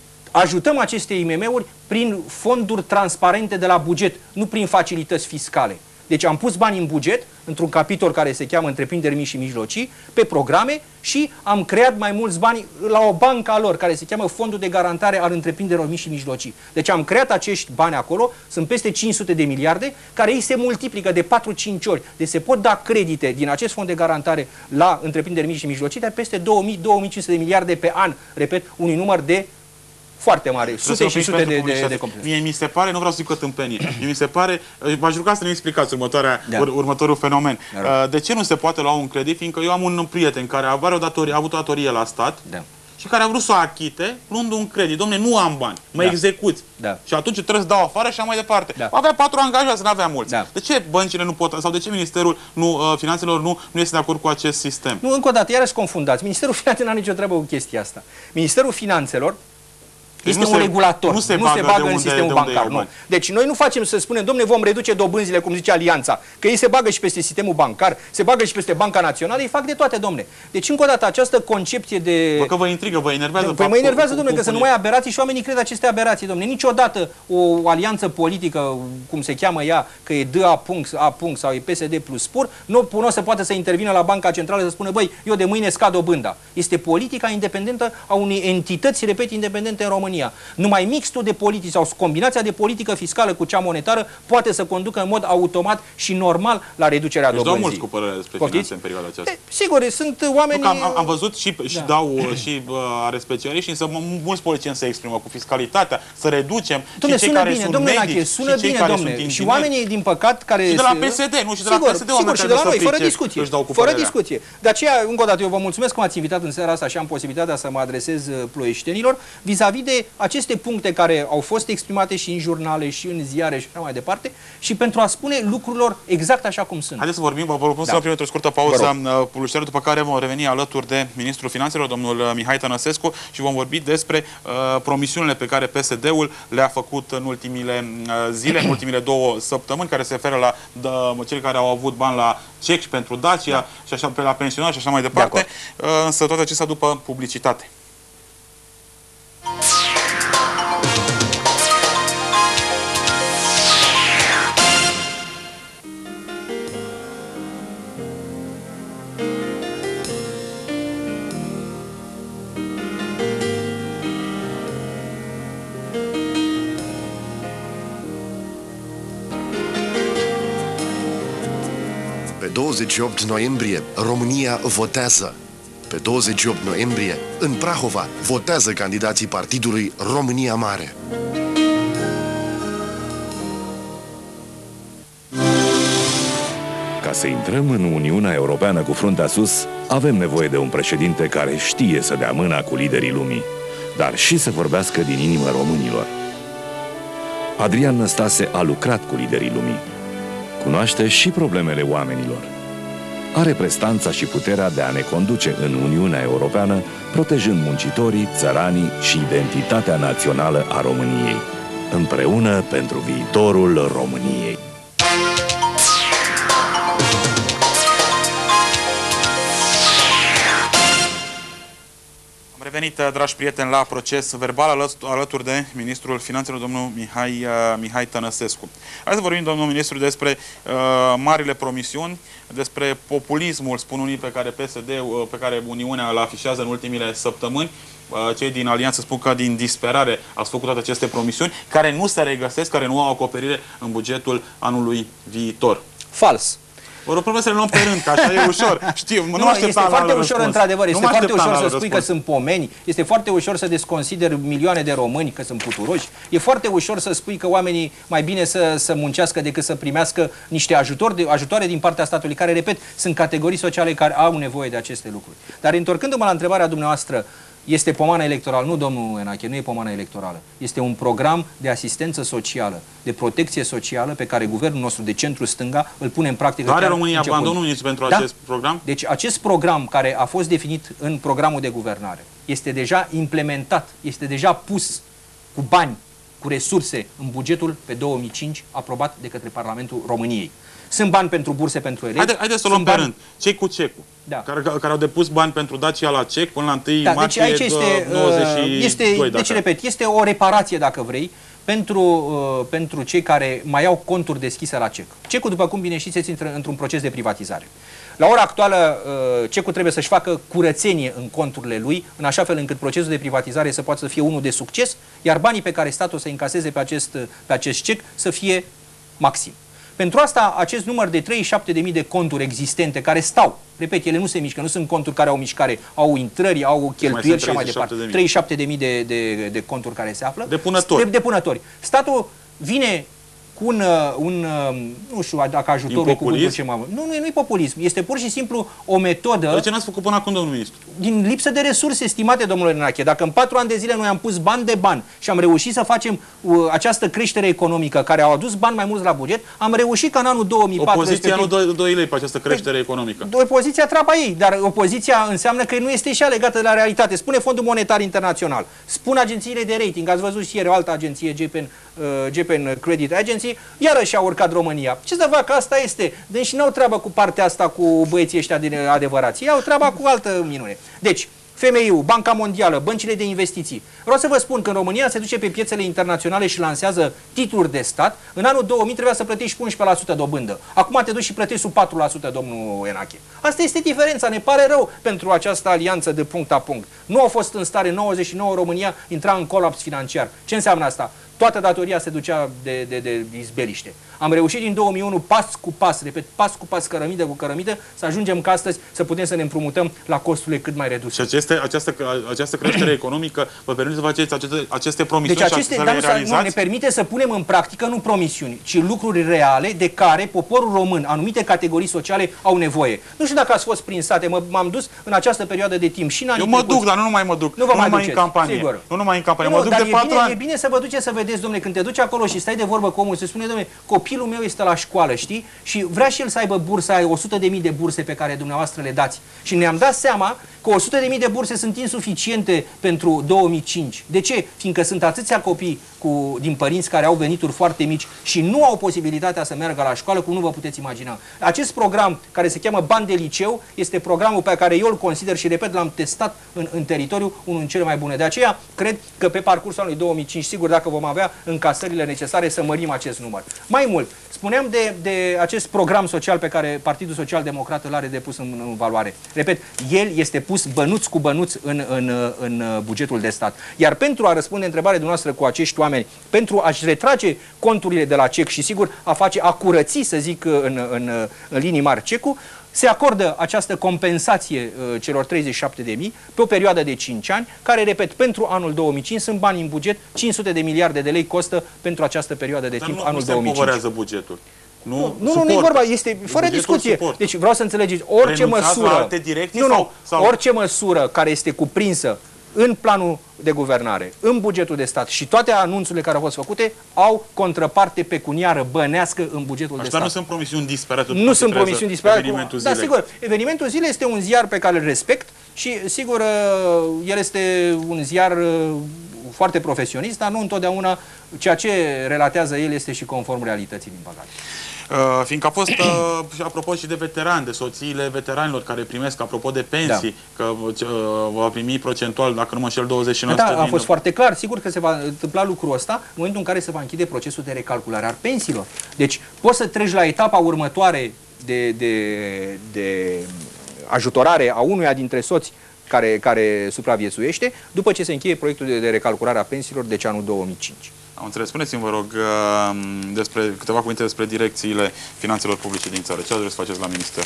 ajutăm aceste I M M-uri prin fonduri transparente de la buget, nu prin facilități fiscale. Deci am pus bani în buget, într-un capitol care se cheamă Întreprinderi mici și mijlocii, pe programe și am creat mai mulți bani la o bancă a lor, care se cheamă Fondul de Garantare al Întreprinderilor mici și mijlocii. Deci am creat acești bani acolo, sunt peste cinci sute de miliarde, care ei se multiplică de patru cinci ori. Deci se pot da credite din acest fond de garantare la întreprinderi mici și mijlocii, de peste două mii - două mii cinci sute de miliarde pe an. Repet, unui număr de foarte mare, sute și sute de, de, de complexe. Mie mi se pare, nu vreau să zic o tâmpenie, mi se pare, v-aș ruga să ne explicați următoarea, da. ur, următorul fenomen. Da. De ce nu se poate lua un credit? Fiindcă eu am un prieten care are o datorie, a avut o datorie la stat, da. și care a vrut să o achite luând un credit. Dom'le, nu am bani, mă da. execuți. Da. Și atunci trebuie să dau afară și așa mai departe. Da. Avea patru angajați, nu avea mulți. Da. De ce băncile nu pot, sau de ce Ministerul nu, uh, Finanțelor nu, nu este de acord cu acest sistem? Nu, încă o dată, iarăși confundați. Ministerul Finanțelor nu are nicio treabă cu chestia asta. Ministerul Finanțelor Este nu un se, regulator, nu se nu bagă, se bagă de în unde, sistemul de unde bancar. Nu. Deci noi nu facem să spunem, domne, vom reduce dobânzile, cum zice Alianța, că ei se bagă și peste sistemul bancar, se bagă și peste Banca Națională, ei fac de toate, domne. Deci, încă o dată, această concepție de... Bă, că vă intrigă, vă enervează. Păi mă enervează, domne, că sunt numai aberații și oamenii cred aceste aberații, domne. Niciodată o alianță politică, cum se cheamă ea, că e D A punct, A punct sau e P S D plus spur, nu, nu se poate să intervină la Banca Centrală să spună, băi, eu de mâine scad dobânda. Este politica independentă a unei entități, repet, independente în România. Numai mixtul de politici sau combinația de politică fiscală cu cea monetară poate să conducă în mod automat și normal la reducerea deci dobânzii. dau mulți cu părere despre finanțe în perioada aceasta. De, sigur, sunt oameni... Nu, am, am văzut și, și da. dau și uh, are specialiști, însă mulți politicieni se exprimă cu fiscalitatea, să reducem. Dom'le, și cei sună care bine, sunt domnule medici, Nache, sună și cei bine, care domnule. sunt Și oamenii, din păcat, care... Și de la se... P S D, nu? Și de sigur, la P S D, sigur, și de la noi, fără discuție. Fără părerea. discuție. De aceea, încă o dată, eu vă mulțumesc că m-ați invitat în seara asta și am posibilitatea să mă adresez ploieștenilor vis-a-vis de aceste puncte care au fost exprimate și în jurnale, și în ziare și așa mai departe, și pentru a spune lucrurilor exact așa cum sunt. Haideți să vorbim, vă propun să primim o scurtă pauză publicitară, după care vom reveni alături de Ministrul Finanțelor, domnul Mihai Tănăsescu, și vom vorbi despre uh, promisiunile pe care P S D-ul le-a făcut în ultimile uh, zile, în ultimile două săptămâni, care se referă la uh, cei care au avut bani la cec și pentru Dacia, da. și așa pe la pensionari și așa mai departe, de uh, însă toate acestea după publicitate. Pe douăzeci și opt noiembrie, România votează. Pe douăzeci și opt noiembrie, în Prahova, votează candidații partidului România Mare. Ca să intrăm în Uniunea Europeană cu fruntea sus, avem nevoie de un președinte care știe să dea mâna cu liderii lumii, dar și să vorbească din inimă românilor. Adrian Năstase a lucrat cu liderii lumii. Cunoaște și problemele oamenilor. Are prestanța și puterea de a ne conduce în Uniunea Europeană, protejând muncitorii, țăranii și identitatea națională a României. Împreună pentru viitorul României. Am revenit, dragi prieteni, la proces verbal alături de Ministrul Finanțelor, domnul Mihai, Mihai Tănăsescu. Hai să vorbim, domnul ministru, despre uh, marile promisiuni, despre populismul, spun unii, pe care P S D, uh, pe care Uniunea îl afișează în ultimile săptămâni. Uh, cei din Alianță spun că din disperare ați făcut toate aceste promisiuni, care nu se regăsesc, care nu au acoperire în bugetul anului viitor. Fals. Vă rog să le luăm pe rând, că așa e ușor. Știu, nu, nu este foarte ușor, într-adevăr, este foarte ușor să spui că sunt pomeni, este foarte ușor să desconsideri milioane de români că sunt puturoși, e foarte ușor să spui că oamenii mai bine să, să muncească decât să primească niște ajutor de, ajutoare din partea statului, care, repet, sunt categorii sociale care au nevoie de aceste lucruri. Dar întorcându-mă la întrebarea dumneavoastră, este pomană electorală? Nu, domnul Enache, nu e pomană electorală. Este un program de asistență socială, de protecție socială, pe care guvernul nostru de centru-stânga îl pune în practică. Are România bani, domnul ministru, pentru da? acest program? Deci acest program care a fost definit în programul de guvernare este deja implementat, este deja pus cu bani, cu resurse în bugetul pe două mii cinci, aprobat de către Parlamentul României. Sunt bani pentru burse pentru elevi. Haideți haide să luăm pe rând. Cei cu cecul, da. care, care au depus bani pentru Dacia la cec până la întâi da, martie deci aici este, nouăzeci și doi. Este, deci, repet, este o reparație, dacă vrei, pentru, uh, pentru cei care mai au conturi deschise la cec. Cecul, după cum bine știți, este într-un proces de privatizare. La ora actuală, uh, cecul trebuie să-și facă curățenie în conturile lui, în așa fel încât procesul de privatizare să poată să fie unul de succes, iar banii pe care statul să încaseze pe acest, pe acest cec să fie maxim. Pentru asta, acest număr de treizeci și șapte de mii de conturi existente care stau, repet, ele nu se mișcă, nu sunt conturi care au mișcare, au intrări, au cheltuieli și așa mai departe. treizeci și șapte de mii de, de, de conturi care se află. Depunători. De, depunători. Statul vine cu un, un nu știu dacă ajutorul cuvântul ce mai... Nu, nu, nu e populism. Este pur și simplu o metodă... De ce n-ați făcut până acum, domnul ministru? Din lipsă de resurse, stimate domnule Renache. Dacă în patru ani de zile noi am pus bani de bani și am reușit să facem uh, această creștere economică care au adus bani mai mulți la buget, am reușit ca în anul două mii patru... Opoziția nu dă doi lei pe această creștere economică. Opoziția treaba ei, dar opoziția înseamnă că nu este și ea legată de la realitate. Spune Fondul Monetar Internațional, spun agențiile de rating, ați văzut și ieri o altă agenție, Japan, uh, Japan Credit Agency, iarăși a urcat România. Ce să facă? Asta este. Deci n-au treabă cu partea asta cu băieții ăștia din adevărați. Ei au treaba cu altă minune. Deci, F M I-ul, Banca Mondială, băncile de investiții. Vreau să vă spun că în România se duce pe piețele internaționale și lansează titluri de stat. În anul două mii trebuia să plătești unsprezece la sută dobândă. Acum te duci și plătești sub patru la sută, domnul Enache. Asta este diferența. Ne pare rău pentru această alianță de punct a punct. Nu au fost în stare, nouăzeci și nouă România intra în colaps financiar. Ce înseamnă asta? Toată datoria se ducea de, de, de izbeliște. Am reușit din două mii unu, pas cu pas, repet, pas cu pas, cărămidă cu cărămidă, să ajungem ca astăzi să putem să ne împrumutăm la costurile cât mai reduse. Și aceste, această, această creștere economică vă permite să faceți aceste, aceste promisiuni deci aceste, și să dar le nu, realizați? Nu, ne permite să punem în practică nu promisiuni, ci lucruri reale de care poporul român, anumite categorii sociale au nevoie. Nu știu dacă ați fost prin sate, m-am dus în această perioadă de timp și în anii Eu mă trecuți. duc, dar nu numai mă duc. Nu vă nu mai numai duceți, în campanie. Sigur. Nu numai în campanie, Nu, mă duc dar de e patru bine, ani. E bine să vă duceți să vedeți, domnule, când te duci acolo și stai de vorbă cu omul, se spune, domnule, copilul meu este la școală, știi? Și vrea și el să aibă bursa, o sută de mii de burse pe care dumneavoastră le dați. Și ne-am dat seama că o sută de mii de burse sunt insuficiente pentru două mii cinci. De ce? Fiindcă sunt atâția copii cu, din părinți care au venituri foarte mici și nu au posibilitatea să meargă la școală, cum nu vă puteți imagina. Acest program, care se cheamă Bani de Liceu, este programul pe care eu îl consider și, repet, l-am testat în, în teritoriu, unul din cele mai bune. De aceea, cred că pe parcursul anului două mii cinci, sigur, dacă vom avea încasările necesare, să mărim acest număr. Mai mult, spuneam de, de acest program social pe care Partidul Social Democrat îl are depus în, în valoare. Repet, el este pus bănuț cu bănuț în, în, în bugetul de stat. Iar pentru a răspunde întrebarea dumneavoastră cu acești oameni, pentru a-și retrage conturile de la cec și, sigur, a face, a curăți, să zic, în, în, în linii mari cecul, se acordă această compensație uh, celor treizeci și șapte de mii pe o perioadă de cinci ani, care, repet, pentru anul două mii cinci sunt bani în buget, cinci sute de miliarde de lei costă pentru această perioadă de Dar timp, nu, anul nu două mii cinci. se bugetul. Nu, nu, nu, nu e vorba, este fără bugetul discuție. suport. Deci vreau să înțelegeți, orice Renunțați măsură, la alte direcții nu, nu, sau, sau... orice măsură care este cuprinsă în planul de guvernare, în bugetul de stat și toate anunțurile care au fost făcute au contraparte pecuniară bănească în bugetul Așa de stat. nu sunt promisiuni disperate. Nu sunt promisiuni disperate. Evenimentul da, zilei. sigur. Evenimentul zilei este un ziar pe care îl respect și, sigur, el este un ziar foarte profesionist, dar nu întotdeauna ceea ce relatează el este și conform realității, din păcate. Uh, fiindcă a fost, uh, și apropo și de veterani, de soțiile veteranilor care primesc, apropo de pensii, da. că uh, va primi procentual, dacă nu mă înșel, douăzeci și nouă la sută. Da, a din... fost foarte clar. Sigur că se va întâmpla lucrul ăsta în momentul în care se va închide procesul de recalculare a pensiilor. Deci poți să treci la etapa următoare de, de, de ajutorare a unuia dintre soți care, care supraviețuiește, după ce se încheie proiectul de, de recalculare a pensiilor, deci anul două mii cinci. Am înțeles. Spuneți-mi, vă rog, despre, câteva cuvinte despre direcțiile finanțelor publice din țară. Ce ați vrea să faceți la minister?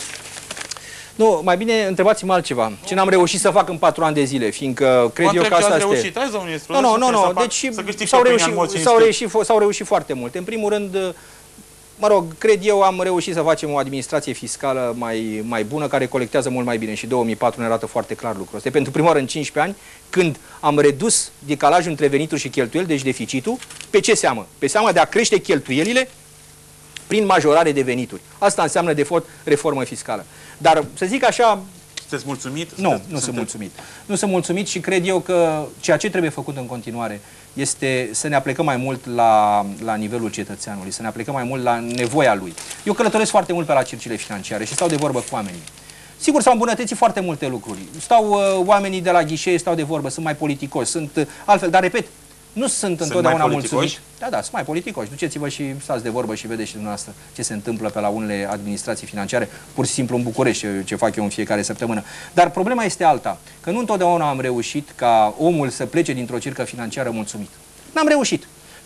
Nu, mai bine întrebați-mă altceva. Ce n-am reușit să fac în patru ani de zile, fiindcă cred eu că asta este... reușit. Hai, domnule ministru, nu, nu, nu, nu. Deci s-au reușit, reușit, reușit foarte mult. În primul rând, mă rog, cred eu, am reușit să facem o administrație fiscală mai, mai bună, care colectează mult mai bine și două mii patru ne arată foarte clar lucrul ăsta. Pentru prima oară în cincisprezece ani, când am redus decalajul între venituri și cheltuieli, deci deficitul, pe ce seamă? Pe seama de a crește cheltuielile prin majorare de venituri. Asta înseamnă, de fapt, reformă fiscală. Dar, să zic așa... Sunteți mulțumit? Nu, nu sunt mulțumit. Nu sunt mulțumit și cred eu că ceea ce trebuie făcut în continuare este să ne aplicăm mai mult la, la nivelul cetățeanului, să ne aplicăm mai mult la nevoia lui. Eu călătoresc foarte mult pe la circile financiare și stau de vorbă cu oamenii. Sigur, s-au îmbunătățit foarte multe lucruri. Stau uh, oamenii de la ghișee, stau de vorbă, sunt mai politicoși, sunt uh, altfel, dar repet, nu sunt, sunt întotdeauna mulțumit. Da, da, sunt mai politicoși. Duceți-vă și stați de vorbă și vedeți și dumneavoastră ce se întâmplă pe la unele administrații financiare, pur și simplu în București, ce fac eu în fiecare săptămână. Dar problema este alta, că nu întotdeauna am reușit ca omul să plece dintr-o circă financiară mulțumit. N-am reușit.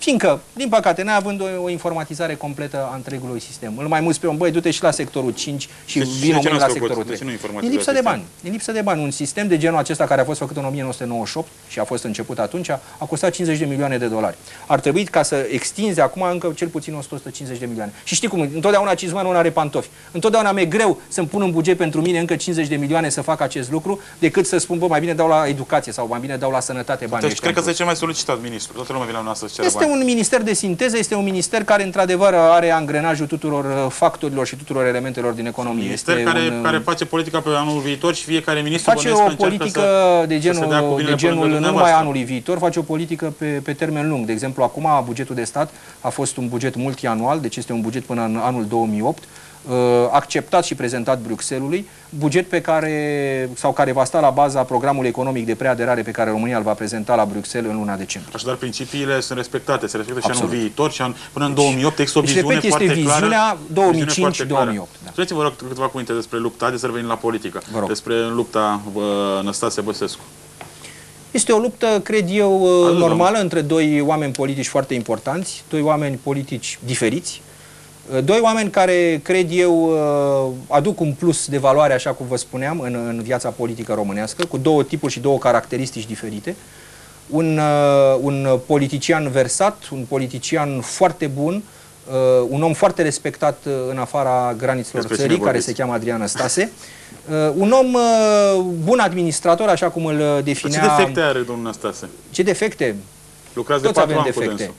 Fiindcă, din păcate, neavând o, o informatizare completă a întregului sistem. Îl mai mulți pe un băi, du-te și la sectorul cinci și deci, vin omul la sectorul trei. E lipsă de bani. E lipsă de bani. Un sistem de genul acesta care a fost făcut în o mie nouă sute nouăzeci și opt și a fost început atunci, a costat cincizeci de milioane de dolari. Ar trebui ca să extinzi acum încă cel puțin o sută cincizeci de milioane. Și știi cum, întotdeauna cizmanul nu are pantofi. Întotdeauna mi-e greu să-mi pun în buget pentru mine încă cincizeci de milioane să fac acest lucru, decât să spun, bă, mai bine dau la educație sau mai bine dau la sănătate banii. Deci, cred că este cel mai solicitat ministru. Toată lumea vine la noastră să cere Este bani. un minister de sinteză, este un minister care într-adevăr are angrenajul tuturor factorilor și tuturor elementelor din economie. Minister este care, un, care face politica pe anul viitor și fiecare ministru face o politică să, de genul, să de genul nu numai anului viitor, face o politică pe, pe termen lung. De exemplu, acum bugetul de stat a fost un buget multianual, deci este un buget până în anul două mii opt, acceptat și prezentat Bruxellesului, buget pe care, sau care va sta la baza programului economic de preaderare pe care România îl va prezenta la Bruxelles în luna decembrie. Așadar, principiile sunt respectate, se respectă și anul viitor și an, până în două mii opt există o viziune deci, foarte este clară. viziunea două mii cinci două mii opt. Da. Spuneți-vă, rog, câteva cuvinte despre lupta, de să revenim la politică, despre lupta uh, Năstase Băsescu. Este o luptă, cred eu, normală între doi oameni politici foarte importanți, doi oameni politici diferiți, doi oameni care, cred eu, aduc un plus de valoare, așa cum vă spuneam, în, în viața politică românească, cu două tipuri și două caracteristici diferite. Un, un politician versat, un politician foarte bun, un om foarte respectat în afara granițelor Despre țării, care se cheamă Adrian Năstase. Un om bun administrator, așa cum îl definea... Ce defecte are domnul Năstase? Ce defecte? Lucrați de Toți patru avem ani cu defecte. dânsul.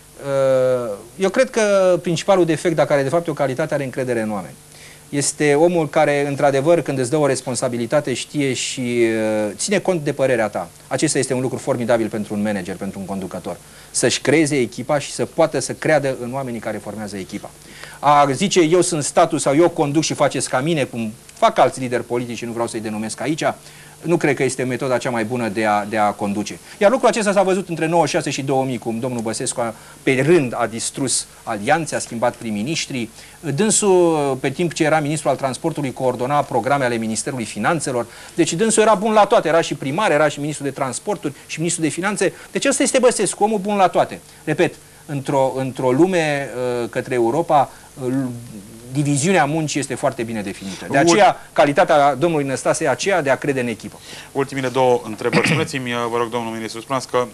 Eu cred că principalul defect, dacă are de fapt o calitate, are încredere în oameni. Este omul care, într-adevăr, când îți dă o responsabilitate, știe și ține cont de părerea ta. Acesta este un lucru formidabil pentru un manager, pentru un conducător. Să-și creeze echipa și să poată să creadă în oamenii care formează echipa. A zice, eu sunt statul sau eu conduc și faceți ca mine, cum fac alți lideri politici și nu vreau să-i denumesc aici, nu cred că este metoda cea mai bună de a, de a conduce. Iar lucrul acesta s-a văzut între nouăzeci și șase și două mii, cum domnul Băsescu a, pe rând a distrus alianțe, a schimbat prim-ministrii. Dânsul, pe timp ce era ministrul al transportului, coordona programe ale Ministerului Finanțelor. Deci dânsul era bun la toate, era și primar, era și ministrul de transporturi și ministrul de finanțe. Deci ăsta este Băsescu, omul bun la toate. Repet, într-o într-o lume uh, către Europa, uh, diviziunea muncii este foarte bine definită. De aceea, calitatea domnului Năstase e aceea de a crede în echipă. Ultimile două întrebări. Spuneți-mi, vă rog, domnul ministru, spuneați că uh,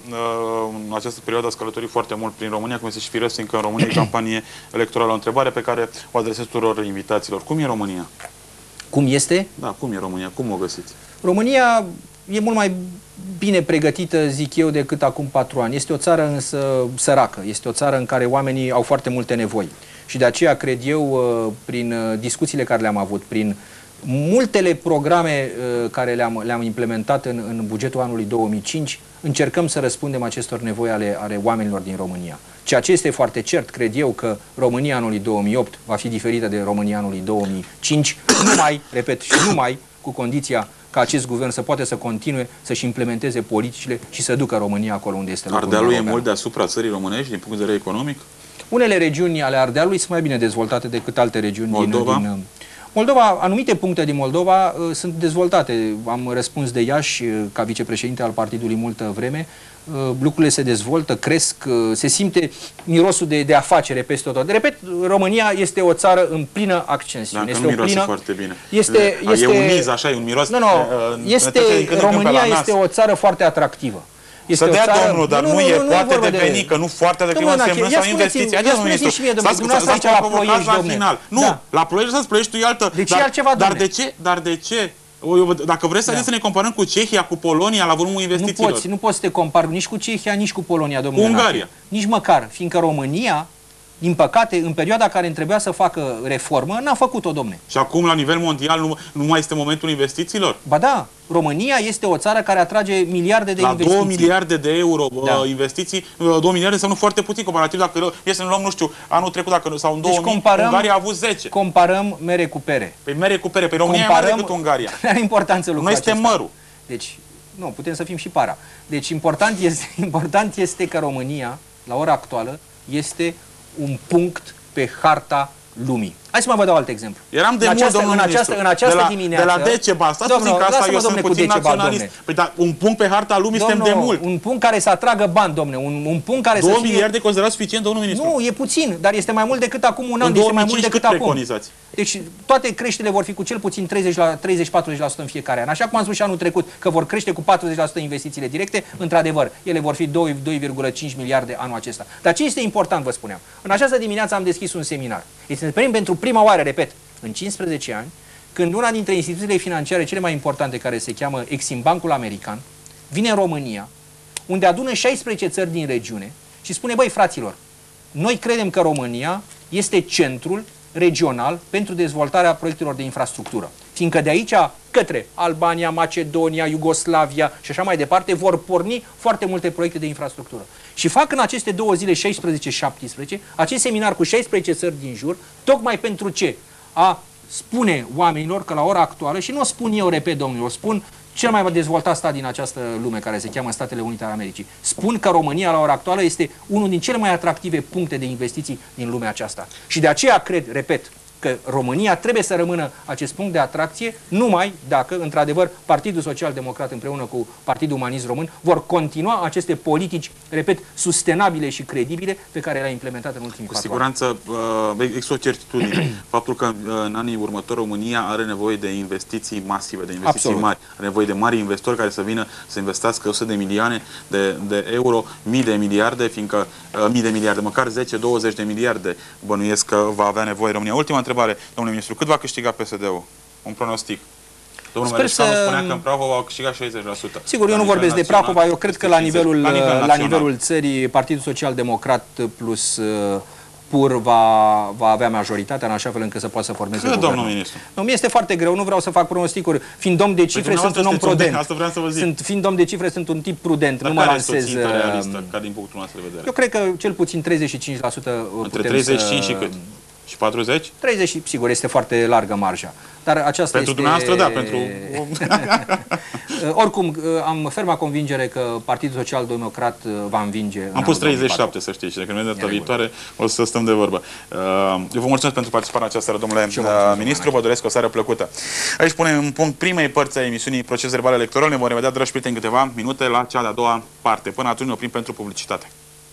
în această perioadă ați călătorit foarte mult prin România, cum este și firesc, încă în România e campanie electorală. O întrebare pe care o adresez tuturor invitaților. Cum e România? Cum este? Da, cum e România? Cum o găsiți? România e mult mai bine pregătită, zic eu, decât acum patru ani. Este o țară însă săracă. Este o țară în care oamenii au foarte multe nevoi. Și de aceea, cred eu, prin discuțiile care le-am avut, prin multele programe care le-am le-am implementat în, în bugetul anului două mii cinci, încercăm să răspundem acestor nevoi ale, ale oamenilor din România. Ceea ce este foarte cert, cred eu, că România anului două mii opt va fi diferită de România anului două mii cinci, numai, repet, și numai cu condiția ca acest guvern să poate să continue să-și implementeze politicile și să ducă România acolo unde este locul. Ardealul e mult deasupra țării românești din punct de vedere economic? Unele regiuni ale Ardealului sunt mai bine dezvoltate decât alte regiuni Moldova? din, din Moldova. Anumite puncte din Moldova uh, sunt dezvoltate. Am răspuns de Iași uh, ca vicepreședinte al partidului multă vreme. Uh, lucrurile se dezvoltă, cresc, uh, se simte mirosul de, de afacere peste tot. Repet, România este o țară în plină ascensiune. Dacă este nu miroase plină, foarte bine. Este, este, e un miz, așa, e un miros. Nu, nu, uh, este, România este o țară foarte atractivă. Este să dea țară... domnul, dar nu, nu, nu e, nu poate deveni, de... că nu foarte de clima însemnă sau investiții. Adică, domnul ministru, stați la Ploiești, la final. Nu, la Ploiești să-ți Ploiești tu altă. De ce altceva, Dar de ce? Dar de ce? Dacă vreți să, da. să ne comparăm cu Cehia, cu Polonia, la volumul investițiilor. Nu poți, nu poți să te compari nici cu Cehia, nici cu Polonia, domnule. Cu Ungaria. Nici măcar, fiindcă România, din păcate, în perioada care îmi trebuia să facă reformă, n-a făcut-o, domne. Și acum, la nivel mondial, nu, nu mai este momentul investițiilor? Ba da, România este o țară care atrage miliarde de la investiții. două miliarde de euro da. investiții, două miliarde înseamnă foarte puțin comparativ dacă e să ne luăm, nu știu, anul trecut dacă, sau în două mii, deci comparăm, Ungaria a avut zece. Comparăm mere cu pere. Păi mere cu pere, pe România comparăm, e mai decât Ungaria. Are importanță lucrul Noi suntem mărul. Deci, nu, putem să fim și para. Deci important este, important este că România, la ora actuală, este un punct pe harta lumii. Hai să mă vă dau alt exemplu. Eram de în mult, această, domnul în această, în această de la, dimineață... De la Decebal, stați puțin că asta eu sunt puțin naționalist. Păi da, un punct pe harta lumii suntem de mult. Un punct care să atragă bani, domne, un, un punct care Două să fie... miliarde considerați suficient, domnul ministru? Nu, e puțin, dar este mai mult decât acum un an, în este mai mult decât acum. Preconizați? Deci toate creșterile vor fi cu cel puțin treizeci patruzeci la sută în fiecare an. Așa cum am spus și anul trecut că vor crește cu patruzeci la sută investițiile directe, într-adevăr, ele vor fi doi virgulă cinci miliarde anul acesta. Dar ce este important, vă spuneam? În această dimineață am deschis un seminar. Este pentru prima oară, repet, în cincisprezece ani, când una dintre instituțiile financiare cele mai importante, care se cheamă Exim Bancul American, vine în România, unde adună șaisprezece țări din regiune și spune, băi, fraților, noi credem că România este centrul regional pentru dezvoltarea proiectelor de infrastructură. Fiindcă de aici către Albania, Macedonia, Iugoslavia și așa mai departe vor porni foarte multe proiecte de infrastructură. Și fac în aceste două zile, șaisprezece șaptesprezece, acest seminar cu șaisprezece țări din jur, tocmai pentru ce? A spune oamenilor că la ora actuală, și nu o spun eu, repet, domnilor, spun cel mai dezvoltat stat din această lume, care se cheamă Statele Unite ale Americii. Spun că România la ora actuală este unul din cele mai atractive puncte de investiții din lumea aceasta. Și de aceea cred, repet, că România trebuie să rămână acest punct de atracție numai dacă, într-adevăr, Partidul Social Democrat împreună cu Partidul Umanist Român vor continua aceste politici, repet, sustenabile și credibile pe care le-a implementat în ultimii patru ani. Cu siguranță există o certitudine. Faptul că în anii următori România are nevoie de investiții masive, de investiții Absolut. mari. Are nevoie de mari investitori care să vină să investească o sută de milioane de, de euro, mii de miliarde, fiindcă mii de miliarde, măcar zece douăzeci de miliarde bănuiesc că va avea nevoie România. Ultima întrebare, domnule ministru, cât va câștiga P S D-ul? Un pronostic. Domnul Mereșcanu să... spunea că în Prahova au câștigat șaizeci la sută. Sigur, eu nu vorbesc de Prahova, eu cred că la nivelul, la, nivel la nivelul țării, Partidul Social Democrat plus uh, P U R va, va avea majoritatea în așa fel încât să poată să formeze guvernul. Domnul ministru? Nu, mi este foarte greu, nu vreau să fac pronosticuri. Fiind domn de cifre, sunt un om prudent. Asta vreau să vă zic. Sunt, fiind domn de cifre, sunt un tip prudent. Dar nu mă lansez. Este o țintă realistă, ca din punctul nostru de vedere? Eu cred că cel puțin treizeci și cinci la sută între treizeci și cinci și cât? Și patruzeci? treizeci, sigur, este foarte largă marja. Dar aceasta pentru este... dumneavoastră, da, pentru... Oricum, am ferma convingere că Partidul Social Democrat va învinge. Am pus treizeci și șapte, să știți, și dacă nu e data viitoare, o să stăm de vorbă. Eu vă mulțumesc pentru participarea aceasta, domnule ministru, vă doresc o seară plăcută. Aici punem în punct primei părți a emisiunii Proces Verbal Electoral. Ne vom revedea, dragi prieteni, în câteva minute la cea de-a doua parte. Până atunci ne oprim pentru publicitate.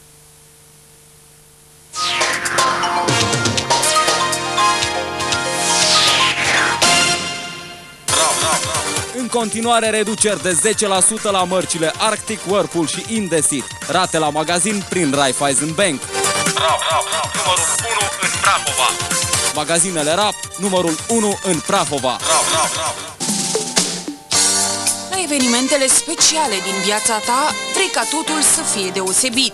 În continuare reduceri de zece la sută la mărcile Arctic, Whirlpool și Indesit. Rate la magazin prin Raiffeisen Bank. Rap, rap, rap, numărul unu în Prahova. Magazinele Rap, numărul unu în Prahova. Rap, rap, rap. La evenimentele speciale din viața ta, vrei ca totul să fie deosebit.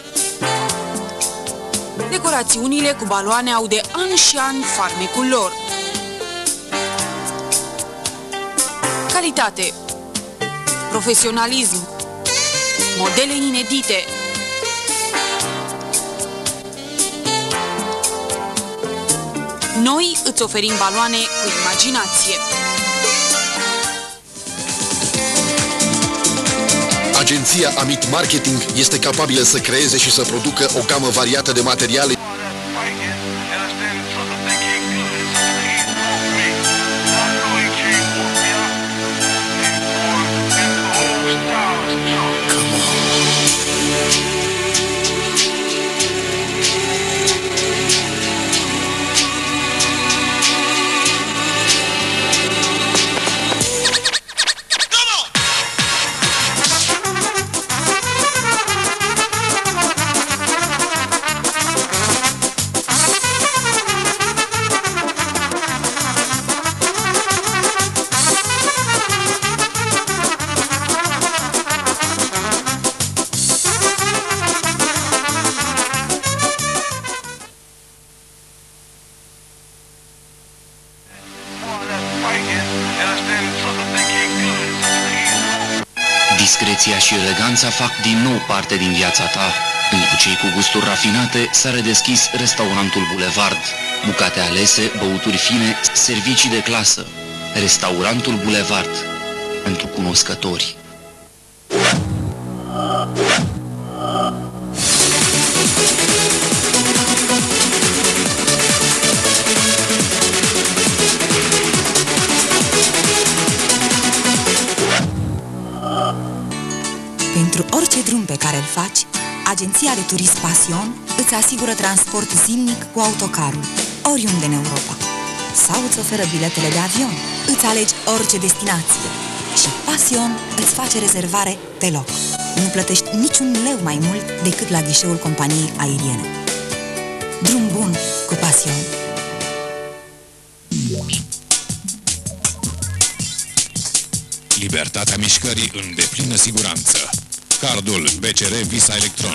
Decorațiunile cu baloane au de ani și ani farmecul lor. Calitate, profesionalism, modele inedite. Noi îți oferim baloane cu imaginație. Agenția Amit Marketing este capabilă să creeze și să producă o gamă variată de materiale Discreția și eleganța fac din nou parte din viața ta. Pentru cei cu gusturi rafinate s-a redeschis restaurantul Bulevard. Bucate alese, băuturi fine, servicii de clasă. Restaurantul Bulevard. Pentru cunoscători. îl faci, agenția de turism Pasion îți asigură transport zilnic cu autocarul, oriunde în Europa. Sau îți oferă biletele de avion, îți alegi orice destinație și Pasion îți face rezervare pe loc. Nu plătești niciun leu mai mult decât la ghișeul companiei aeriene. Drum bun cu Pasion. Libertatea mișcării în deplină siguranță. Cardul B C R Visa Electron.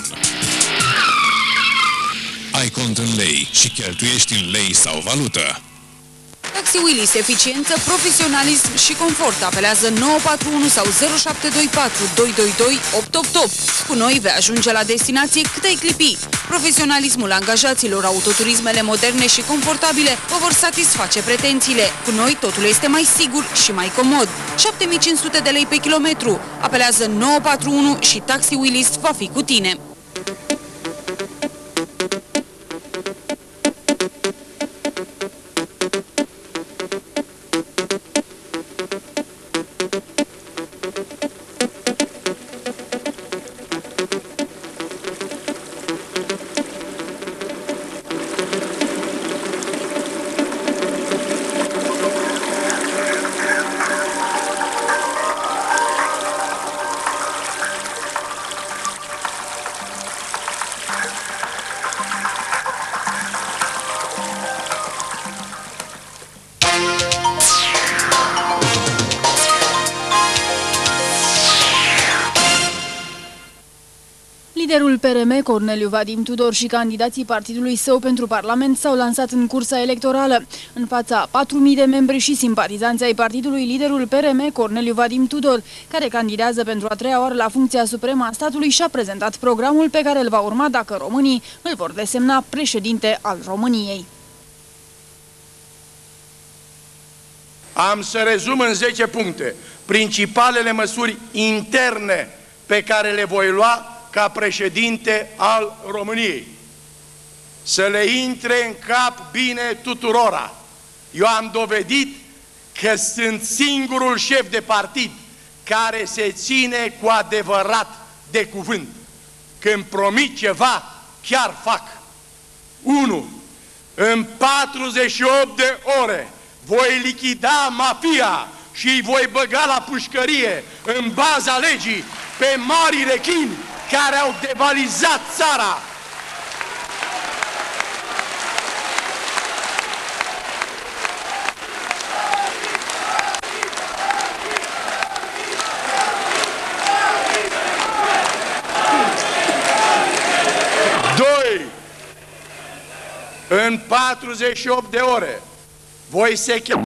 Ai cont în lei și cheltuiești în lei sau valută. Taxi Willys, eficiență, profesionalism și confort. Apelează nouă patru unu sau zero șapte doi patru doi doi doi opt opt opt. Cu noi vei ajunge la destinație cât ai clipi. Profesionalismul angajaților, autoturismele moderne și confortabile vă vor satisface pretențiile. Cu noi totul este mai sigur și mai comod. șapte mii cinci sute de lei pe kilometru. Apelează nouă patru unu și Taxi Willys va fi cu tine. Liderul P R M, Corneliu Vadim Tudor, și candidații partidului său pentru Parlament s-au lansat în cursa electorală. În fața patru mii de membri și simpatizanți ai partidului, liderul P R M, Corneliu Vadim Tudor, care candidează pentru a treia oară la funcția supremă a statului, și-a prezentat programul pe care îl va urma dacă românii îl vor desemna președinte al României. Am să rezum în zece puncte principalele măsuri interne pe care le voi lua ca președinte al României. Să le intre în cap bine tuturora. Eu am dovedit că sunt singurul șef de partid care se ține cu adevărat de cuvânt. Când promit ceva, chiar fac. unu. În patruzeci și opt de ore voi lichida mafia și îi voi băga la pușcărie în baza legii pe mari rechini care au devalizat țara. Doi. În patruzeci și opt de ore voi sechetra